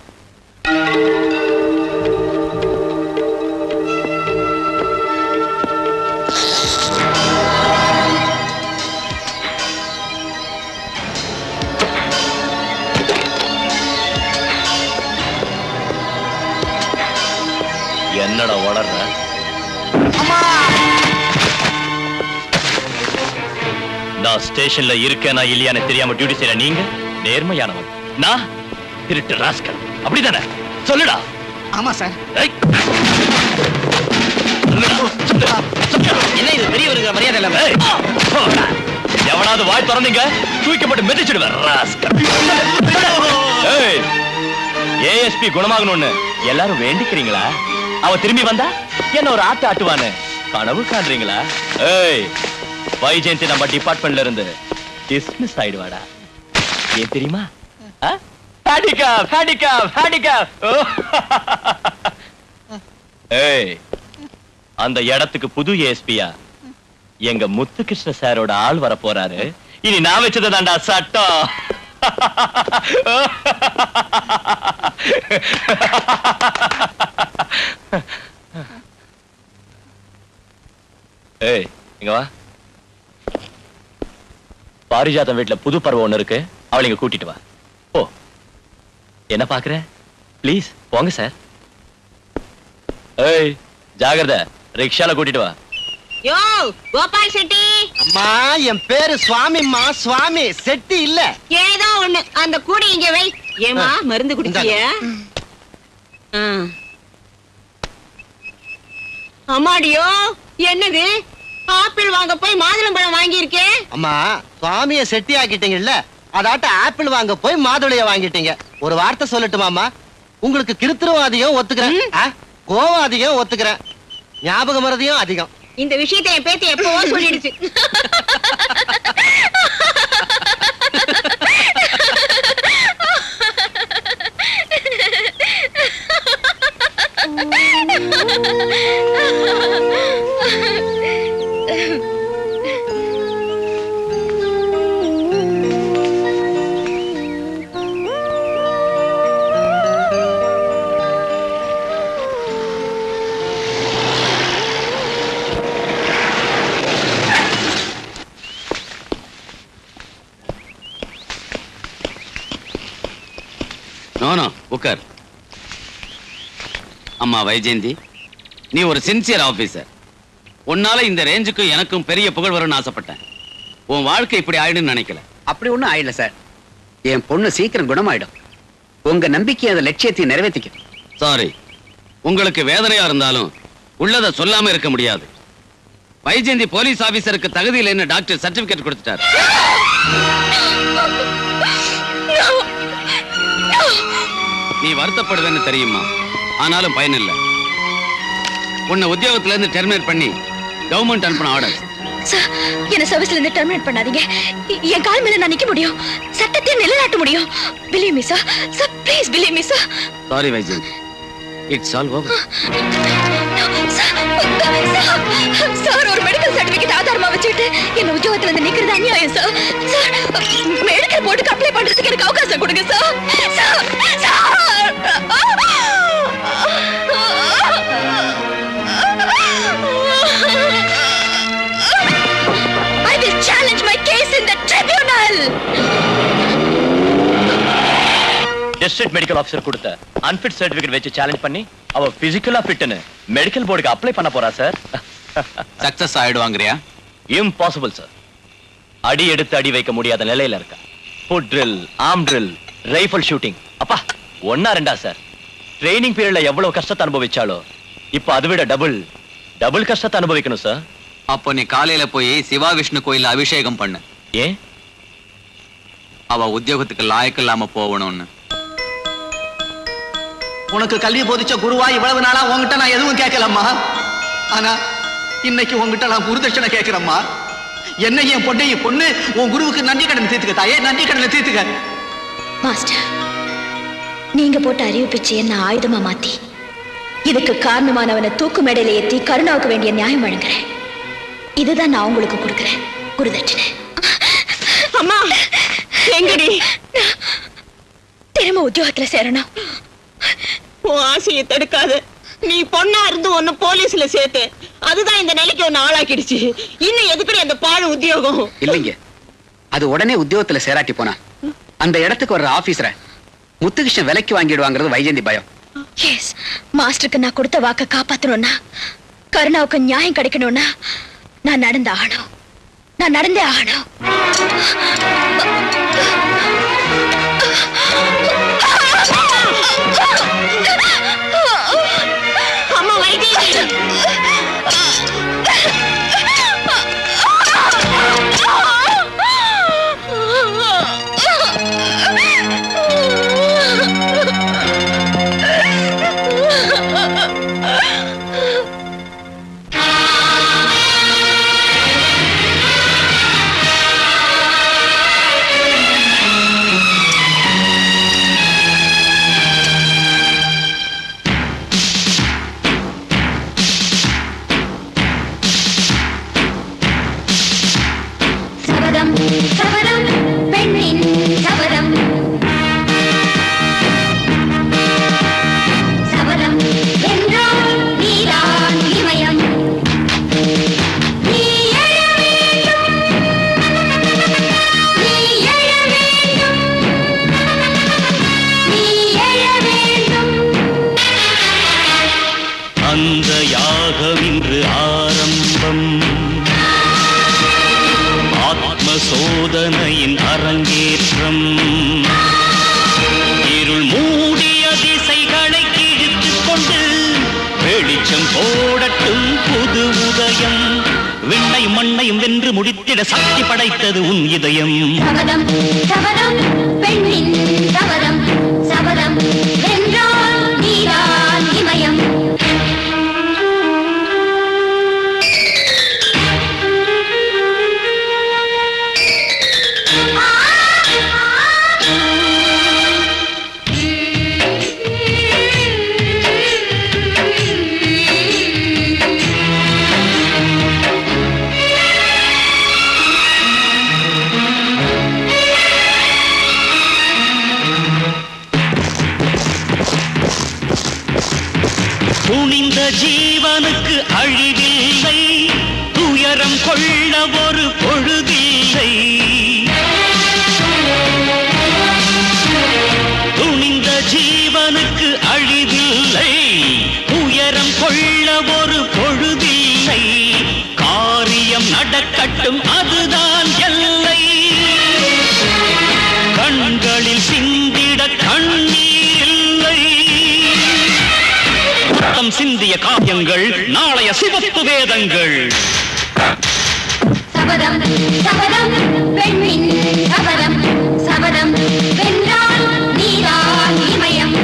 என்னடா வளர்ற? நான் ஸ்டேஷன்ல இருக்கேனா இல்லையான்னு தெரியாம டியூட்டி செய்யற நீங்க நேர்மையானவன், நான் திருட்டு ராஸ்கல், அப்படிதானே? சொல்லுடா. ஆமா சார். என்ன இது பெரியவருக்கு மரியாதை இல்லாம? எவனாவது வாய் திறந்தீங்க தூக்கப்பட்டு மெதிச்சிடுவேன் ராஸ்கல். ஏய், ஏஎஸ்பி குணமாகணும்னு எல்லாரும் வேண்டிக்கிறீங்களா? அவ திரும்பி வந்தா என்ன ஒரு ஆட்டு ஆட்டுவானு கனவு காண்றீங்களா? ஏய், வைஜெயந்தி நம்ம டிபார்ட்மெண்ட்ல இருந்து டிஸ்மிஸ் ஆயிடுவாடா. ஏன் தெரியுமா? ஏய், அந்த இடத்துக்கு புது ஏஎஸ்பியா எங்க முத்துகிருஷ்ண சாரோட ஆள் வர போறாரு. இனி நான் வச்சது தாண்டா சட்டம். ஏய், இங்க வா. பாரிஜாதம் வீட்டுல புது பருவம் ஒண்ணு இருக்கு, அவளை இங்க கூட்டிட்டு வா. ஓ, என்ன பாக்குற? ப்ளீஸ் போங்க சார். ஏய், ஜாகிரதை, ரிக்ஷால கூட்டிட்டு வா. யோ கோபால் செட்டி. அம்மா, என் பேரு சுவாமிம்மா, சுவாமி செட்டி இல்ல. ஏதோ ஒண்ணு, அந்த கூடை இங்க வை. ஏமா மருந்து குடிச்சிய? அம்மாடியோ, என்னது ஆப்பிள் வாங்க போய் மாதுளம்பழம் வாங்கி இருக்கேன். அம்மா, சுவாமிய செட்டி ஆக்கிட்டீங்கல்ல, அதாட்ட ஆப்பிள் வாங்க போய் மாதுளைய வாங்கிட்டீங்க. ஒரு வார்த்தை சொல்லட்டுமாமா? உங்களுக்கு கிருத்திரம் அதிகம் ஒத்துக்கிறேன், கோவம் அதிகம் ஒத்துக்கிறேன், ஞாபக மறதியும் அதிகம். இந்த விஷயத்தை என் பேத்தி எப்பவோ சொல்லிடுச்சு. நோனோ உட்கார். அம்மா வைஜெயந்தி, நீ ஒரு சின்சியர் ஆபீசர். உன்னால இந்த ரேஞ்சுக்கு எனக்கும் பெரிய புகழ் வரும்னு ஆசைப்பட்டேன். உன் வாழ்க்கை இப்படி ஆயிடும்னு நினைக்கல. அப்படி ஒண்ணும் ஆயிடல சார். என் பொண்ணு சீக்கிரம் குணமாயிடும். உங்க நம்பிக்கை அந்த லட்சியத்தை நிறைவேற்றிக்கும். சாரி, உங்களுக்கு வேதனையா இருந்தாலும் உள்ளதை சொல்லாம இருக்க முடியாது. வைஜெயந்தி போலீஸ் ஆபீசருக்கு தகுதி இல்லைன்னு டாக்டர் சர்டிபிகேட் கொடுத்துட்டார். நீ வருத்தப்படுவேன்னு தெரியுமா? ஆனாலும் பயனில்ல. உன்னை உத்தியோகத்துல இருந்து டெர்மினேட் பண்ணி கவர்மெண்ட் அனுப்பின ஆர்டர். சார், என்ன சர்வீஸ்ல இருந்து டெர்மினேட் பண்ணாதீங்க. என் கால் மேல நான் நிக்க முடியும், சட்டத்தை நிலைநாட்ட முடியும். Believe me sir. Sir please believe me sir. Sorry Vaijayanthi, it's all over. Sir, ஒரு மெடிக்கல் சர்டிபிகேட் ஆதாரமா வச்சுட்டு என்ன உத்தியோகத்துல இருந்து நிக்கிறது அநியாயம் சார். சார், மெடிக்கல் போர்டுக்கு அப்ளை பண்றதுக்கு எனக்கு அவகாசம் கொடுங்க sir. Sir, sir. I will challenge my case in the tribunal. District medical officer கொடுத்த அன்ஃபிட் சர்டிபிகேட் வச்சு சேலஞ்ச் பண்ணி அவ பிசிக்கலா ஃபிட்னு மெடிக்கல் போர்டுக்கு அப்ளை பண்ண போறா சார். சக்சஸ் ஆயிடுவாங்கறியா? Impossible sir. அடி எடுத்து அடி வைக்க முடியாத நிலையில இருக்கா. Foot drill, arm drill, rifle shooting. அப்பா, ஒன்னா ரெண்டா சார்? ட்ரைனிங் பீரியட்ல எவ்வளவு கஷ்டத்தை அனுபவிச்சாலோ இப்ப அதை விட டபுள் டபுள் கஷ்டத்தை அனுபவிக்கணும் சார். அப்போ நீ காலையில போய் சிவா விஷ்ணு கோயில்ல அபிஷேகம் பண்ணு. ஏன்? அவ உத்தியோகத்துக்கு லாயக்கு இல்லாம போகணும்னு. உனக்கு கல்வி போதிச்ச குருவா இவ்வளவு நாளா உங்ககிட்ட நான் எதுவும் கேட்கலம்மா. ஆனா இன்னைக்கு உங்ககிட்ட நான் குருதட்சணை கேட்கிறேம்மா. என்ன என் பொண்ணையும் பொண்ணு உன் குருவுக்கு நன்றி கடன் தீர்த்துக்க தாயே, நன்றி கடனை தீர்த்துக்க. மாஸ்டர், நீங்க போட்ட அறிவு பிச்சையை நான் ஆயுதமா மாத்தி இதுக்கு காரணமானவனை தூக்கு மேடையில ஏத்தி கருணாவுக்கு வேண்டிய நியாயம் வழங்குறேன். இதுதான் நான் உங்களுக்கு கொடுக்கிறேன் குருதட்சணை. அம்மா, எங்கடி? திரும்ப உத்தியோகத்துல சேரணும். உன் ஆசையை தடுக்காத. நீ பொண்ணா இருந்து ஒன்னு போலீஸ்ல சேர்த்து அதுதான் இந்த நிலைக்கு ஒன்னு ஆளாக்கிடுச்சு. இன்னும் எதுக்குடி அந்த பாழ் உத்தியோகம்? இல்லைங்க, அது உடனே உத்தியோகத்துல சேராட்டி போனா அந்த இடத்துக்கு வர்ற ஆபீசரை முத்துகிருஷ்ணன் விலைக்கு வாங்கிடுவாங்கிறது வைஜெயந்தி பயம். எஸ், மாஸ்டருக்கு நான் கொடுத்த வாக்க காப்பாத்தணும்னா, கருணாவுக்கு நியாயம் கிடைக்கணும்னா நான் நடந்து ஆகணும். நான் நடந்தே ஆகணும். அம்மா வைத்திய சோதனையின் அரங்கேற்றம் இருள் மூடிய திசைகளை கிழித்துக் கொண்டு வெளிச்சம் போடட்டும் புது உதயம் விண்ணை மண்ணையும் வென்று முடித்திட சக்தி படைத்தது உன் இதயம் சபதம் சபதம் பெண்ணின் சபதம் சபதம் வென்றால் நீதான் இமயம் துணிந்த ஜீவனுக்கு அழிவில்லை துயரம் கொள்ள ஒரு பொழுதில்லை துணிந்த ஜீவனுக்கு அழிவில்லை துயரம் கொள்ள ஒரு பொழுதில்லை காரியம் நடக்கட்டும் அதுதான் எல்லை கண்களில் சிந்திட கண்ணீர் இல்லை ரத்தம் சிந்திய காவியங்கள் நாளைய சிவப்பு வேதங்கள் சபதம் சபதம் பெண்ணின் சபதம் சபதம் வென்றால் நீதான் இமயம்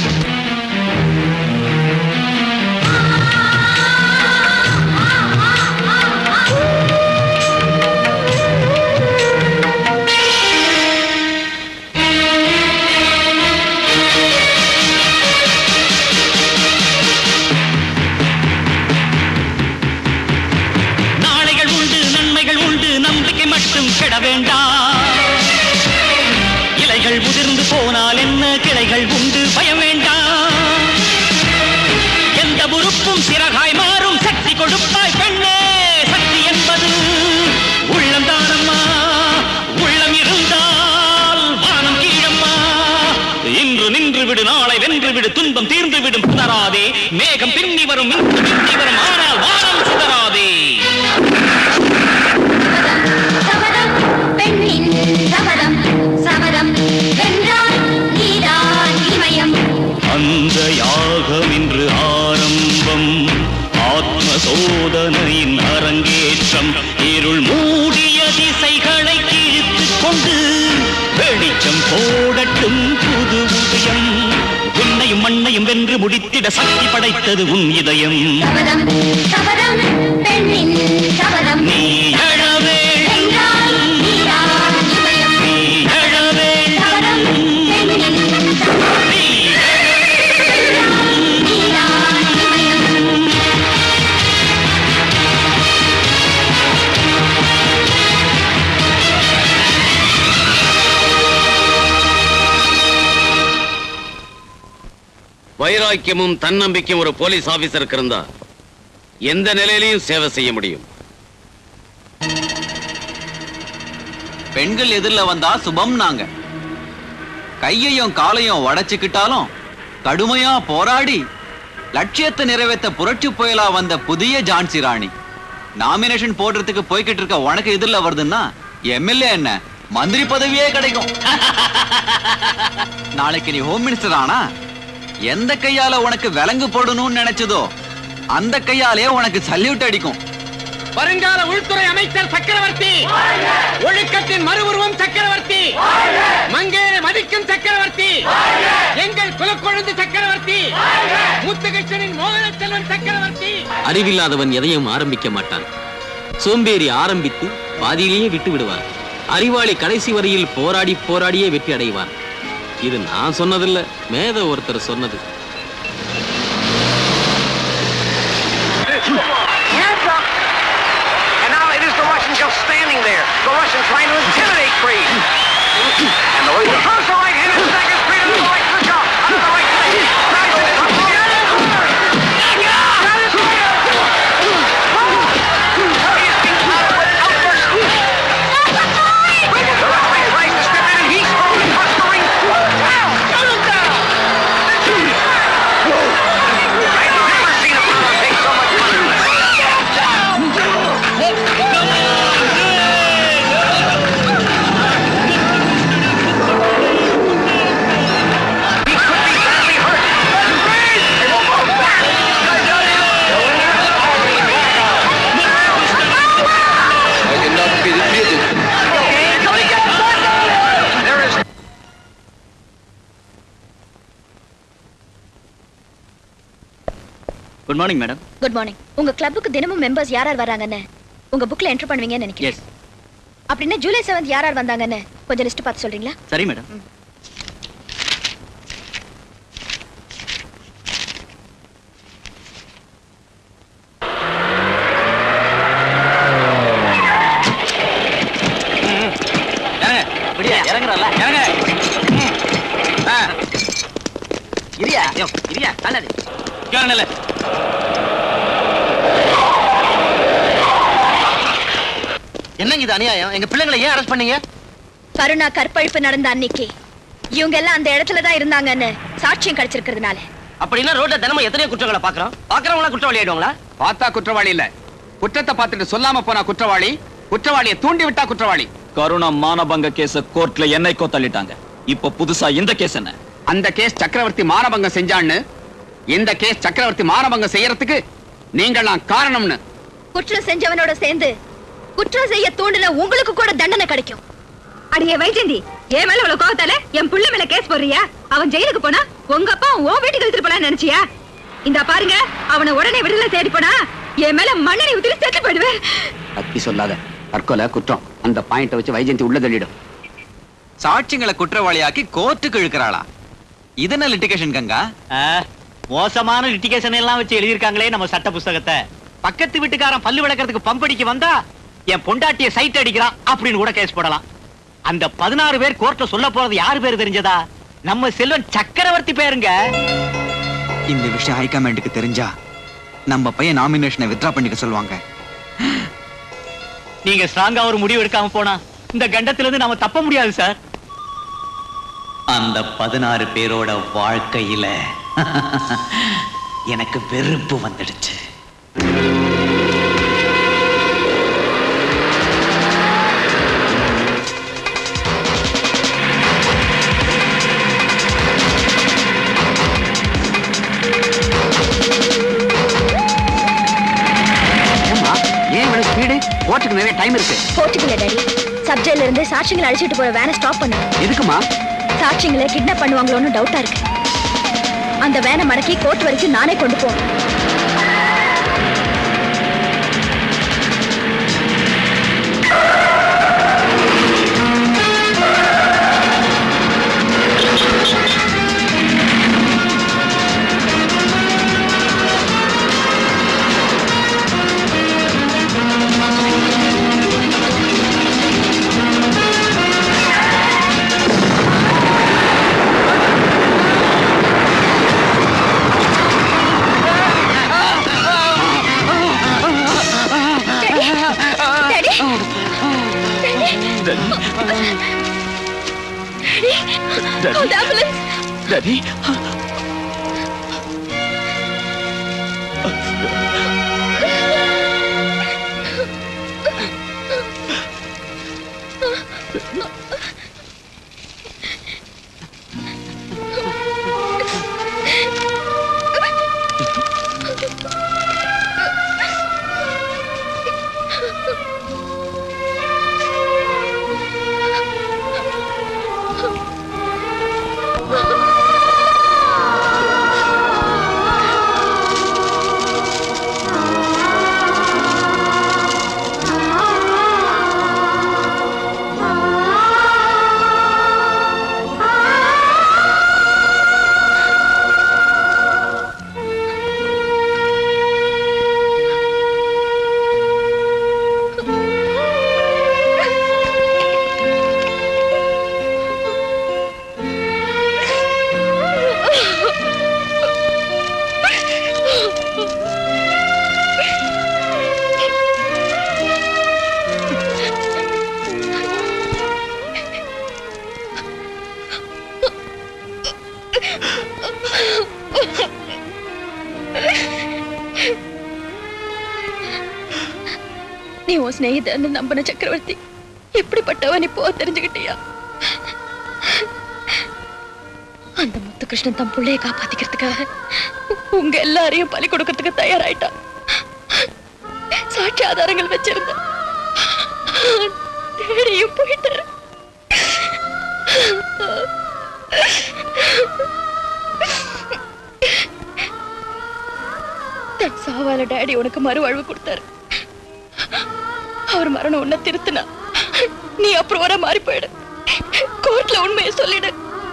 கெட வேண்டாம் இலைகள் உதிர்ந்து போனால் என்ன கிளைகள் உண்டு பயம் வேண்டாம் எந்த உறுப்பும் சிறகாய் மாறும் சக்தி கொடுப்பாய் பெண்ணே சக்தி என்பது உள்ளம் தானம்மா உள்ளம் இருந்தால் வானம் கீழம்மா இன்று நின்று விடு நாளை வென்று விடு துன்பம் தீர்ந்து விடும் புதராதே மேகம் பின்னி வரும் இன்று பின்னி வரும் ஆனால் வானம் சுடராதே சபதம் சபதம் வென்றால் நீதான் இமயம் அந்த யாகம் இன்று ஆரம்பம் ஆத்ம சோதனையின் அரங்கேற்றம் இருள் மூடிய திசைகளை கிழித்துக் கொண்டு வெளிச்சம் போடட்டும் புது உதயம் விண்ணையும் மண்ணையும் வென்று முடித்திட சக்தி படைத்தது உன் இதயம் சபதம் சபதம் பெண்ணின் சபதம் நீ அழவே வைராக்கியமும் தன்னம்பிக்கையும் ஒரு போலீஸ் ஆபீசருக்கு இருந்தா எந்த நிலையிலையும் சேவை செய்ய முடியும். பெண்கள் எதிரில் வந்தா சுபம் நாங்க கையையும் காலையும் உடைச்சுக்கிட்டாலும் கடுமையா போராடி லட்சியத்தை நிறைவேற்ற புரட்சி புயலா வந்த புதிய ஜான்சி ராணி நாமினேஷன் போடுறதுக்கு போய்கிட்டு இருக்க உனக்கு எதிரில் வருதுன்னா எம்எல்ஏ என்ன மந்திரி பதவியே கிடைக்கும். நாளைக்கு நீ ஹோம் மினிஸ்டர் ஆனா எந்த கையால உனக்கு விலங்கு போடணும்னு நினைச்சதோ அந்த கையாலே உனக்கு சல்யூட் அடிக்கும். வருங்கால உள்துறை அமைச்சர் சக்கரவர்த்தி, ஒழுக்கத்தின் மறு உருவம் சக்கரவர்த்தி, மங்கேரை மதிக்கும் சக்கரவர்த்தி, எங்கள் குலக்கொழுந்து சக்கரவர்த்தி, முத்துகிருஷ்ணனின் மோகன செல்வன் சக்கரவர்த்தி. அறிவில்லாதவன் எதையும் ஆரம்பிக்க மாட்டான். சோம்பேறி ஆரம்பித்து பாதியிலேயே விட்டு விடுவார். அறிவாளி கடைசி வரையில் போராடி போராடியே வெற்றி அடைவார். இது நான் சொன்னதில்ல, மேத ஒருத்தர் சொன்னது. Standing there, the Russians trying to intimidate Creed. And the way he throws the right hand in second, Creed to the right to the top, out of the right side. Tyson is up there. Good morning madam. Good morning. உங்க கிளப்புக்கு தினமும் members யார் யார் வராங்கன்னு உங்க புக்ல enter பண்ணுவீங்கன்னு நினைக்கிறேன். எஸ். அப்படின்னா ஜூலை செவன்த் யார் யார் வந்தாங்கன்னு கொஞ்சம் லிஸ்ட் பார்த்து சொல்றீங்களா? சரி மேடம். இறங்குறல்ல இறங்க. இரியா யோ இரியா கண்ணாடி கேளுங்கல. என்னங்க இது அநியாயம்? எங்க பிள்ளைங்களை ஏன் அரெஸ்ட் பண்ணீங்க? கருணா கற்பழிப்பு நடந்த அன்னைக்கு இவங்க எல்லாம் அந்த இடத்துல தான் இருந்தாங்கன்னு சாட்சியம் கிடைச்சிருக்கிறதுனால. அப்படின்னா ரோட்ல தினமும் எத்தனை குற்றங்களை பாக்குறோம்? பாக்குறவங்களா குற்றவாளி ஆயிடுவாங்களா? பார்த்தா குற்றவாளி இல்ல, குற்றத்தை பார்த்துட்டு சொல்லாம போனா குற்றவாளி, குற்றவாளியை தூண்டி விட்டா குற்றவாளி. கருணா மானபங்க கேஸ கோர்ட்ல என்னைக்கோ தள்ளிட்டாங்க. இப்ப புதுசா இந்த கேஸ் என்ன? அந்த கேஸ் சக்கரவர்த்தி மானபங்கம் செஞ்சான்னு, இந்த கேஸ் சக்கரவர்த்தி மானபங்கம் செய்யறதுக்கு நீங்களாம் காரணம்னு. குற்றம் செஞ்சவனோட சேர்ந்து குற்றம் செய்ய தூண்டின உங்களுக்கு கூட தண்டனை கிடைக்கும். அடியே வைஜந்தி, என் மேல இவ்வளவு கோவத்தால என் புள்ள மேல கேஸ் போடுறியா? அவன் ஜெயிலுக்கு போனா உங்க அப்பா உன் வீட்டுக்கு எடுத்துட்டு போலான்னு நினைச்சியா? இந்த பாருங்க, அவனை உடனே விடுதலை தேடி போனா என் மேல மண்ணெண்ணெய் ஊத்தி செத்து போயிடுவேன். அத்தி சொல்லாத, தற்கொலை குற்றம். அந்த பாயிண்ட வச்சு வைஜெயந்தி உள்ள தள்ளிடும். சாட்சியங்களை குற்றவாளியாக்கி கோர்ட்டுக்கு இழுக்கிறாளா? இது என்ன லிட்டிகேஷன் கங்கா? மோசமான லிட்டிகேஷன் எல்லாம் வச்சு எழுதியிருக்காங்களே நம்ம சட்ட புஸ்தகத்தை. பக்கத்து வீட்டுக்காரன் பல்லு விளக்கறதுக்கு பம்படிக்கு வந்தா என் பொண்டாட்டிய சைட் அடிக்கிறான் அப்படின்னு கூட கேஸ் போடலாம். அந்த பதினாறு பேர் கோர்ட்ல சொல்ல போறது யாரு பேரு தெரிஞ்சதா? நம்ம செல்வன் சக்கரவர்த்தி பேருங்க. இந்த விஷயம் ஹைகமாண்டுக்கு தெரிஞ்சா நம்ம பையன் நாமினேஷனை வித்ரா பண்ணிக்க சொல்லுவாங்க. நீங்க ஸ்ட்ராங்கா ஒரு முடிவு எடுக்காம போனா இந்த கண்டத்துல இருந்து நாம தப்ப முடியாது சார். அந்த பதினாறு பேரோட வாழ்க்கையில எனக்கு வெறுப்பு வந்துடுச்சு. கோர்ட்டுக்கு நிறைய டைம் இருக்கு. கோர்ட்டுக்கு இல்ல டாடி, சப்ஜெக்ட்ல இருந்து சாட்சிகளை அழைச்சிட்டு போற வேனை ஸ்டாப் பண்ணு. எதுக்குமா? சாட்சிகளை கிட்னாப் பண்ணுவாங்களோன்னு டவுட்டா இருக்கு. அந்த வேனை மடக்கி கோர்ட் வரைக்கும் நானே கொண்டு போறேன். Daddy? நீ உன் ஸ்நேகிதன்னு நம்பின சக்கரவர்த்தி எப்படிப்பட்டவன் இப்போ தெரிஞ்சுக்கிட்டியா? அந்த முத்துகிருஷ்ணன் தன் பிள்ளைய காப்பாத்திக்கிறதுக்காக உங்க எல்லாரையும் பலி கொடுக்கறதுக்கு தயாராயிட்டான். சாட்சி ஆதாரங்கள் வச்சிருந்த தேடியும் போயிட்டாரு. டேடி உனக்கு மறுவாழ்வு கொடுத்தாரு. அவர் மரணம் உன்னை திருத்தினா நீ அப்புறம் வர மாறி போயிடு. கோர்ட்ல உண்மையை சொல்லிடு.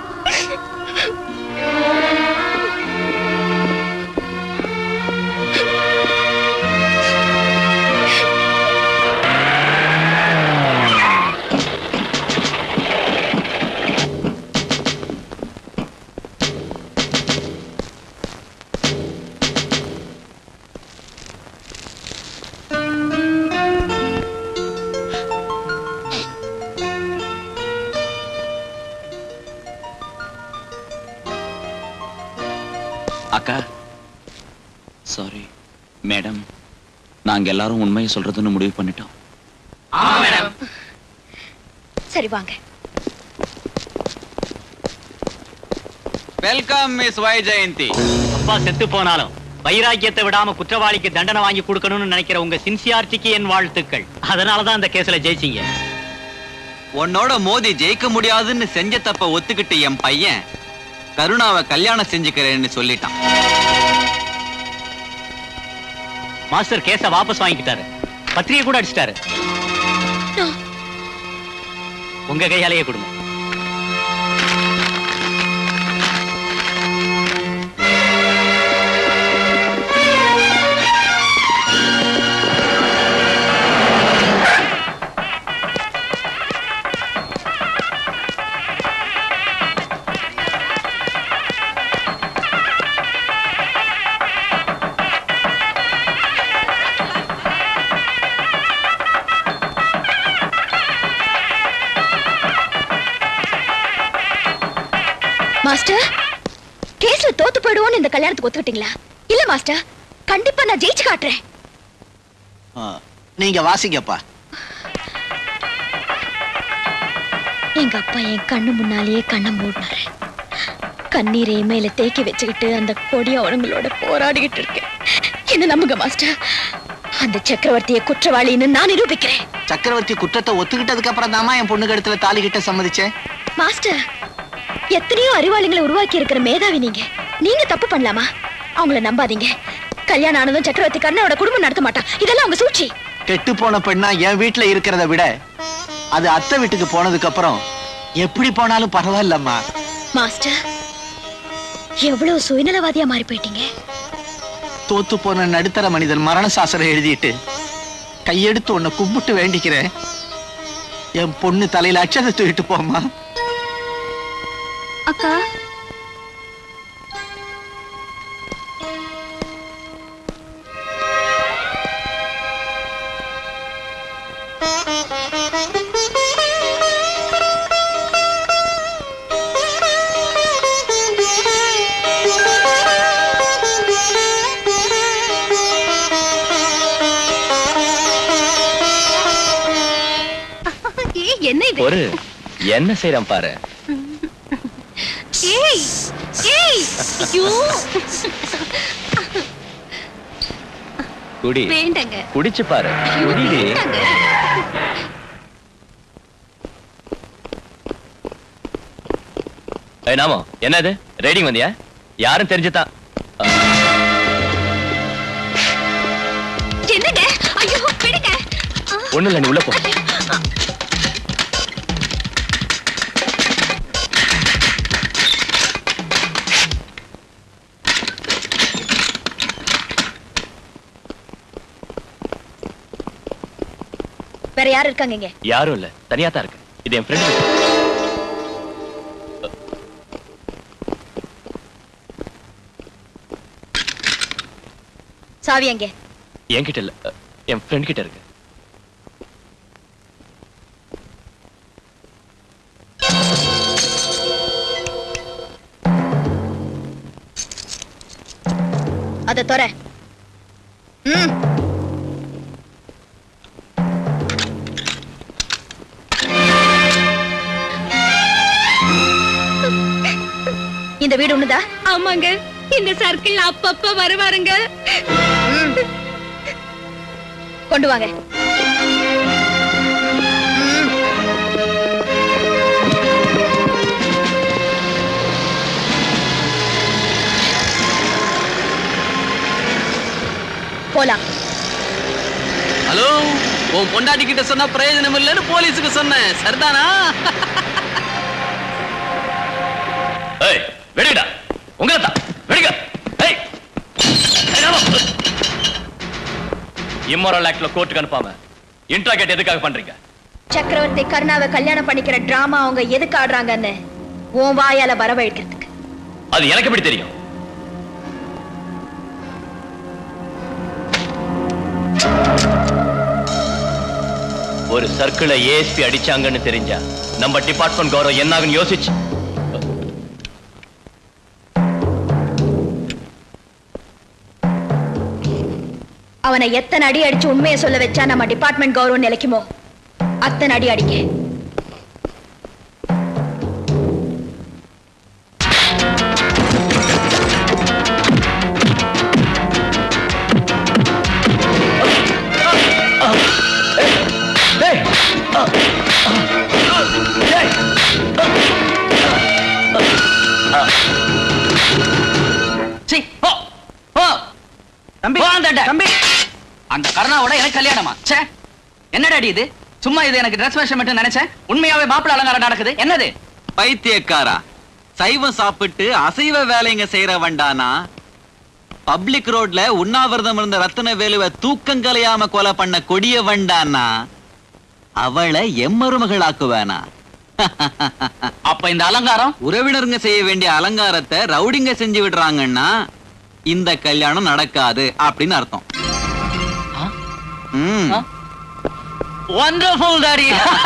அக்கா சாரி மேடம், நாங்க எல்லாரும் உண்மையை சொல்றதுன்னு முடிவு பண்ணிட்டோம். சரி வாங்க. Welcome miss Vaijayanthi. அப்பா செத்து போனாலும் வைராக்கியத்தை விடாம குற்றவாளிக்கு தண்டனை வாங்கி கொடுக்கணும்னு நினைக்கிற உங்க சின்சியாரிட்டிக்கு என் வாழ்த்துக்கள். அதனாலதான் அந்த கேஸ்ல ஜெயிச்சீங்க. உன்னோட மோதி ஜெயிக்க முடியாதுன்னு செஞ்ச தப்ப ஒத்துக்கிட்டு என் பையன் கருணாவை கல்யாணம் செஞ்சுக்கிறேன்னு சொல்லிட்டான். மாஸ்டர் கேஸ வாபஸ் வாங்கிக்கிட்டாரு. பத்திரிகை கூட அடிச்சிட்டாரு. உங்க கையாலேயே கொடுங்க. மாஸ்டர், கேஸ்ல தோத்து போயிடுவோன்னு இந்த கல்யாணத்துக்கு ஒத்துக்கிட்டீங்களா? இல்ல மாஸ்டர், கண்டிப்பா நான் ஜெயிச்சு காட்டுறேன். நீங்க வாசிங்கப்பா. எங்க அப்பா என் கண்ணு முன்னாலேயே கண்ணை மூடினாரு. கண்ணீரை மேல தேக்கி வச்சுக்கிட்டு அந்த கொடியவங்களோட போராடிக்கிட்டு இருக்கேன். என்ன நம்புங்க மாஸ்டர், அந்த சக்கரவர்த்தியை குற்றவாளின்னு நான் நிரூபிக்கிறேன். சக்கரவர்த்தி குற்றத்தை ஒத்துக்கிட்டதுக்கு அப்புறம் தாமா என் பொண்ணு கழுத்துல தாலி கிட்ட சம்மதிச்சேன். மாஸ்டர், எத்தனையோ அறிவாளிகளை உருவாக்கி இருக்கிற மேதாவி நீங்க. நீங்க தப்பு பண்ணலாமா? அவங்கள நம்பாதீங்க. கல்யாணம் ஆனதும் சக்கரவர்த்தி கண்ணோட குடும்பம் நடத்த மாட்டான். இதெல்லாம் அவங்க சூழ்ச்சி. கெட்டு போன பெண்ணா என் வீட்டுல இருக்கிறத விட அது அத்தை வீட்டுக்கு போனதுக்கு அப்புறம் எப்படி போனாலும் பரவாயில்லம்மா. மாஸ்டர், எவ்வளவு சுயநலவாதியா மாறி போயிட்டீங்க. தோத்து போன நடுத்தர மனிதன் மரண சாசனம் எழுதிட்டு கையெடுத்து உன்னை கும்பிட்டு வேண்டிக்கிறேன். என் பொண்ணு தலையில அட்சதை தூக்கிட்டு போமா. அக்கா, என்ன இது? ஒரு என்ன செய்யறான் பாரு. ஏய் ஏய் ஐயோ, குடி. வேண்டங்க. குடிச்சு பாரு. குடிடி. ஏய் நாமோ, என்னது ரேடிங் வந்தியா? யாரும் தெரிஞ்சுதான். என்னங்க? ஐயோ விடுங்க. ஒண்ணு இல்ல, நீ உள்ள போ. வேற யாரு இருக்காங்க இங்க? யாரும் இல்ல, தனியா தான் இருக்கு. இது என் ஃப்ரெண்ட். சாவி எங்க? என்கிட்ட இல்ல, என் ஃப்ரெண்ட் கிட்ட இருக்கு. அத தொற. ம். இந்த வீடு ஒண்ணுதா? ஆமாங்க, இந்த சர்க்கிள் அப்பப்ப வருவாருங்க. கொண்டு வாங்க. போலாம். உன் பொண்டாட்டி கிட்ட சொன்னா பிரயோஜனம் இல்லைன்னு போலீஸுக்கு சொன்னேன். சரிதானா? ஏய் வெடிடா. உங்களதான் வெடிங்க. ஏய் இம்மோரல் ஆக்ட்ல கோர்ட்டுக்கு அனுப்பாம இன்ட்ராகேட் எதுக்காக பண்றீங்க? சக்கரவர்த்தி கருணாவை கல்யாணம் பண்ணிக்கிற டிராமா அவங்க எதுக்கு ஆடுறாங்கன்னு உன் வாயால வரவழைக்கிறதுக்கு. அது எனக்கு எப்படி தெரியும்? ஒரு சர்க்கிளை ஏஎஸ்பி அடிச்சாங்கன்னு தெரிஞ்சா நம்ம டிபார்ட்மெண்ட் கௌரவம் என்னாகும் யோசிச்சு அவனை எத்தனை அடி அடிச்சு உண்மையை சொல்ல வச்சா நம்ம டிபார்ட்மெண்ட் கௌரவம் நிலைக்குமோ அத்தனை அடி அடிக்க. தம்பி தம்பி அந்த கருணாவோட எனக்கு கல்யாணமா? ச்சே என்னடாடி இது? சும்மா இது எனக்கு ட்ரெஸ் வேஷம் மட்டும் நினைச்சேன். உண்மையாவே மாப்பிள்ளை அலங்காரம் நடக்குது. என்னது? பைத்தியக்காரா, சைவம் சாப்பிட்டு அசைவ வேலைங்க செய்யற வண்டானா பப்ளிக் ரோட்ல உண்ணாவிரதம் இருந்த ரத்தின வேலுவை தூக்கம் கலையாம கொலை பண்ண கொடிய வண்டானா அவளை எம்மருமகள் ஆக்குவேனா? அப்ப இந்த அலங்காரம் உறவினருங்க செய்ய வேண்டிய அலங்காரத்தை ரவுடிங்க செஞ்சு விடுறாங்கன்னா இந்த கல்யாணம் நடக்காது அப்படின்னு அர்த்தம். Wonderful, Daddy.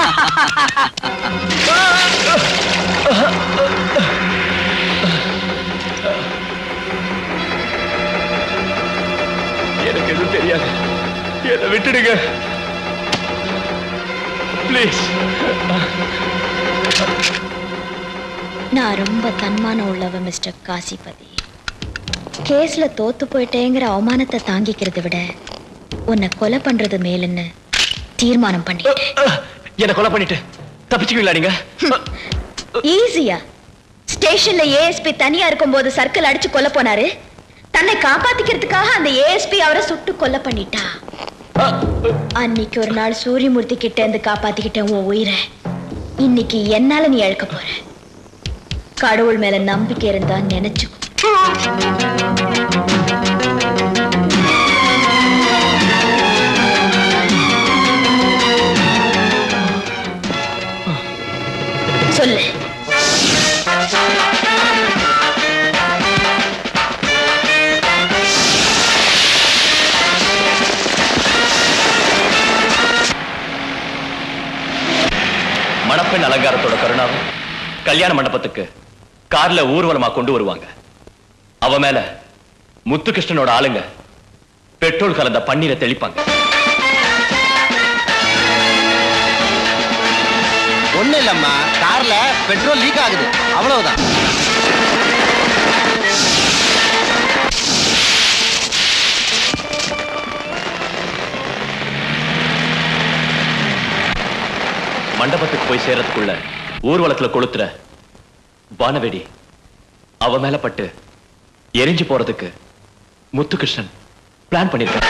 எனக்கு எதுவும் தெரியாது. என்னை விட்டுடுங்க ப்ளீஸ். நான் ரொம்ப தன்மானம் உள்ளவ மிஸ்டர் காசிபதி. கேஸ்ல தோத்து போயிட்டேங்கிற அவமானத்தை தாங்கிக்கிறத விட உன்னை கொலை பண்றது மேலுன்னு தீர்மானம் பண்ணிட்டேன். என்ன கொலை பண்ணிட்டு தப்பிச்சுக்குவீங்களா நீங்க? ஈஸியா. ஸ்டேஷன்ல ஏஎஸ்பி தனியா இருக்கும்போது சர்க்கிள் அடிச்சு கொல்ல போனாரு. தன்னை காப்பாத்திக்கிறதுக்காக அந்த ஏஎஸ்பி அவரை சுட்டு கொல்ல பண்ணிட்டா. அன்னைக்கு ஒரு நாள் சூரியமூர்த்தி கிட்ட இருந்து காப்பாத்திக்கிட்டேன் உன் உயிரை. இன்னைக்கு என்னால நீ இழக்க போற. கடவுள் மேல நம்பிக்கை இருந்தா நினைச்சுக்கோ. சொல்லு. மணப்பெண் அலங்காரத்தோட கருணாவும் கல்யாண மண்டபத்துக்கு கார்ல ஊர்வலமா கொண்டு வருவாங்க. அவ மேல முத்துகிருஷ்ணனோட ஆளுங்க பெட்ரோல் கலந்த பன்னீரை தெளிப்பாங்க. ஒண்ணு இல்லம்மா, கார்ல பெட்ரோல் லீக் ஆகுது, அவ்வளவுதான். மண்டபத்துக்கு போய் சேர்றதுக்குள்ள ஊர்வலத்துல கொளுத்துற வானவெடி அவ மேல பட்டு எரிஞ்சு போறதுக்கு முத்துகிருஷ்ணன் பிளான் பண்ணிருக்க.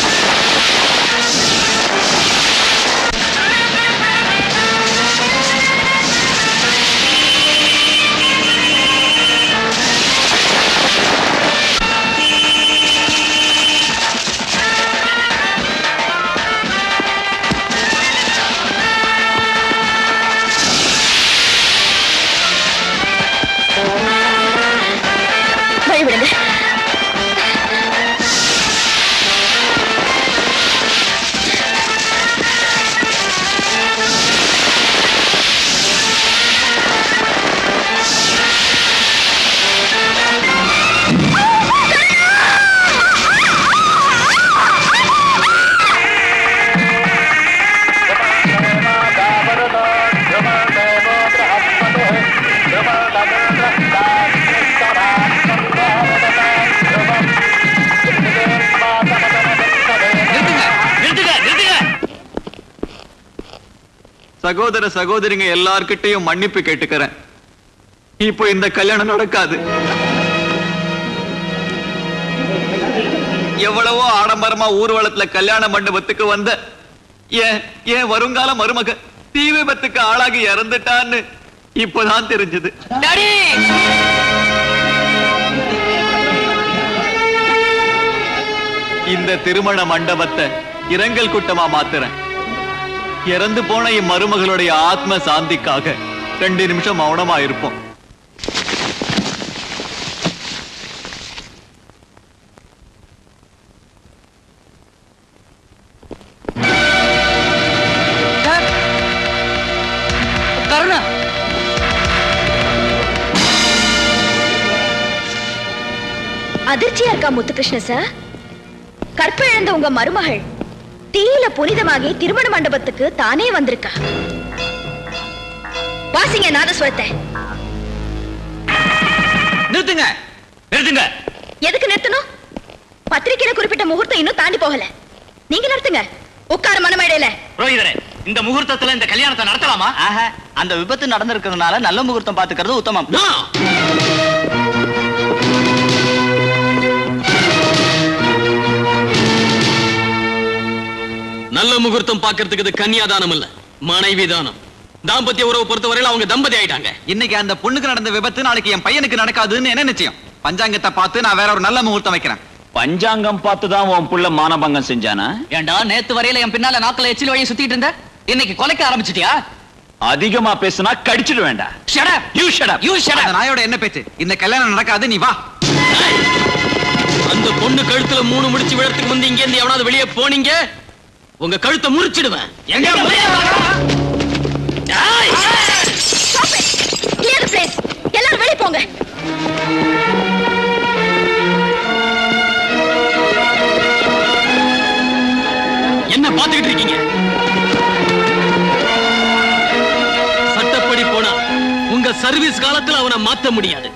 சகோதர சகோதரிங்க எல்லார்கிட்டையும் மன்னிப்பு கேட்டுக்கிறேன். இப்போ இந்த கல்யாணம் நடக்காது. எவ்வளவோ ஆடம்பரமா ஊர்வலத்துல கல்யாண மண்டபத்துக்கு வந்த ஏன் ஏன் வருங்கால மருமக தீ விபத்துக்கு ஆளாகி இறந்துட்டான்னு இப்பதான் தெரிஞ்சது. இந்த திருமண மண்டபத்தை இரங்கல் கூட்டமா மாத்துறேன். இறந்து போன இம்மருமகளுடைய ஆத்ம சாந்திக்காக ரெண்டு நிமிஷம் மௌனமா இருப்போம். கருணா அதிர்ச்சியா இருக்கா முத்துகிருஷ்ண சார்? கற்பிழந்த உங்க மருமகள் தீயில புனிதமாகி திருமண மண்டபத்துக்கு தானே வந்திருக்கா. வாசிங்க நாதஸ்வரத்தை. நிறுத்துங்க நிறுத்துங்க. எதுக்கு நிறுத்தணும்? பத்திரிகையில குறிப்பிட்ட முகூர்த்தம் இன்னும் தாண்டி போகல. நீங்க நிறுத்துங்க. உட்கார மனமேடையில. ரோஹிதரே, இந்த முகூர்த்தத்துல இந்த கல்யாணத்தை நடத்தலாமா? ஆஹா, அந்த விபத்து நடந்திருக்கிறதுனால நல்ல முகூர்த்தம் பாத்துக்கிறது உத்தமம். நல்ல முகூர்த்தம் பாக்குறதுக்கு இது கன்னியாதானம் இல்ல, மனைவி தானம். தாம்பத்திய உறவு பொறுத்தவரையில அவங்க தம்பதி ஆயிட்டாங்க. இன்னைக்கு அந்த பொண்ணுக்கு நடந்த விபத்து நாளைக்கு என் பையனுக்கு நடக்காதுன்னு என்ன நிச்சயம்? பஞ்சாங்கத்தை பார்த்து நான் வேற ஒரு நல்ல முகூர்த்தம் வைக்கிறேன். பஞ்சாங்கம் பார்த்துதான் உன் புள்ள மானபங்கம் செஞ்சானா? ஏண்டா நேத்து வரையில என் பின்னால நாக்குல எச்சில் வழியை சுத்திட்டு இருந்த, இன்னைக்கு கொலைக்க ஆரம்பிச்சிட்டியா? அதிகமா பேசுனா கடிச்சிடு வேண்டாம். Shut up you shut up you shut அந்த நாயோட என்ன பேச்சு? இந்த கல்யாணம் நடக்காது, நீ வா. அந்த பொண்ணு கழுத்துல மூணு முடிச்சு விழறதுக்கு முந்தி இங்க இருந்து எவனாவது வெளியே போனீங்க, உங்க கழுத்தை முறிச்சிடுவேன். எங்க கிளியர் பிளேஸ். எல்லாரும் வெளிய போங்க. என்ன பாத்துக்கிட்டு இருக்கீங்க? சட்டப்படி போனா உங்க சர்வீஸ் காலத்துல அவனை மாத்த முடியாது.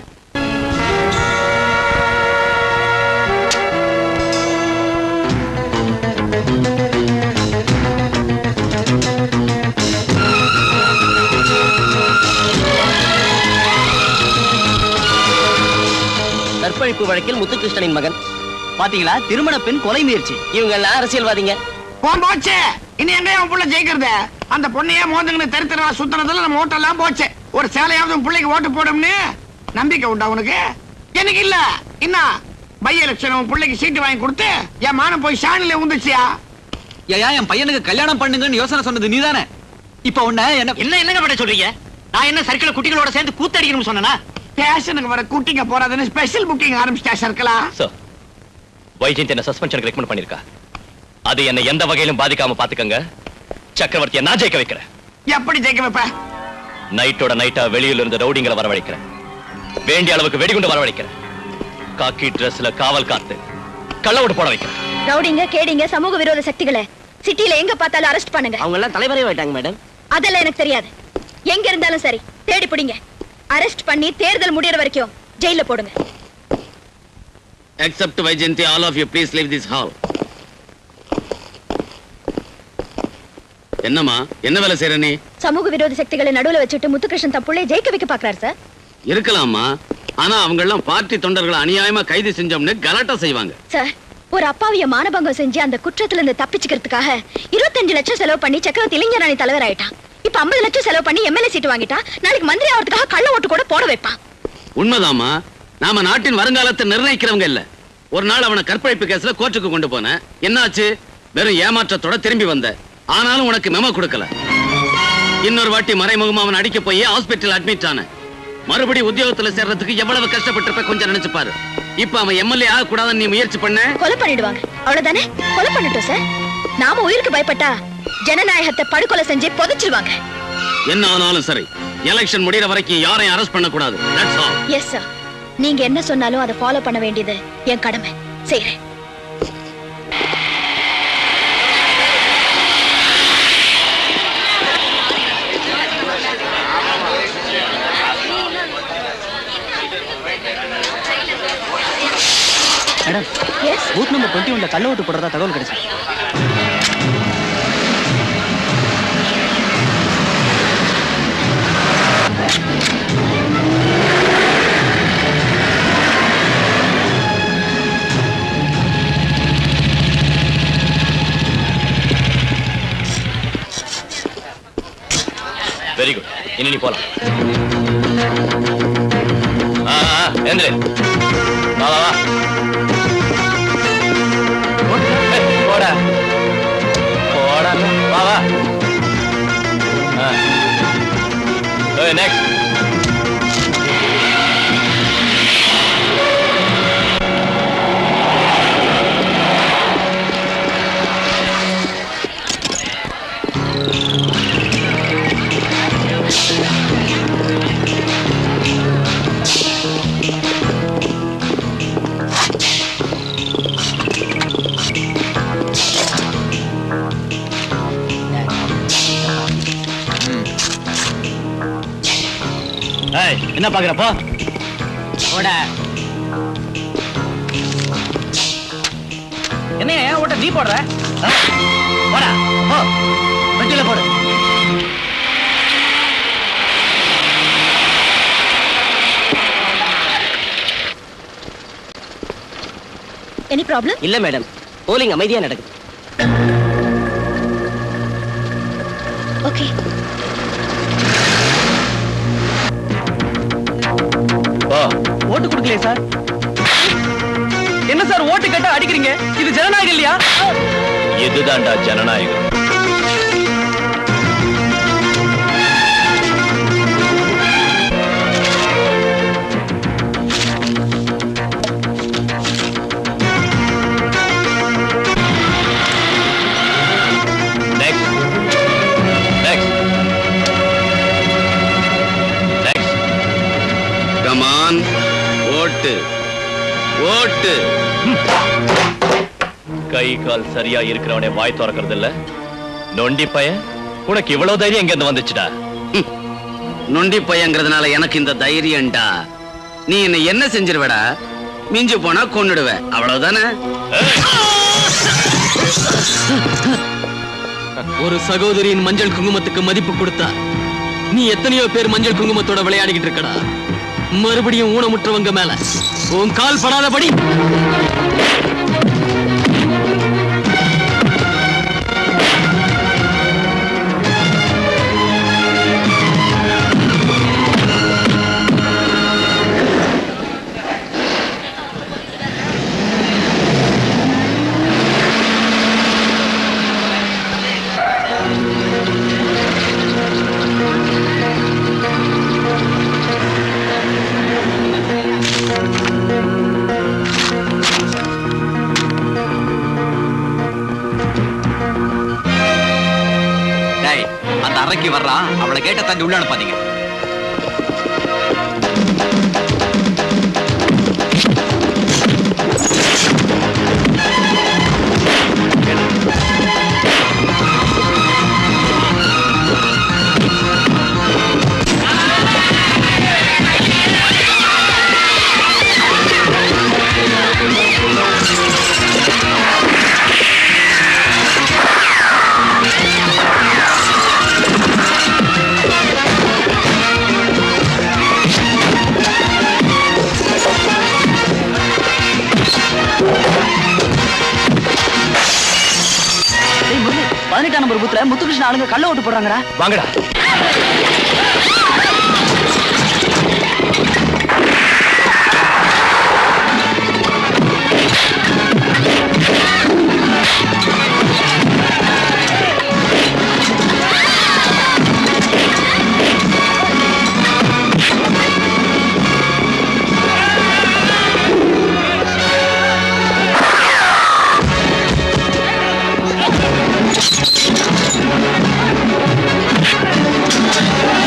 கற்பழிப்பு வழக்கில் முத்துகிருஷ்ணனின் மகன். பாத்தீங்களா, திருமண பெண் கொலை முயற்சி. இவங்க எல்லாம் அரசியல்வாதிங்க. போன் போச்சு. இனி எங்க உன் புள்ள ஜெயிக்கிறது? அந்த பொண்ணையே மோதுங்கன்னு தெரு தெருவா சுத்துறதுல நம்ம ஓட்டெல்லாம் போச்சு. ஒரு சேலையாவது உன் பிள்ளைக்கு ஓட்டு போடும்னு நம்பிக்கை உண்டா உனக்கு? எனக்கு இல்ல. என்ன பை எலெக்ஷன் உன் பிள்ளைக்கு சீட்டு வாங்கி கொடுத்து என் மானம் போய் சாணில உந்துச்சியா? ஏயா என் பையனுக்கு கல்யாணம் பண்ணுங்கன்னு யோசனை சொன்னது நீதானே. இப்ப உன்ன என்ன என்ன என்னங்க பண்ண சொல்றீங்க? நான் என்ன சர்க்கிள் குட்டிகளோட சேர்ந்து கூத்தடிக்கணும்னு சொன்னேனா? ஸ்டேஷனுக்கு வர குட்டிங்க போறாதுன்னு ஸ்பெஷல் புக்கிங் ஆரம்பிச்சிட்டா சர்க்கிளா? சார், வைஜெயந்த் என்ன சஸ்பென்ஷனுக்கு ரெக்கமெண்ட் பண்ணிருக்கா. அது என்ன எந்த வகையிலும் பாதிக்காம பாத்துக்கங்க. சக்கரவர்த்தியை நான் ஜெயிக்க வைக்கிறேன். எப்படி ஜெயிக்க வைப்ப? நைட்டோட நைட்டா வெளியில இருந்து ரவுடிங்களை வரவழைக்கிறேன். வேண்டிய அளவுக்கு வெடிகுண்டு வரவழைக்கிறேன். காக்கி டிரெஸ்ல காவல் காத்து கள்ள ஓட்டு போட வைக்கிறேன். ரவுடிங்க கேடிங்க சமூக விரோத சக்திகளை சிட்டில எங்க பார்த்தாலும் அரெஸ்ட் பண்ணுங்க. அவங்க எல்லாம் தலைவரே ஆயிட்டாங்க மேடம். அதெல்லாம் எனக்கு தெரியாது. எங்க இருந்தாலும் சரி தேடி பிடிங்க. அரெஸ்ட் பண்ணி தேர்தல் முடியற வரைக்கும் ஜெயில போடுங்க. Except Vaijayanti, all of you please leave this hall. என்னம்மா, என்ன வேலை செய்ற நீ? சமூக விரோத சக்திகளை நடுவுல வச்சுட்டு முத்துகிருஷ்ணன் தப்புள்ளே ஜெயிக்க வைக்க பாக்குறாரு சார். இருக்கலாமா, ஆனா அவங்க எல்லாம் பார்ட்டி தொண்டர்களை அநியாயமா கைது செஞ்சோம்னு கலாட்டா செய்வாங்க. சார், ஒரு அப்பாவிய மானபங்கம் செஞ்சு அந்த குற்றத்துல இருந்து தப்பிச்சுக்கிறதுக்காக இருபத்தஞ்சு லட்சம் செலவு பண்ணி சக்கரவர்த்தி இளைஞரணி தலைவர் ஆயிட்டான். இப்ப ஐம்பது லட்சம் செலவு பண்ணி எம்எல்ஏ சீட்டு வாங்கிட்டான். நாளைக்கு மந்திரி ஆகிறதுக்காக கள்ள ஓட்டு கூட போட வைப்பான். உண்மைதாமா, நாம நாட்டின் வருங்காலத்தை நிர்ணயிக்கிறவங்க இல்ல. ஒரு நாள் அவனை கற்பழிப்பு கேஸ்ல கோர்ட்டுக்கு கொண்டு போனேன். என்னாச்சு? வெறும் ஏமாற்றத்தோட திரும்பி வந்த. ஆனாலும் உனக்கு மெமோ கொடுக்கல. இன்னொரு வாட்டி மறைமுகமா அவன் அடிக்க போய் ஹாஸ்பிட்டல் அட்மிட் ஆன. மறுபடி உத்தியோகத்துல சேர்றதுக்கு எவ்வளவு கஷ்டப்பட்டிருப்ப கொஞ்சம் நினைச்சு பாரு. இப்ப அவன் எம்எல்ஏ ஆக கூடாதுன்னு நீ முயற்சி பண்ண. கொலை பண்ணிடுவாங்க, அவ்வளவுதானே? கொலை பண்ணிட்டோம் சார். நாம உயிருக்கு பயப்பட்டா ஜனநாயகத்தை படுகொலை செஞ்சு புதைச்சிருவாங்க. என்ன ஆனாலும் சரி, எலெக்ஷன் முடியற வரைக்கும் யாரையும் அரெஸ்ட் பண்ண கூடாது. That's all. Yes sir. நீங்க என்ன சொன்னாலும் அதை ஃபாலோ பண்ண வேண்டியது என் கடமை. செய்றேன். மேடம், பூத் நம்பர் டுவெண்ட்டி ஒன்ல கள்ள ஓட்டு போடுறதா தகவல் கிடைச்சு. இனி நீ போலாம். ஆ எந்திரு. வா வா போடா போடா வா வா. நெக்ஸ்ட் என்ன பாக்குறப்போ என்ன ஓட்ட நீ போடுற போடா போ வண்டியில போடு. Any problem? இல்ல மேடம், போலிங் அமைதியா நடக்குது. ஓகே. ஓட்டு கொடுக்கலையே சார். என்ன சார் ஓட்டு கேட்டா அடிக்கிறீங்க? இது ஜனநாயகம் இல்லையா? இதுதான்டா ஜனநாயகம். ஓட்டு ஓட்டு. கை கால் சரியா இருக்கிறவனே வாய் திறக்கிறது இல்ல. நொண்டி பையன், உனக்கு இவ்வளவு தைரியம் எங்க இருந்து வந்துச்சுடா? நொண்டி பையங்கிறதுனால எனக்கு இந்த தைரியம்டா. நீ என்ன என்ன செஞ்சிருவடா? மிஞ்சு போனா கொன்னுடுவ, அவ்வளவுதானே. ஒரு சகோதரியின் மஞ்சள் குங்குமத்துக்கு மதிப்பு கொடுத்தா நீ எத்தனையோ பேர் மஞ்சள் குங்குமத்தோட விளையாடிக்கிட்டு இருக்கடா. மறுபடியும் ஊனமுற்றவங்க மேல உன் கால் படாதபடி. அறைக்கு வர்றா, அவளை கேட்ட தாண்டி உள்ள அனுப்பாதீங்க. பதினெட்டாம் நம்பர் பூத்துல முத்துகிருஷ்ண ஆளுங்க கள்ள ஓட்டு போடுறாங்கடா. வாங்கடா. Thank you.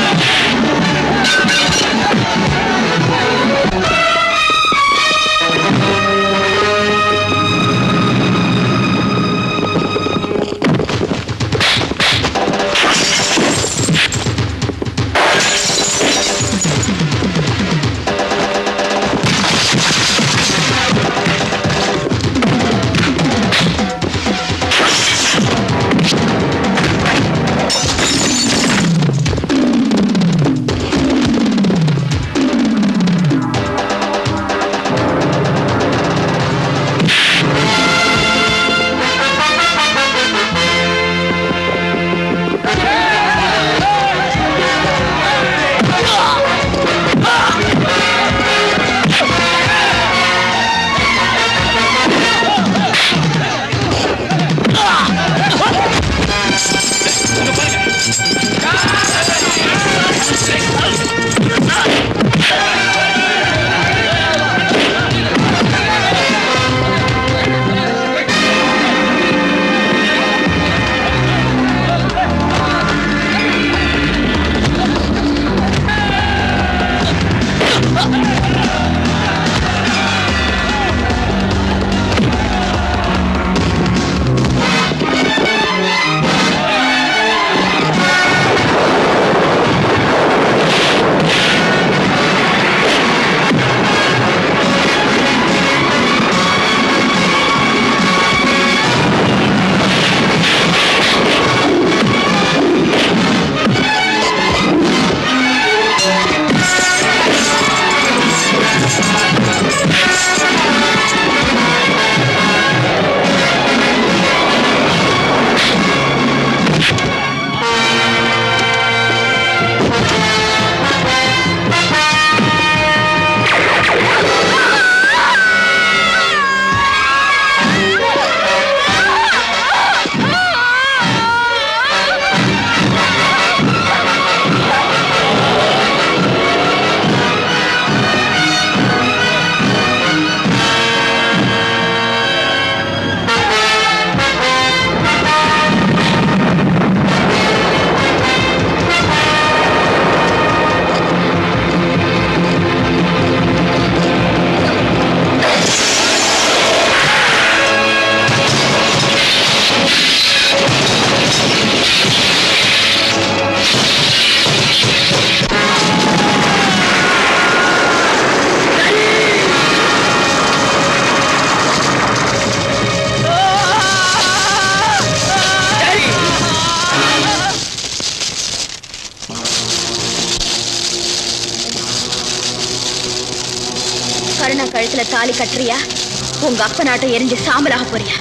கருணா கழுத்துல தாலி கட்டுறியா, உங்க அப்ப நாட்டை எரிஞ்சு சாம்பலாக போறியா?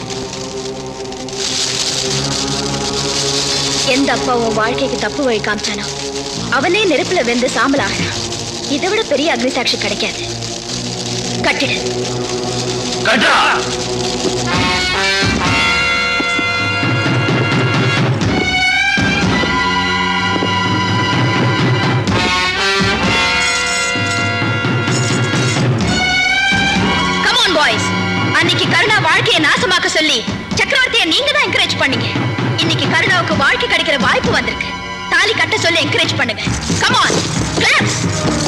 எந்த அப்பா உன் வாழ்க்கைக்கு தப்பு வழி காமிச்சானோ அவனே நெருப்புல வெந்து சாம்பலாகலாம். இதை விட பெரிய அக்னி சாட்சி கிடைக்காது. கட்டிடு. Come on boys. அன்னைக்கு கருணா வாழ்க்கையை நாசமாக்க சொல்லி சக்கரவர்த்தியை நீங்க தான் என்கரேஜ் பண்ணீங்க. இன்னைக்கு கருணாவுக்கு வாழ்க்கை கிடைக்கிற வாய்ப்பு வந்திருக்கு. தாலி கட்ட சொல்லி என்கரேஜ் பண்ணுங்க. Come on. Claps.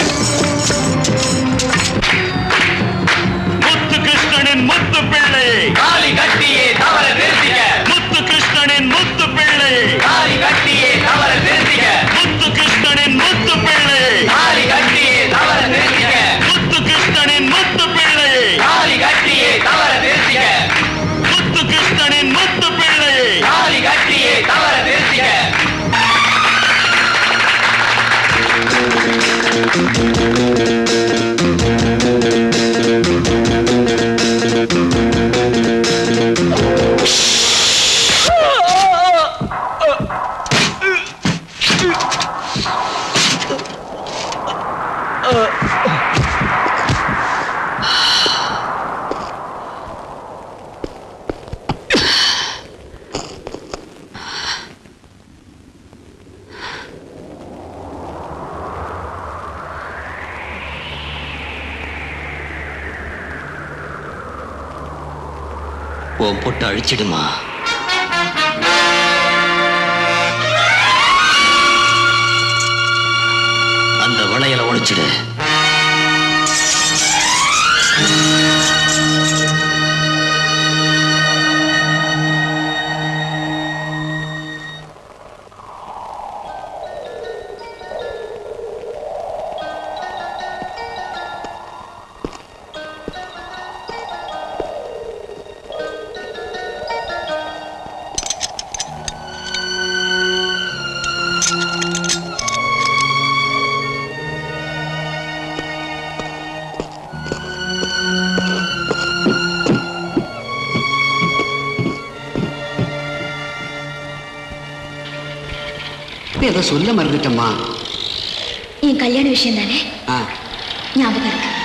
முத்து கிருஷ்ணனின் முத்து பிள்ளை தாலி கட்டியே தவற நிறுத்திக்க. முத்து கிருஷ்ணனின் முத்து பிள்ளை தாலி கட்டியே தவற நிறுத்திக்க. முத்து கிருஷ்ணனின் முத்து பிள்ளை தாலி கட்டியே தவற நிறுத்திக்க. முத்து கிருஷ்ணனின் முத்து பிள்ளை தாலி கட்டியே தவற நிறுத்திக்க. முத்து கிருஷ்ணனின் முத்து பிள்ளை தாலி கட்டியே தவற நிறுத்திக்க. உன் பொட்டு அழிச்சிடுமா? அந்த வளையலை ஒழிச்சிடு. ஏதோ சொல்ல மறந்துட்டம்மா. என் கல்யாண விஷயம் தானே ஆ, ஞாபகம் இருக்கு.